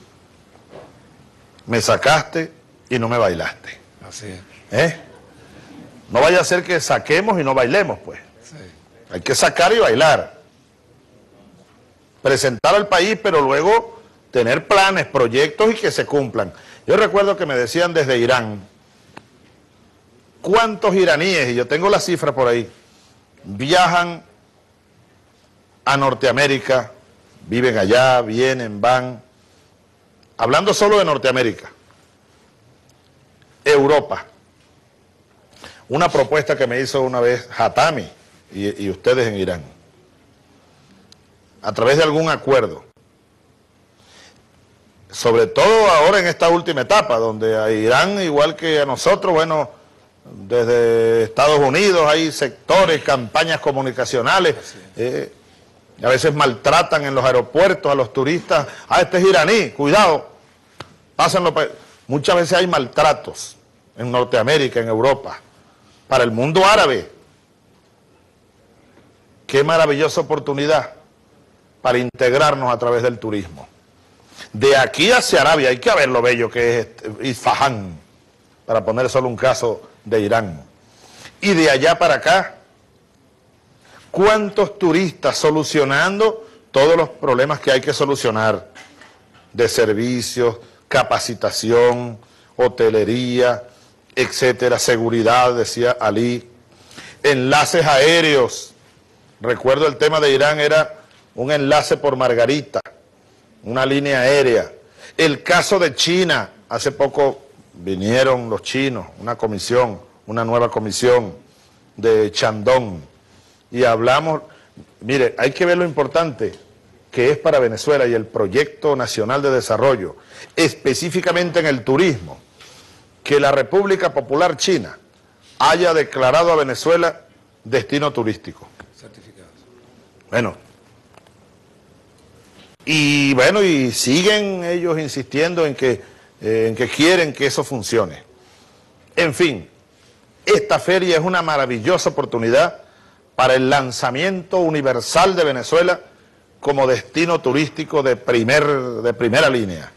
Me sacaste y no me bailaste. Así es. ¿Eh? No vaya a ser que saquemos y no bailemos, pues. Sí. Hay que sacar y bailar. Presentar al país, pero luego tener planes, proyectos y que se cumplan. Yo recuerdo que me decían desde Irán, ¿cuántos iraníes, y yo tengo la cifra por ahí, viajan a Norteamérica, viven allá, vienen, van, hablando solo de Norteamérica, Europa? Una propuesta que me hizo una vez Hatami y, y ustedes en Irán, a través de algún acuerdo, sobre todo ahora en esta última etapa, donde a Irán, igual que a nosotros, bueno, desde Estados Unidos hay sectores, campañas comunicacionales, eh, a veces maltratan en los aeropuertos a los turistas. Ah, este es iraní, cuidado, pásenlo. Muchas veces hay maltratos en Norteamérica, en Europa. Para el mundo árabe, qué maravillosa oportunidad para integrarnos a través del turismo. De aquí hacia Arabia, hay que ver lo bello que es Isfahán, para poner solo un caso de Irán. Y de allá para acá, ¿cuántos turistas solucionando todos los problemas que hay que solucionar, de servicios, capacitación, hotelería, etcétera, seguridad, decía Ali, enlaces aéreos. Recuerdo el tema de Irán era un enlace por Margarita, una línea aérea. El caso de China, hace poco vinieron los chinos, una comisión, una nueva comisión de Shandong, y hablamos, mire, hay que ver lo importante que es para Venezuela y el proyecto nacional de desarrollo, específicamente en el turismo, que la República Popular China haya declarado a Venezuela destino turístico. Certificados. Bueno, y bueno, y siguen ellos insistiendo en que, eh, en que quieren que eso funcione. En fin, esta feria es una maravillosa oportunidad para el lanzamiento universal de Venezuela como destino turístico de, primer, de primera línea.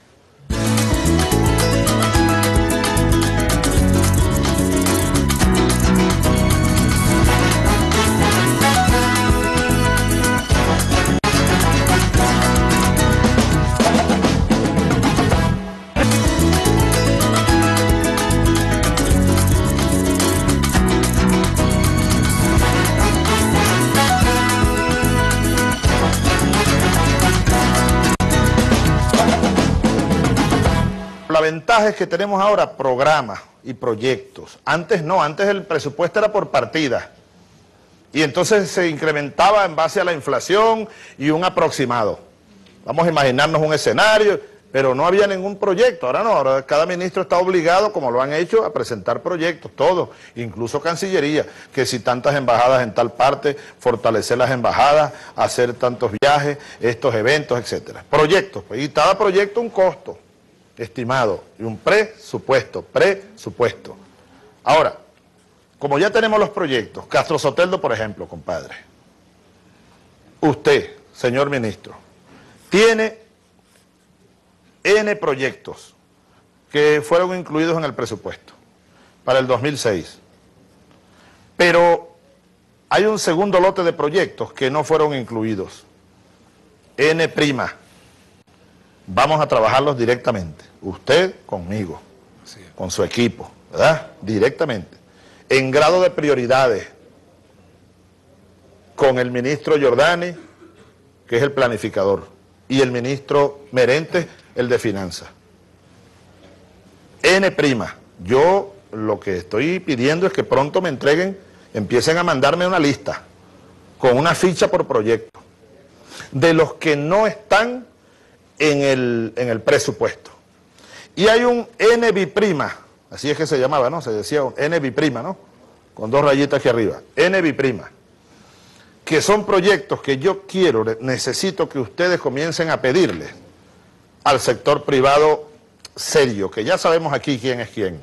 La ventaja es que tenemos ahora programas y proyectos. Antes no, antes el presupuesto era por partida. Y entonces se incrementaba en base a la inflación y un aproximado. Vamos a imaginarnos un escenario, pero no había ningún proyecto. Ahora no, ahora cada ministro está obligado, como lo han hecho, a presentar proyectos, todos, incluso Cancillería, que si tantas embajadas en tal parte, fortalecer las embajadas, hacer tantos viajes, estos eventos, etcétera. Proyectos, pues, y cada proyecto un costo estimado y un presupuesto, presupuesto. Ahora, como ya tenemos los proyectos, Castro Soteldo, por ejemplo, compadre, usted, señor ministro, tiene N proyectos que fueron incluidos en el presupuesto para el dos mil seis, pero hay un segundo lote de proyectos que no fueron incluidos, N prima. Vamos a trabajarlos directamente, usted conmigo, con su equipo, ¿verdad? Directamente, en grado de prioridades, con el ministro Giordani, que es el planificador, y el ministro Merentes, el de finanzas. N prima, yo lo que estoy pidiendo es que pronto me entreguen, empiecen a mandarme una lista, con una ficha por proyecto, de los que no están en el, en el presupuesto. Y hay un N biprima, así es que se llamaba, ¿no? Se decía un N biprima, ¿no? Con dos rayitas aquí arriba, N biprima, que son proyectos que yo quiero, necesito que ustedes comiencen a pedirles al sector privado serio, que ya sabemos aquí quién es quién,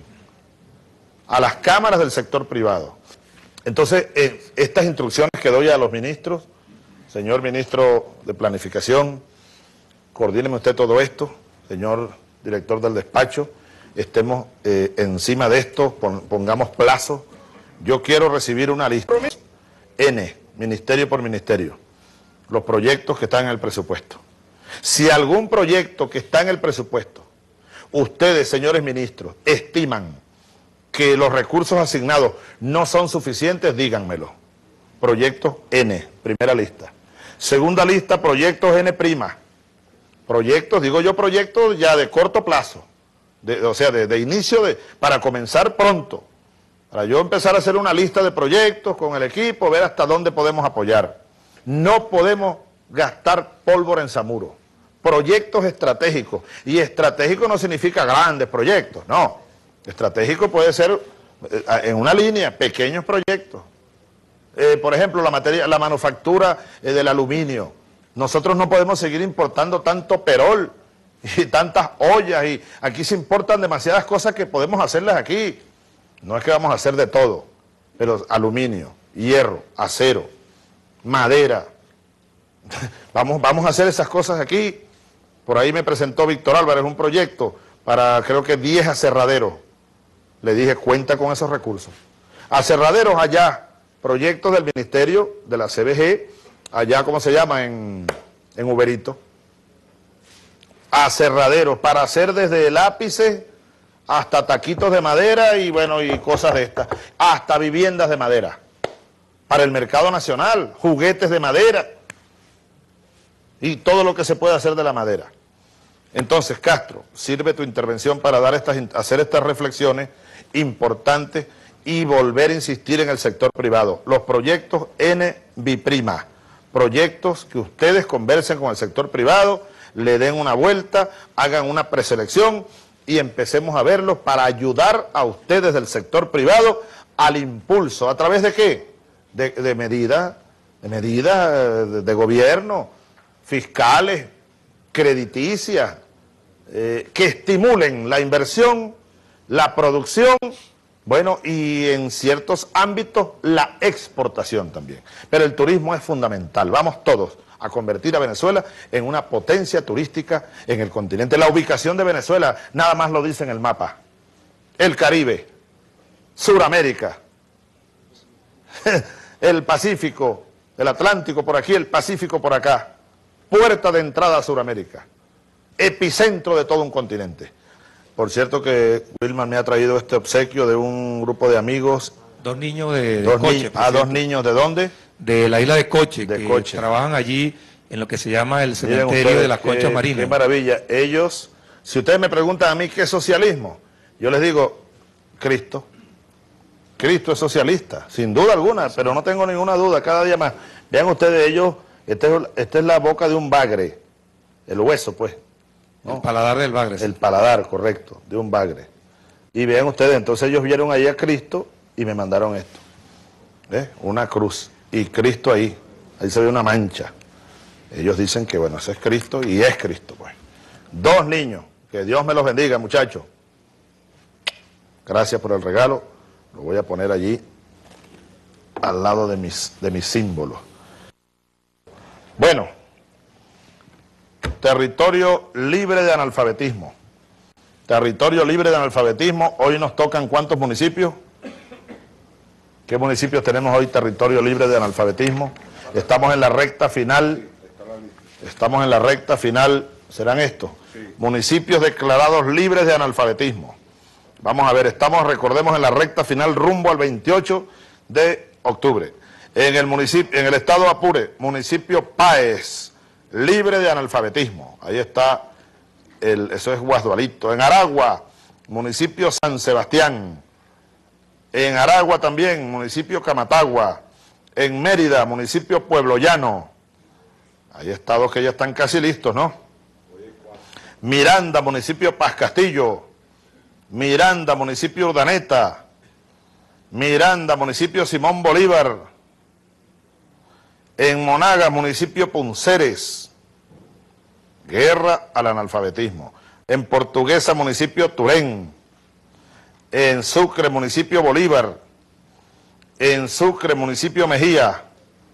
a las cámaras del sector privado. Entonces, eh, estas instrucciones que doy a los ministros, señor ministro de Planificación, coordíneme usted todo esto, señor director del despacho, estemos eh, encima de esto, pon, pongamos plazos. Yo quiero recibir una lista, N, ministerio por ministerio, los proyectos que están en el presupuesto. Si algún proyecto que está en el presupuesto, ustedes, señores ministros, estiman que los recursos asignados no son suficientes, díganmelo. Proyectos N, primera lista. Segunda lista, proyectos N prima. Proyectos, digo yo proyectos ya de corto plazo, de, o sea, de, de inicio, de, para comenzar pronto, para yo empezar a hacer una lista de proyectos con el equipo, ver hasta dónde podemos apoyar. No podemos gastar pólvora en Samuro. Proyectos estratégicos, y estratégico no significa grandes proyectos, no. Estratégico puede ser eh, en una línea, pequeños proyectos. Eh, por ejemplo, la materia, la manufactura eh, del aluminio. Nosotros no podemos seguir importando tanto perol y tantas ollas, y aquí se importan demasiadas cosas que podemos hacerlas aquí. No es que vamos a hacer de todo, pero aluminio, hierro, acero, madera. Vamos, vamos a hacer esas cosas aquí. Por ahí me presentó Víctor Álvarez un proyecto para creo que diez aserraderos. Le dije, cuenta con esos recursos. Aserraderos allá, proyectos del Ministerio de la C B G, allá, ¿cómo se llama? En, en Uberito, aserraderos para hacer desde lápices hasta taquitos de madera y bueno, y cosas de estas, hasta viviendas de madera, para el mercado nacional, juguetes de madera y todo lo que se puede hacer de la madera. Entonces, Castro, sirve tu intervención para dar estas, hacer estas reflexiones importantes y volver a insistir en el sector privado. Los proyectos N B I, proyectos que ustedes conversen con el sector privado, le den una vuelta, hagan una preselección y empecemos a verlos para ayudar a ustedes del sector privado al impulso. ¿A través de qué? De, de medidas, de medidas de, de gobierno, fiscales, crediticias, eh, que estimulen la inversión, la producción, bueno, y en ciertos ámbitos la exportación también. Pero el turismo es fundamental. Vamos todos a convertir a Venezuela en una potencia turística en el continente. La ubicación de Venezuela nada más lo dice en el mapa. El Caribe, Suramérica, el Pacífico, el Atlántico por aquí, el Pacífico por acá, puerta de entrada a Suramérica, epicentro de todo un continente. Por cierto que Wilman me ha traído este obsequio de un grupo de amigos. Dos niños de, dos de Coche. Ni ah, dos niños, ¿de dónde? De la isla de Coche, de que Coche. Trabajan allí en lo que se llama el cementerio ustedes, de las Conchas qué, Marinas. Qué maravilla. Ellos, si ustedes me preguntan a mí qué es socialismo, yo les digo, Cristo. Cristo es socialista, sin duda alguna, pero no tengo ninguna duda, cada día más. Vean ustedes, ellos, esta es, este es la boca de un bagre, el hueso, pues. ¿no? El paladar del bagre. Sí. El paladar, correcto, de un bagre. Y vean ustedes, entonces ellos vieron ahí a Cristo y me mandaron esto. ¿Ves? Una cruz. Y Cristo ahí, ahí se ve una mancha. Ellos dicen que, bueno, ese es Cristo y es Cristo, pues. Dos niños, que Dios me los bendiga, muchachos. Gracias por el regalo. Lo voy a poner allí al lado de mis, de mis símbolos. Bueno, territorio libre de analfabetismo. Territorio libre de analfabetismo. Hoy nos tocan ¿cuántos municipios? ¿Qué municipios tenemos hoy territorio libre de analfabetismo? Estamos en la recta final. Estamos en la recta final. ¿Serán estos? Municipios declarados libres de analfabetismo. Vamos a ver, estamos, recordemos, en la recta final rumbo al veintiocho de octubre. En el municipio, en el estado Apure, municipio Páez, libre de analfabetismo. Ahí está, el, eso es Guasdualito. En Aragua, municipio San Sebastián. En Aragua también, municipio Camatagua. En Mérida, municipio Pueblo Llano. Hay estados que ya están casi listos, ¿no? Miranda, municipio Paz Castillo. Miranda, municipio Urdaneta. Miranda, municipio Simón Bolívar. En Monagas, municipio Punceres. Guerra al analfabetismo. En Portuguesa, municipio Turén. En Sucre, municipio Bolívar. En Sucre, municipio Mejía.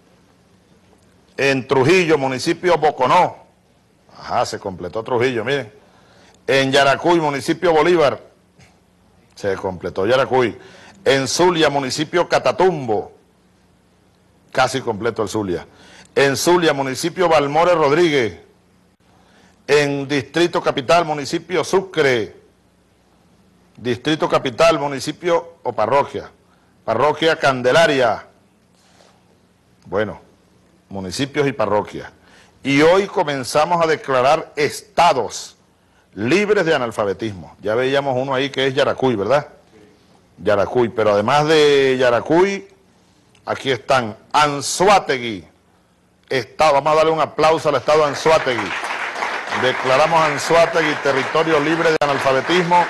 En Trujillo, municipio Boconó. Ajá, se completó Trujillo, miren. En Yaracuy, municipio Bolívar. Se completó Yaracuy. En Zulia, municipio Catatumbo. Casi completo el Zulia. En Zulia, municipio Balmore Rodríguez. En Distrito Capital, municipio Sucre. Distrito Capital, municipio o parroquia. Parroquia Candelaria. Bueno, municipios y parroquias. Y hoy comenzamos a declarar estados libres de analfabetismo. Ya veíamos uno ahí que es Yaracuy, ¿verdad? Sí. Yaracuy, pero además de Yaracuy, aquí están Anzoátegui. Estado, vamos a darle un aplauso al estado de Anzoátegui. Declaramos Anzoátegui territorio libre de analfabetismo.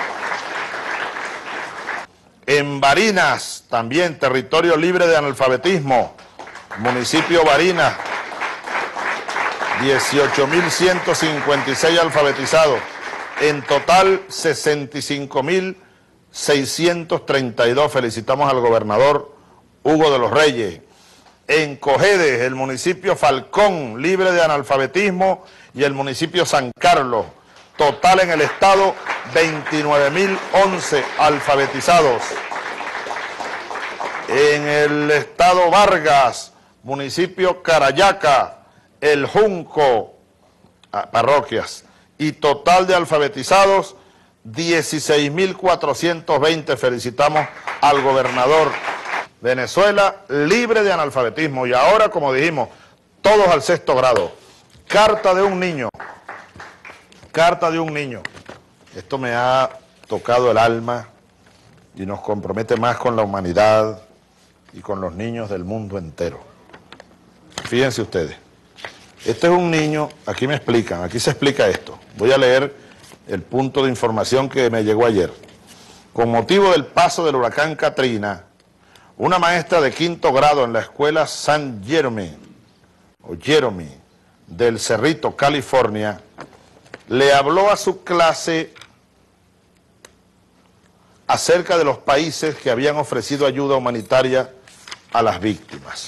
En Barinas, también territorio libre de analfabetismo. Municipio Barinas, dieciocho mil ciento cincuenta y seis alfabetizados. En total, sesenta y cinco mil seiscientos treinta y dos. Felicitamos al gobernador Hugo de los Reyes. En Cojedes, el municipio Falcón, libre de analfabetismo, y el municipio San Carlos. Total en el estado, veintinueve mil once alfabetizados. En el estado Vargas, municipio Carayaca, El Junco, parroquias y total de alfabetizados dieciséis mil cuatrocientos veinte. Felicitamos al gobernador. Venezuela libre de analfabetismo y ahora, como dijimos, todos al sexto grado. Carta de un niño, carta de un niño. Esto me ha tocado el alma y nos compromete más con la humanidad y con los niños del mundo entero. Fíjense ustedes, este es un niño, aquí me explican, aquí se explica esto. Voy a leer el punto de información que me llegó ayer. Con motivo del paso del huracán Katrina, una maestra de quinto grado en la escuela San Jeremy, o Jeremy, del Cerrito, California, le habló a su clase acerca de los países que habían ofrecido ayuda humanitaria a las víctimas.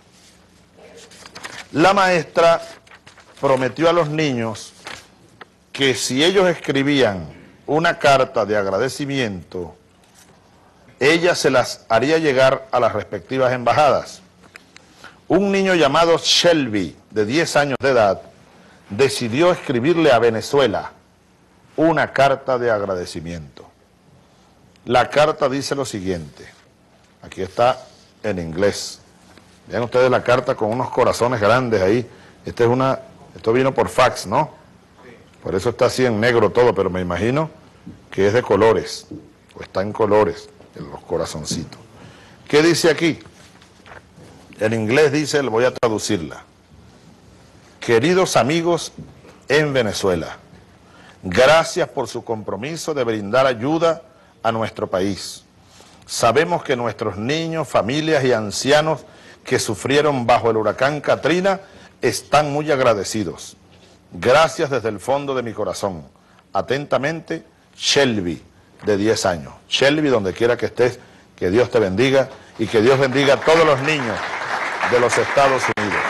La maestra prometió a los niños que si ellos escribían una carta de agradecimiento, ella se las haría llegar a las respectivas embajadas. Un niño llamado Shelby, de diez años de edad, decidió escribirle a Venezuela una carta de agradecimiento. La carta dice lo siguiente, aquí está en inglés. Vean ustedes la carta con unos corazones grandes ahí. Esta es una, esto vino por fax, ¿no? Por eso está así en negro todo, pero me imagino que es de colores, o está en colores, en los corazoncitos. ¿Qué dice aquí? En inglés dice, le voy a traducirla. Queridos amigos en Venezuela, gracias por su compromiso de brindar ayuda a nuestro país. Sabemos que nuestros niños, familias y ancianos que sufrieron bajo el huracán Katrina están muy agradecidos. Gracias desde el fondo de mi corazón. Atentamente, Shelby, de diez años. Shelby, donde quiera que estés, que Dios te bendiga y que Dios bendiga a todos los niños de los Estados Unidos.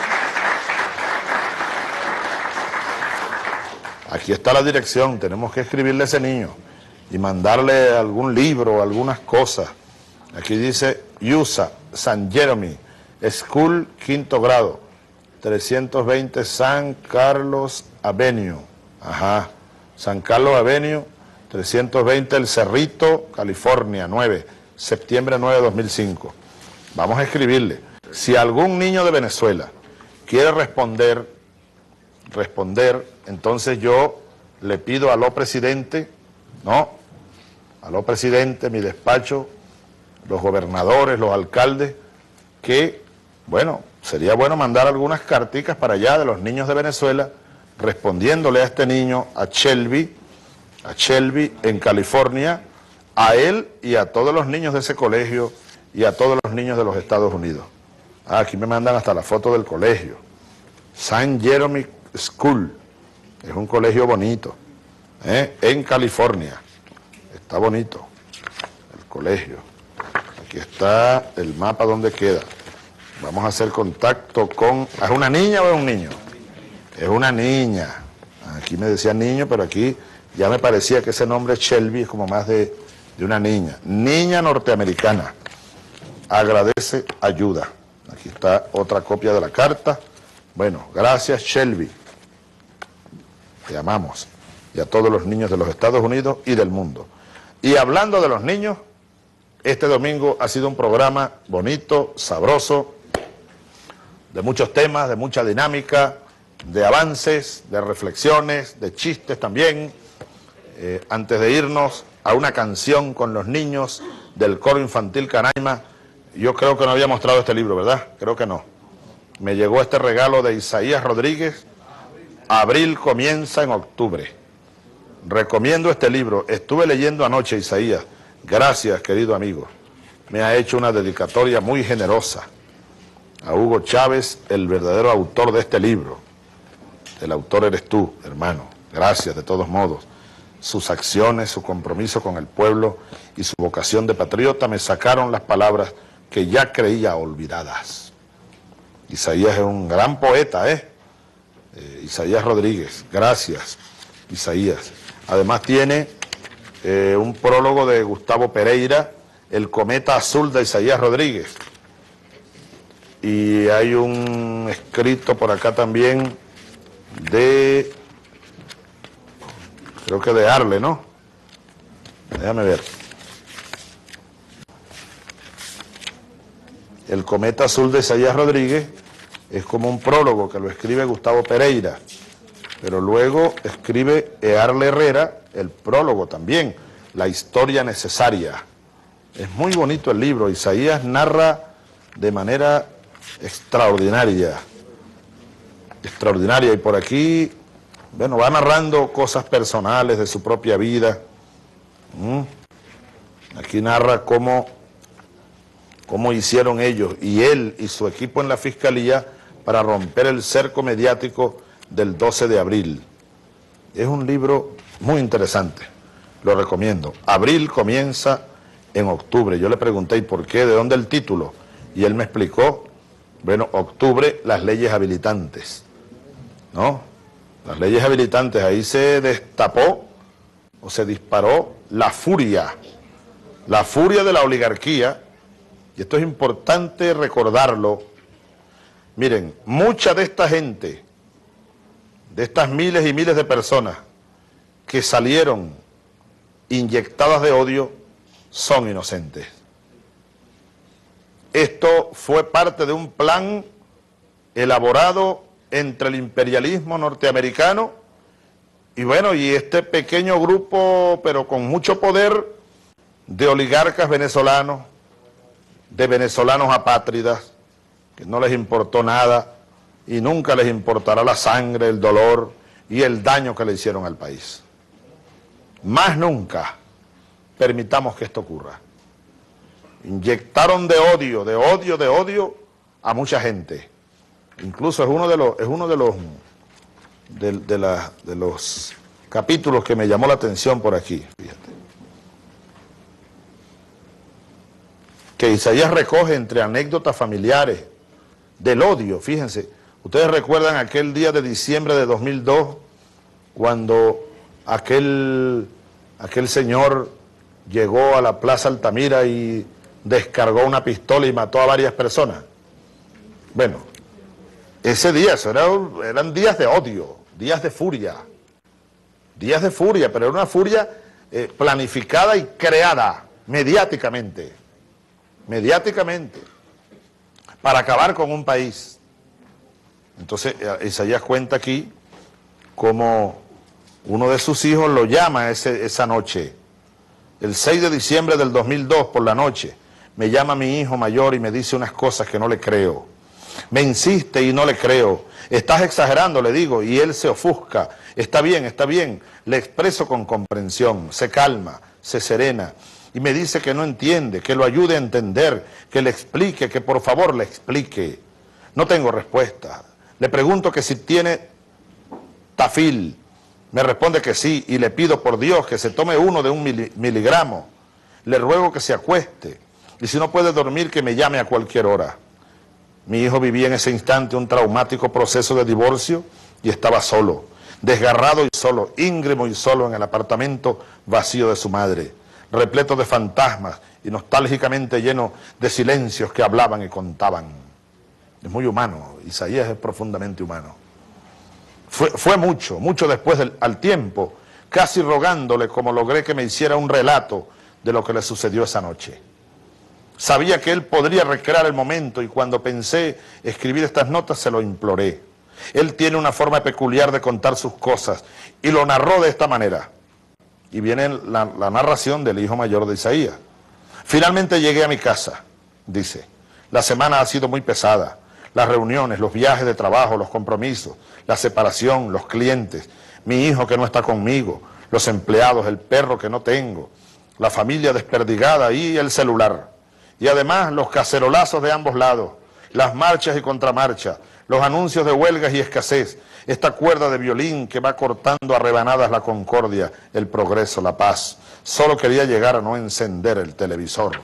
Aquí está la dirección, tenemos que escribirle a ese niño y mandarle algún libro o algunas cosas. Aquí dice U S A, San Jeremy, School, quinto grado, trescientos veinte San Carlos Avenue. Ajá, San Carlos Avenue, trescientos veinte El Cerrito, California, nueve, septiembre nueve de dos mil cinco. Vamos a escribirle. Si algún niño de Venezuela quiere responder, responder, entonces yo le pido a lo presidente, ¿no? A lo presidente, mi despacho, los gobernadores, los alcaldes, que, bueno, sería bueno mandar algunas carticas para allá de los niños de Venezuela, respondiéndole a este niño, a Shelby, a Shelby en California, a él y a todos los niños de ese colegio y a todos los niños de los Estados Unidos. Ah, aquí me mandan hasta la foto del colegio. San Jeremy School, es un colegio bonito, ¿eh? En California. Está bonito el colegio. Aquí está el mapa donde queda. Vamos a hacer contacto con... ¿Es una niña o es un niño? Es una niña. Aquí me decía niño, pero aquí ya me parecía que ese nombre Shelby es como más de, de una niña. Niña norteamericana. Agradece ayuda. Aquí está otra copia de la carta. Bueno, gracias Shelby. Te amamos. Y a todos los niños de los Estados Unidos y del mundo. Y hablando de los niños, este domingo ha sido un programa bonito, sabroso, de muchos temas, de mucha dinámica, de avances, de reflexiones, de chistes también. Eh, antes de irnos a una canción con los niños del coro infantil Canaima, yo creo que no había mostrado este libro, ¿verdad? Creo que no. Me llegó este regalo de Isaías Rodríguez. Abril comienza en octubre. Recomiendo este libro. Estuve leyendo anoche, Isaías. Gracias, querido amigo. Me ha hecho una dedicatoria muy generosa a Hugo Chávez, el verdadero autor de este libro. El autor eres tú, hermano. Gracias, de todos modos. Sus acciones, su compromiso con el pueblo y su vocación de patriota me sacaron las palabras que ya creía olvidadas. Isaías es un gran poeta, ¿eh? eh Isaías Rodríguez. Gracias, Isaías. Además tiene eh, un prólogo de Gustavo Pereira, El cometa azul de Isaías Rodríguez. Y hay un escrito por acá también de, creo que de Arle, ¿no? Déjame ver. El cometa azul de Isaías Rodríguez es como un prólogo que lo escribe Gustavo Pereira, pero luego escribe Earle Herrera el prólogo también, la historia necesaria. Es muy bonito el libro, Isaías narra de manera extraordinaria, extraordinaria, y por aquí, bueno, va narrando cosas personales de su propia vida. ¿Mm? Aquí narra cómo, cómo hicieron ellos, y él y su equipo en la Fiscalía, para romper el cerco mediático del doce de abril. Es un libro muy interesante, lo recomiendo. Abril comienza en octubre. Yo le pregunté, ¿y por qué? ¿De dónde el título? Y él me explicó, bueno, octubre, las leyes habilitantes, ¿no? Las leyes habilitantes, ahí se destapó o se disparó la furia, la furia de la oligarquía, y esto es importante recordarlo. Miren, mucha de esta gente, de estas miles y miles de personas que salieron inyectadas de odio, son inocentes. Esto fue parte de un plan elaborado entre el imperialismo norteamericano y bueno, y este pequeño grupo, pero con mucho poder, de oligarcas venezolanos, de venezolanos apátridas, que no les importó nada y nunca les importará la sangre, el dolor y el daño que le hicieron al país. Más nunca permitamos que esto ocurra. Inyectaron de odio, de odio, de odio a mucha gente. Incluso es uno de los, es uno de los, de, de, la, de los capítulos que me llamó la atención por aquí. Fíjate. Que Isaías recoge entre anécdotas familiares del odio, fíjense. Ustedes recuerdan aquel día de diciembre de dos mil dos, cuando aquel, aquel señor llegó a la Plaza Altamira y descargó una pistola y mató a varias personas. Bueno, ese día, eso era, eran días de odio, días de furia, días de furia, pero era una furia eh, planificada y creada mediáticamente, mediáticamente, para acabar con un país. Entonces, Isaías cuenta aquí cómo uno de sus hijos lo llama ese, esa noche, el seis de diciembre del dos mil dos, por la noche, me llama mi hijo mayor y me dice unas cosas que no le creo. Me insiste y no le creo. Estás exagerando, le digo, y él se ofusca. Está bien, está bien. Le expreso con comprensión, se calma, se serena y me dice que no entiende, que lo ayude a entender, que le explique, que por favor le explique. No tengo respuesta. Le pregunto que si tiene tafil. Me responde que sí y le pido por Dios que se tome uno de un miligramo. Le ruego que se acueste y si no puede dormir que me llame a cualquier hora. Mi hijo vivía en ese instante un traumático proceso de divorcio y estaba solo, desgarrado y solo, íngrimo y solo en el apartamento vacío de su madre, repleto de fantasmas y nostálgicamente lleno de silencios que hablaban y contaban. Es muy humano, Isaías es profundamente humano. Fue, fue mucho, mucho después del, al tiempo, casi rogándole como logré que me hiciera un relato de lo que le sucedió esa noche. Sabía que él podría recrear el momento y cuando pensé escribir estas notas se lo imploré. Él tiene una forma peculiar de contar sus cosas y lo narró de esta manera. Y viene la, la narración del hijo mayor de Isaías. Finalmente llegué a mi casa, dice. La semana ha sido muy pesada. Las reuniones, los viajes de trabajo, los compromisos, la separación, los clientes, mi hijo que no está conmigo, los empleados, el perro que no tengo, la familia desperdigada y el celular. Y además los cacerolazos de ambos lados, las marchas y contramarchas, los anuncios de huelgas y escasez, esta cuerda de violín que va cortando a rebanadas la concordia, el progreso, la paz. Solo quería llegar a no encender el televisor.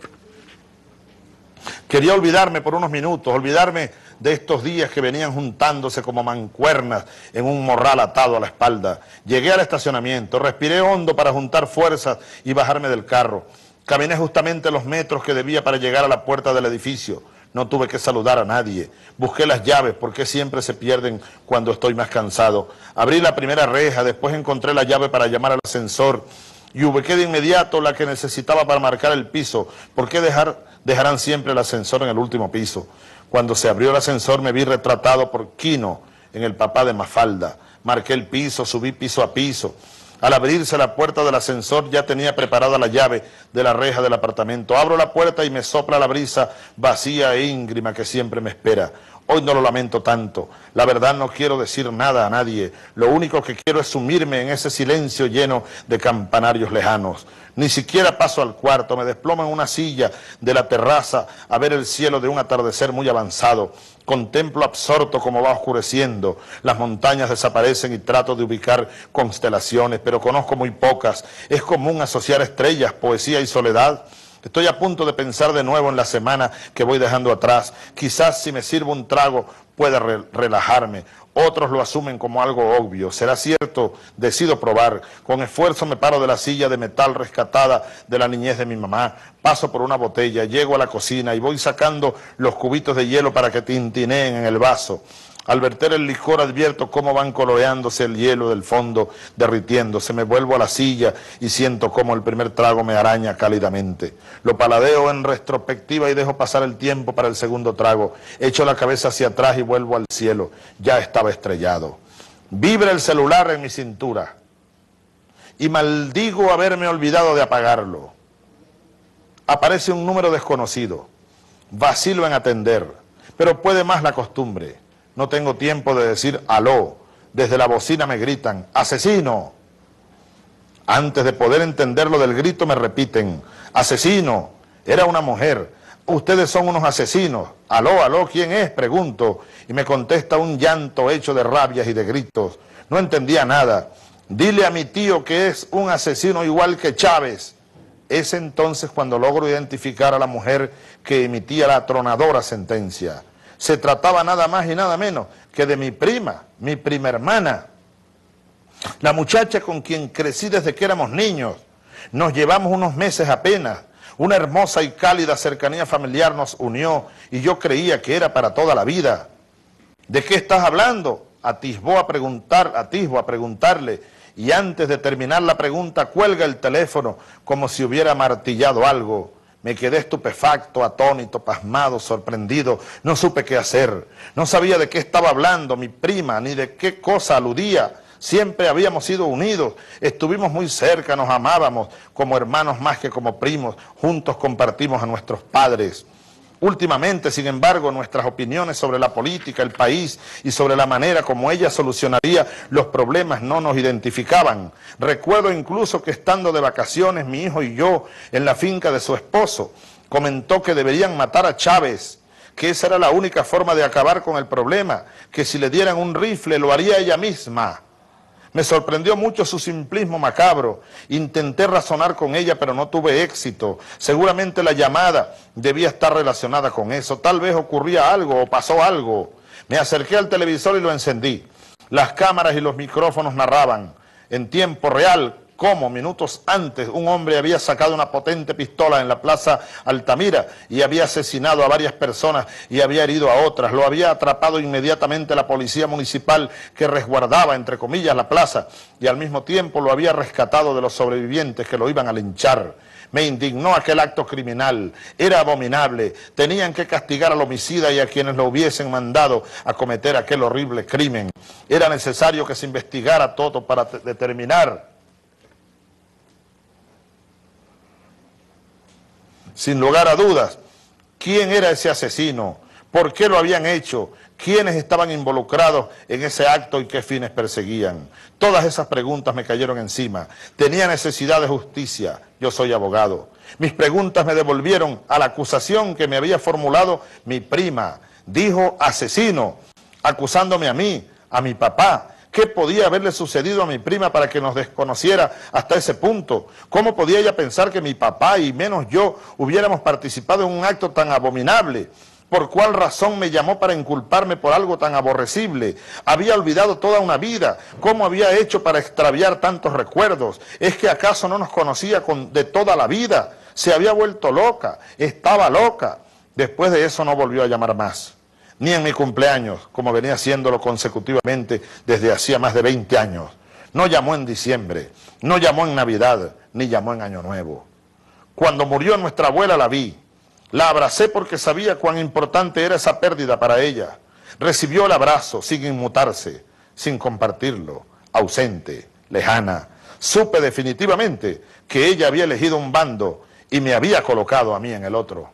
Quería olvidarme por unos minutos, olvidarme de estos días que venían juntándose como mancuernas en un morral atado a la espalda. Llegué al estacionamiento, respiré hondo para juntar fuerzas y bajarme del carro. Caminé justamente los metros que debía para llegar a la puerta del edificio. No tuve que saludar a nadie. Busqué las llaves porque siempre se pierden cuando estoy más cansado. Abrí la primera reja, después encontré la llave para llamar al ascensor y ubiqué de inmediato la que necesitaba para marcar el piso. ¿Por qué dejar, dejarán siempre el ascensor en el último piso? Cuando se abrió el ascensor me vi retratado por Quino en El papá de Mafalda. Marqué el piso, subí piso a piso. Al abrirse la puerta del ascensor ya tenía preparada la llave de la reja del apartamento. Abro la puerta y me sopla la brisa vacía e íngrima que siempre me espera. Hoy no lo lamento tanto. La verdad no quiero decir nada a nadie. Lo único que quiero es sumirme en ese silencio lleno de campanarios lejanos. Ni siquiera paso al cuarto, me desplomo en una silla de la terraza a ver el cielo de un atardecer muy avanzado. Contemplo absorto cómo va oscureciendo, las montañas desaparecen y trato de ubicar constelaciones, pero conozco muy pocas. Es común asociar estrellas, poesía y soledad. Estoy a punto de pensar de nuevo en la semana que voy dejando atrás. Quizás si me sirvo un trago pueda re relajarme. Otros lo asumen como algo obvio. ¿Será cierto? Decido probar. Con esfuerzo me paro de la silla de metal rescatada de la niñez de mi mamá. Paso por una botella, llego a la cocina y voy sacando los cubitos de hielo para que tintineen en el vaso. Al verter el licor advierto cómo van coloreándose el hielo del fondo, derritiéndose. Me vuelvo a la silla y siento cómo el primer trago me araña cálidamente. Lo paladeo en retrospectiva y dejo pasar el tiempo para el segundo trago. Echo la cabeza hacia atrás y vuelvo al cielo. Ya estaba estrellado. Vibra el celular en mi cintura y maldigo haberme olvidado de apagarlo. Aparece un número desconocido. Vacilo en atender, pero puede más la costumbre. No tengo tiempo de decir aló. Desde la bocina me gritan, ¡asesino! Antes de poder entender lo del grito me repiten, ¡asesino! Era una mujer. Ustedes son unos asesinos. Aló, aló, ¿quién es? Pregunto. Y me contesta un llanto hecho de rabias y de gritos. No entendía nada. Dile a mi tío que es un asesino igual que Chávez. Es entonces cuando logro identificar a la mujer que emitía la atronadora sentencia. Se trataba nada más y nada menos que de mi prima, mi prima hermana, la muchacha con quien crecí desde que éramos niños. Nos llevamos unos meses apenas, una hermosa y cálida cercanía familiar nos unió y yo creía que era para toda la vida. ¿De qué estás hablando? Atisbó a preguntar, atisbo a preguntarle y antes de terminar la pregunta cuelga el teléfono como si hubiera martillado algo. Me quedé estupefacto, atónito, pasmado, sorprendido. No supe qué hacer. No sabía de qué estaba hablando mi prima, ni de qué cosa aludía. Siempre habíamos sido unidos. Estuvimos muy cerca, nos amábamos como hermanos más que como primos. Juntos compartimos a nuestros padres. Últimamente, sin embargo, nuestras opiniones sobre la política, el país y sobre la manera como ella solucionaría los problemas no nos identificaban. Recuerdo incluso que estando de vacaciones, mi hijo y yo, en la finca de su esposo, comentó que deberían matar a Chávez, que esa era la única forma de acabar con el problema, que si le dieran un rifle lo haría ella misma. Me sorprendió mucho su simplismo macabro. Intenté razonar con ella, pero no tuve éxito. Seguramente la llamada debía estar relacionada con eso. Tal vez ocurría algo o pasó algo. Me acerqué al televisor y lo encendí. Las cámaras y los micrófonos narraban en tiempo real cómo minutos antes un hombre había sacado una potente pistola en la plaza Altamira y había asesinado a varias personas y había herido a otras. Lo había atrapado inmediatamente la policía municipal que resguardaba, entre comillas, la plaza y al mismo tiempo lo había rescatado de los sobrevivientes que lo iban a linchar. Me indignó aquel acto criminal, era abominable, tenían que castigar al homicida y a quienes lo hubiesen mandado a cometer aquel horrible crimen. Era necesario que se investigara todo para determinar sin lugar a dudas, ¿quién era ese asesino? ¿Por qué lo habían hecho? ¿Quiénes estaban involucrados en ese acto y qué fines perseguían? Todas esas preguntas me cayeron encima. Tenía necesidad de justicia. Yo soy abogado. Mis preguntas me devolvieron a la acusación que me había formulado mi prima. Dijo asesino, acusándome a mí, a mi papá. ¿Qué podía haberle sucedido a mi prima para que nos desconociera hasta ese punto? ¿Cómo podía ella pensar que mi papá y menos yo hubiéramos participado en un acto tan abominable? ¿Por cuál razón me llamó para inculparme por algo tan aborrecible? Había olvidado toda una vida. ¿Cómo había hecho para extraviar tantos recuerdos? ¿Es que acaso no nos conocía con, de toda la vida? Se había vuelto loca, estaba loca. Después de eso no volvió a llamar más, ni en mi cumpleaños, como venía haciéndolo consecutivamente desde hacía más de veinte años. No llamó en diciembre, no llamó en Navidad, ni llamó en Año Nuevo. Cuando murió nuestra abuela la vi, la abracé porque sabía cuán importante era esa pérdida para ella. Recibió el abrazo sin inmutarse, sin compartirlo, ausente, lejana. Supe definitivamente que ella había elegido un bando y me había colocado a mí en el otro.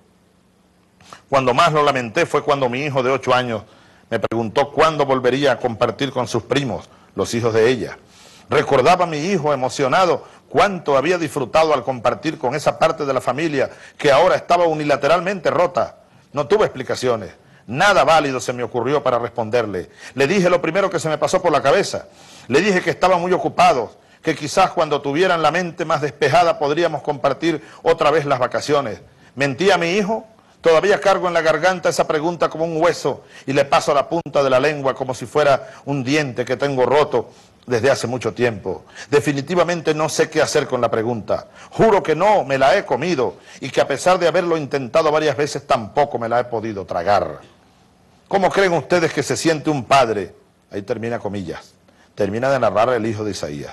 Cuando más lo lamenté fue cuando mi hijo de ocho años me preguntó cuándo volvería a compartir con sus primos, los hijos de ella. Recordaba a mi hijo emocionado cuánto había disfrutado al compartir con esa parte de la familia que ahora estaba unilateralmente rota. No tuve explicaciones, nada válido se me ocurrió para responderle. Le dije lo primero que se me pasó por la cabeza. Le dije que estaban muy ocupados, que quizás cuando tuvieran la mente más despejada podríamos compartir otra vez las vacaciones. ¿Mentí a mi hijo? Todavía cargo en la garganta esa pregunta como un hueso y le paso la punta de la lengua como si fuera un diente que tengo roto desde hace mucho tiempo. Definitivamente no sé qué hacer con la pregunta. Juro que no, me la he comido y que a pesar de haberlo intentado varias veces tampoco me la he podido tragar. ¿Cómo creen ustedes que se siente un padre? Ahí termina comillas. Termina de narrar el hijo de Isaías.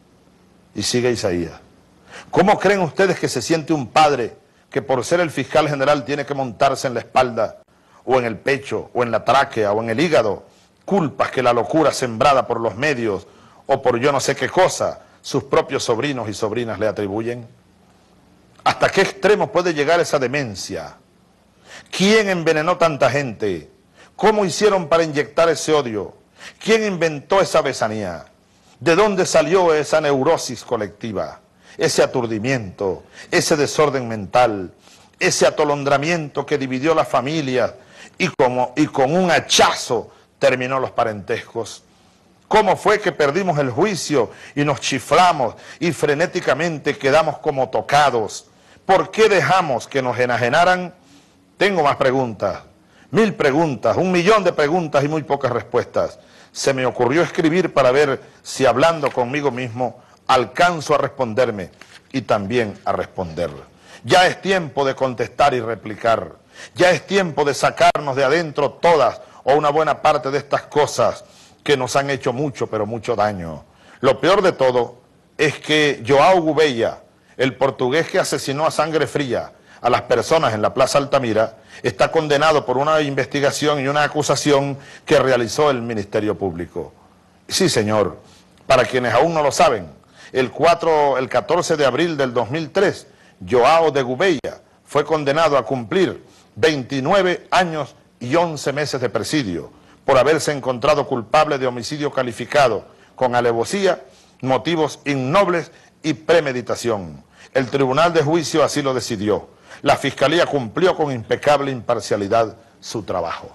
Y sigue Isaías. ¿Cómo creen ustedes que se siente un padre que por ser el fiscal general tiene que montarse en la espalda, o en el pecho, o en la tráquea, o en el hígado, culpas que la locura sembrada por los medios, o por yo no sé qué cosa, sus propios sobrinos y sobrinas le atribuyen? ¿Hasta qué extremo puede llegar esa demencia? ¿Quién envenenó tanta gente? ¿Cómo hicieron para inyectar ese odio? ¿Quién inventó esa besanía? ¿De dónde salió esa neurosis colectiva? Ese aturdimiento, ese desorden mental, ese atolondramiento que dividió las familias y, como, y con un hachazo terminó los parentescos. ¿Cómo fue que perdimos el juicio y nos chiflamos y frenéticamente quedamos como tocados? ¿Por qué dejamos que nos enajenaran? Tengo más preguntas, mil preguntas, un millón de preguntas y muy pocas respuestas. Se me ocurrió escribir para ver si hablando conmigo mismo alcanzo a responderme y también a responder. Ya es tiempo de contestar y replicar. Ya es tiempo de sacarnos de adentro todas o una buena parte de estas cosas que nos han hecho mucho, pero mucho daño. Lo peor de todo es que João Gouveia, el portugués que asesinó a sangre fría a las personas en la Plaza Altamira, está condenado por una investigación y una acusación que realizó el Ministerio Público. Sí, señor, para quienes aún no lo saben, el, cuatro, el catorce de abril del dos mil tres, João de Gouveia fue condenado a cumplir veintinueve años y once meses de presidio por haberse encontrado culpable de homicidio calificado con alevosía, motivos innobles y premeditación. El Tribunal de Juicio así lo decidió. La Fiscalía cumplió con impecable imparcialidad su trabajo.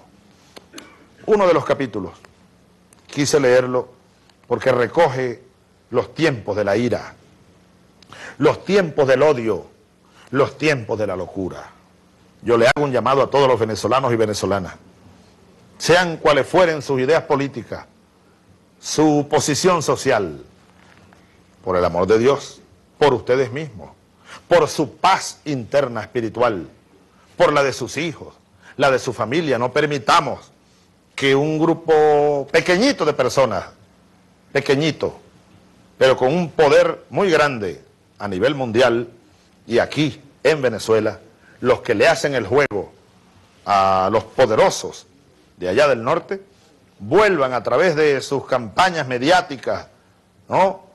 Uno de los capítulos, quise leerlo porque recoge los tiempos de la ira, los tiempos del odio, los tiempos de la locura. Yo le hago un llamado a todos los venezolanos y venezolanas, sean cuales fueren sus ideas políticas, su posición social, por el amor de Dios, por ustedes mismos, por su paz interna espiritual, por la de sus hijos, la de su familia. No permitamos que un grupo pequeñito de personas, pequeñito, pero con un poder muy grande a nivel mundial y aquí en Venezuela, los que le hacen el juego a los poderosos de allá del norte, vuelvan a través de sus campañas mediáticas, ¿no?,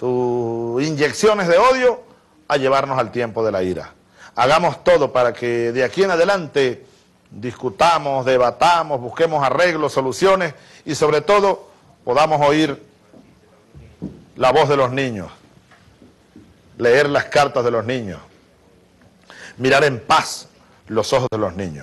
sus inyecciones de odio, a llevarnos al tiempo de la ira. Hagamos todo para que de aquí en adelante discutamos, debatamos, busquemos arreglos, soluciones y sobre todo podamos oír la voz de los niños, leer las cartas de los niños, mirar en paz los ojos de los niños.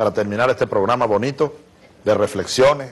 para terminar este programa bonito de reflexiones,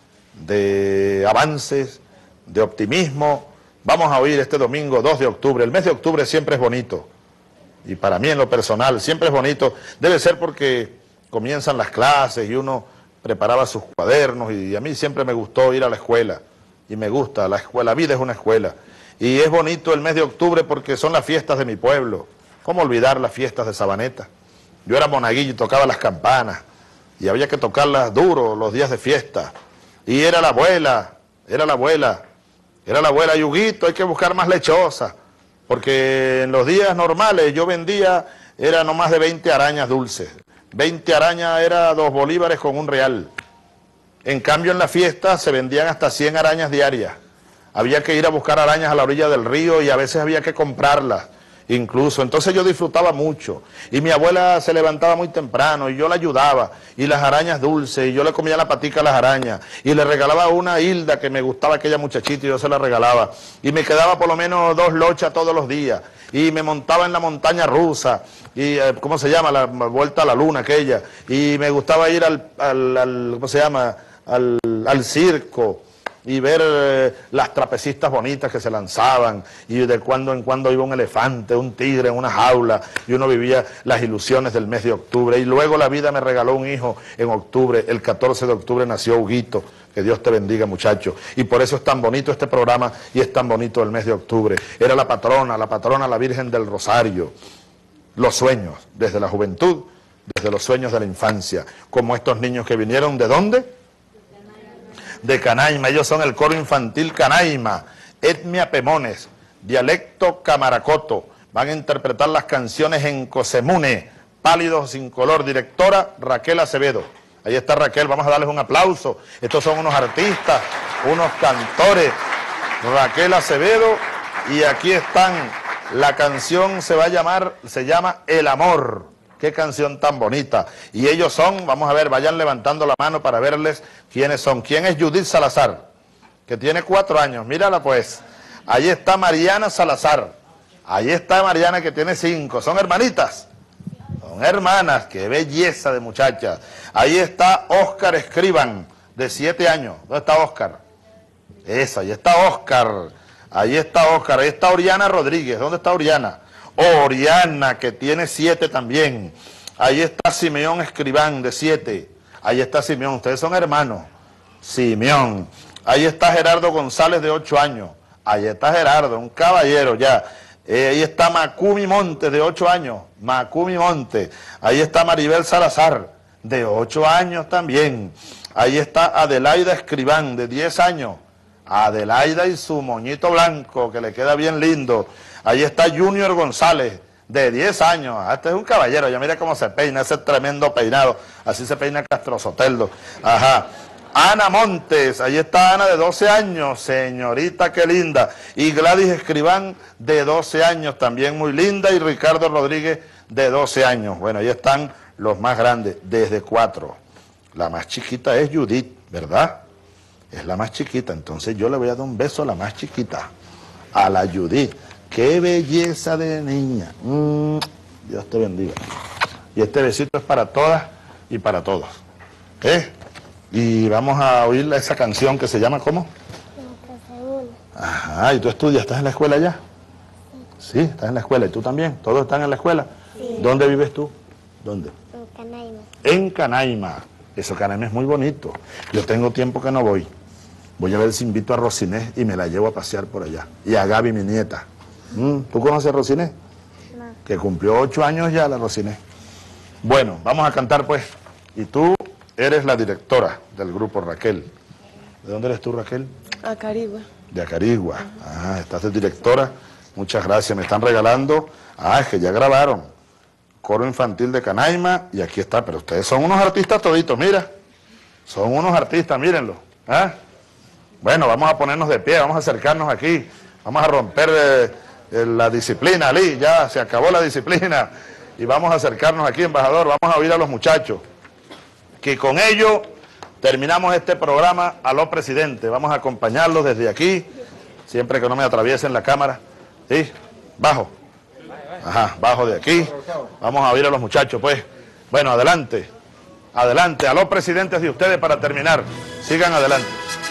de avances, de optimismo. Vamos a oír este domingo dos de octubre. El mes de octubre siempre es bonito. Y para mí en lo personal siempre es bonito. Debe ser porque comienzan las clases y uno preparaba sus cuadernos y a mí siempre me gustó ir a la escuela. Y me gusta, la escuela, la vida es una escuela. Y es bonito el mes de octubre porque son las fiestas de mi pueblo. ¿Cómo olvidar las fiestas de Sabaneta? Yo era monaguillo y tocaba las campanas. Y había que tocarlas duro los días de fiesta. Y era la abuela, era la abuela, era la abuela, Yuguito, hay que buscar más lechosa. Porque en los días normales yo vendía, era no más de veinte arañas dulces. veinte arañas era dos bolívares con un real. En cambio en la fiesta se vendían hasta cien arañas diarias. Había que ir a buscar arañas a la orilla del río y a veces había que comprarlas. Incluso, entonces yo disfrutaba mucho, y mi abuela se levantaba muy temprano, y yo la ayudaba, y las arañas dulces, y yo le comía la patica a las arañas, y le regalaba una a Hilda, que me gustaba aquella muchachita, y yo se la regalaba, y me quedaba por lo menos dos lochas todos los días, y me montaba en la montaña rusa, y eh, ¿cómo se llama? La vuelta a la luna aquella, y me gustaba ir al, al, al ¿cómo se llama? Al, al circo, y ver eh, las trapecistas bonitas que se lanzaban, y de cuando en cuando iba un elefante, un tigre en una jaula, y uno vivía las ilusiones del mes de octubre. Y luego la vida me regaló un hijo en octubre, el catorce de octubre nació Huguito, que Dios te bendiga, muchacho. Y por eso es tan bonito este programa y es tan bonito el mes de octubre. Era la patrona, la patrona, la Virgen del Rosario. Los sueños, desde la juventud, desde los sueños de la infancia, como estos niños que vinieron, ¿de dónde? De Canaima. Ellos son el coro infantil Canaima, etnia Pemones, dialecto Camaracoto. Van a interpretar las canciones en Cosemune, Pálidos sin color. Directora Raquel Acevedo. Ahí está Raquel, vamos a darles un aplauso. Estos son unos artistas, unos cantores. Raquel Acevedo, y aquí están. La canción se va a llamar, se llama El Amor. Qué canción tan bonita. Y ellos son, vamos a ver, vayan levantando la mano para verles quiénes son. ¿Quién es Judith Salazar? Que tiene cuatro años, mírala pues. Ahí está Mariana Salazar. Ahí está Mariana, que tiene cinco. ¿Son hermanitas? Son hermanas, qué belleza de muchachas. Ahí está Óscar Escriban, de siete años. ¿Dónde está Óscar? Eso, ahí está Óscar. Ahí está Óscar. Ahí está Oriana Rodríguez. ¿Dónde está Oriana? Oriana, que tiene siete también. Ahí está Simeón Escribán, de siete. Ahí está Simeón, ustedes son hermanos. Simeón. Ahí está Gerardo González, de ocho años. Ahí está Gerardo, un caballero ya. Eh, ahí está Macumi Montes, de ocho años. Macumi Montes. Ahí está Maribel Salazar, de ocho años también. Ahí está Adelaida Escribán, de diez años. Adelaida y su moñito blanco, que le queda bien lindo. Ahí está Junior González, de diez años. Este es un caballero, ya mira cómo se peina, ese tremendo peinado. Así se peina Castro Soteldo. Ajá. Ana Montes, ahí está Ana, de doce años, señorita, qué linda. Y Gladys Escribán, de doce años, también muy linda. Y Ricardo Rodríguez, de doce años. Bueno, ahí están los más grandes, desde cuatro. La más chiquita es Judith, ¿verdad? Es la más chiquita, entonces yo le voy a dar un beso a la más chiquita, a la Judith. ¡Qué belleza de niña! Mm, Dios te bendiga. Y este besito es para todas y para todos. ¿Eh? Y vamos a oír esa canción que se llama, ¿cómo? Ajá, ¿y tú estudias? ¿Estás en la escuela ya? Sí, estás en la escuela. ¿Y tú también? ¿Todos están en la escuela? Sí. ¿Dónde vives tú? ¿Dónde? En Canaima. En Canaima. Eso, Canaima es muy bonito. Yo tengo tiempo que no voy. Voy a ver si invito a Rosinés y me la llevo a pasear por allá. Y a Gaby, mi nieta. Mm, ¿Tú conoces a Rosinés? No. Que cumplió ocho años ya la Rosinés. Bueno, vamos a cantar pues. Y tú eres la directora del grupo, Raquel. ¿De dónde eres tú, Raquel? Acarigua. De Acarigua. Ah, estás de directora. Muchas gracias. Me están regalando. Ah, es que ya grabaron. Coro infantil de Canaima. Y aquí está. Pero ustedes son unos artistas toditos, mira. Son unos artistas, mírenlo. ¿Ah? Bueno, vamos a ponernos de pie, vamos a acercarnos aquí. Vamos a romper eh, eh, la disciplina, Ali. Ya se acabó la disciplina. Y vamos a acercarnos aquí, embajador. Vamos a oír a los muchachos. Que con ello terminamos este programa a los presidentes. Vamos a acompañarlos desde aquí, siempre que no me atraviesen la cámara. ¿Sí? Bajo. Ajá, bajo de aquí. Vamos a oír a los muchachos, pues. Bueno, adelante. Adelante, a los presidentes de ustedes para terminar. Sigan adelante.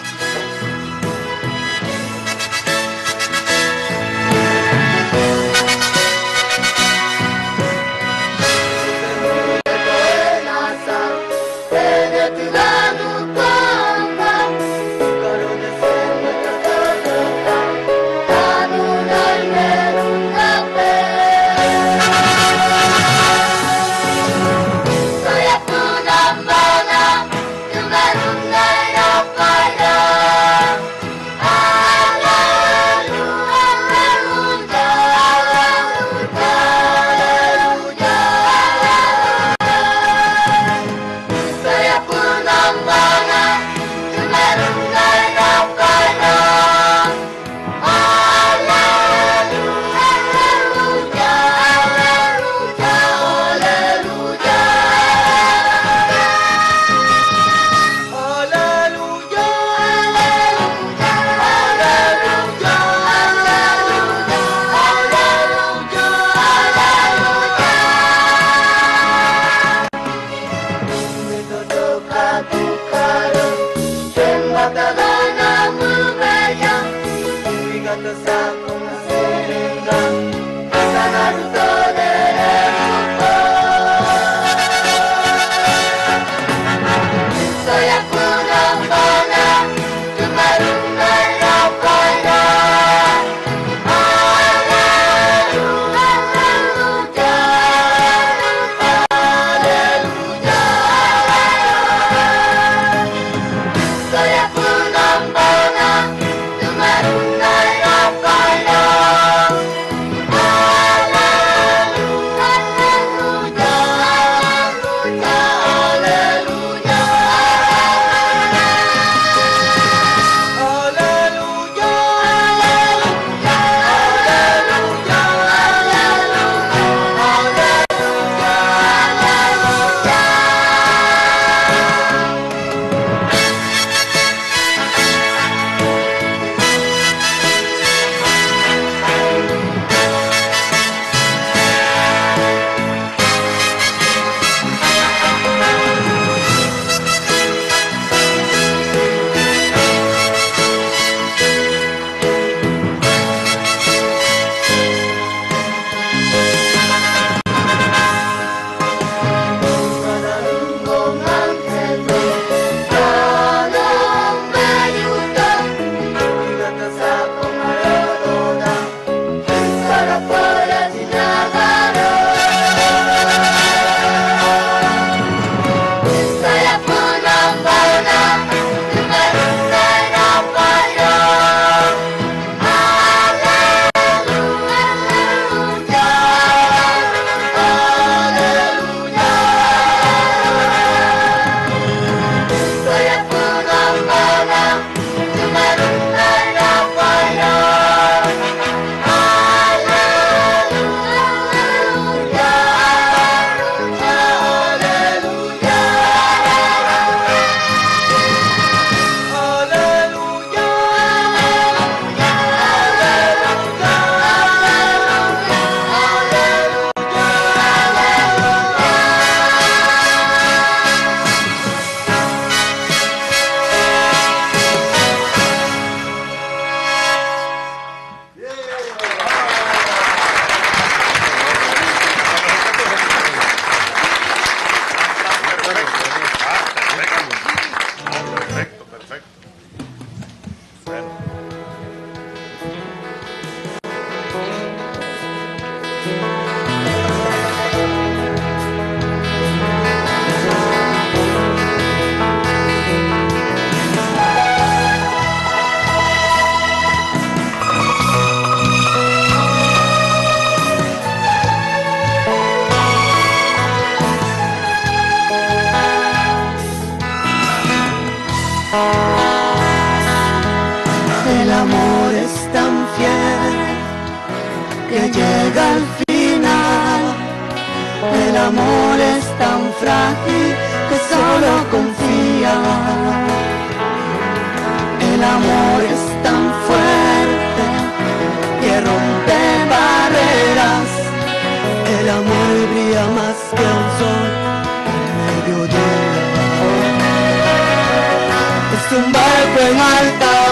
El amor es tan fiel que llega al final. El amor es tan frágil que solo confía. El amor es tan fuerte que rompe barreras. El amor brilla más que el sol al mediodía.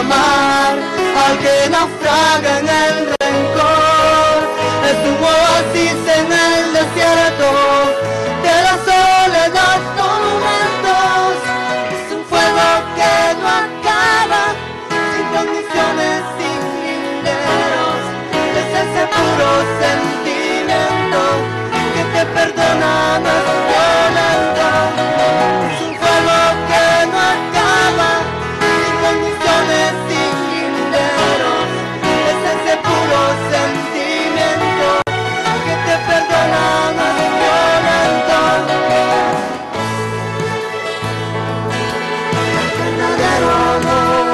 mar, al que naufraga en el rencor. Es un oasis en el desierto de la soledad, tormentos. Es un fuego que no acaba, sin condiciones, sin linderos. Es ese puro sentimiento que te perdona, no es violento. Es un fuego que no acaba, sin condiciones, sin linderos. Es ese puro sentimiento que te perdona, no es violento. Verdadero amor.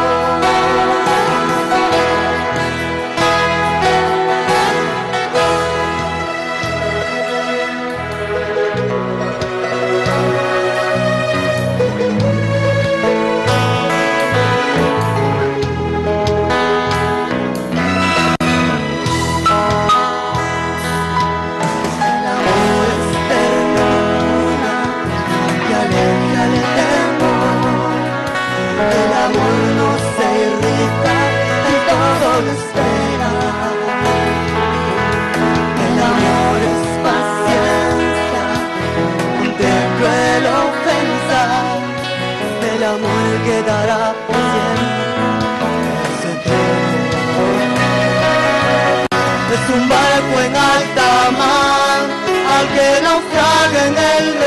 Quedará por siempre. Es un barco en alta mar, al que naufraga en el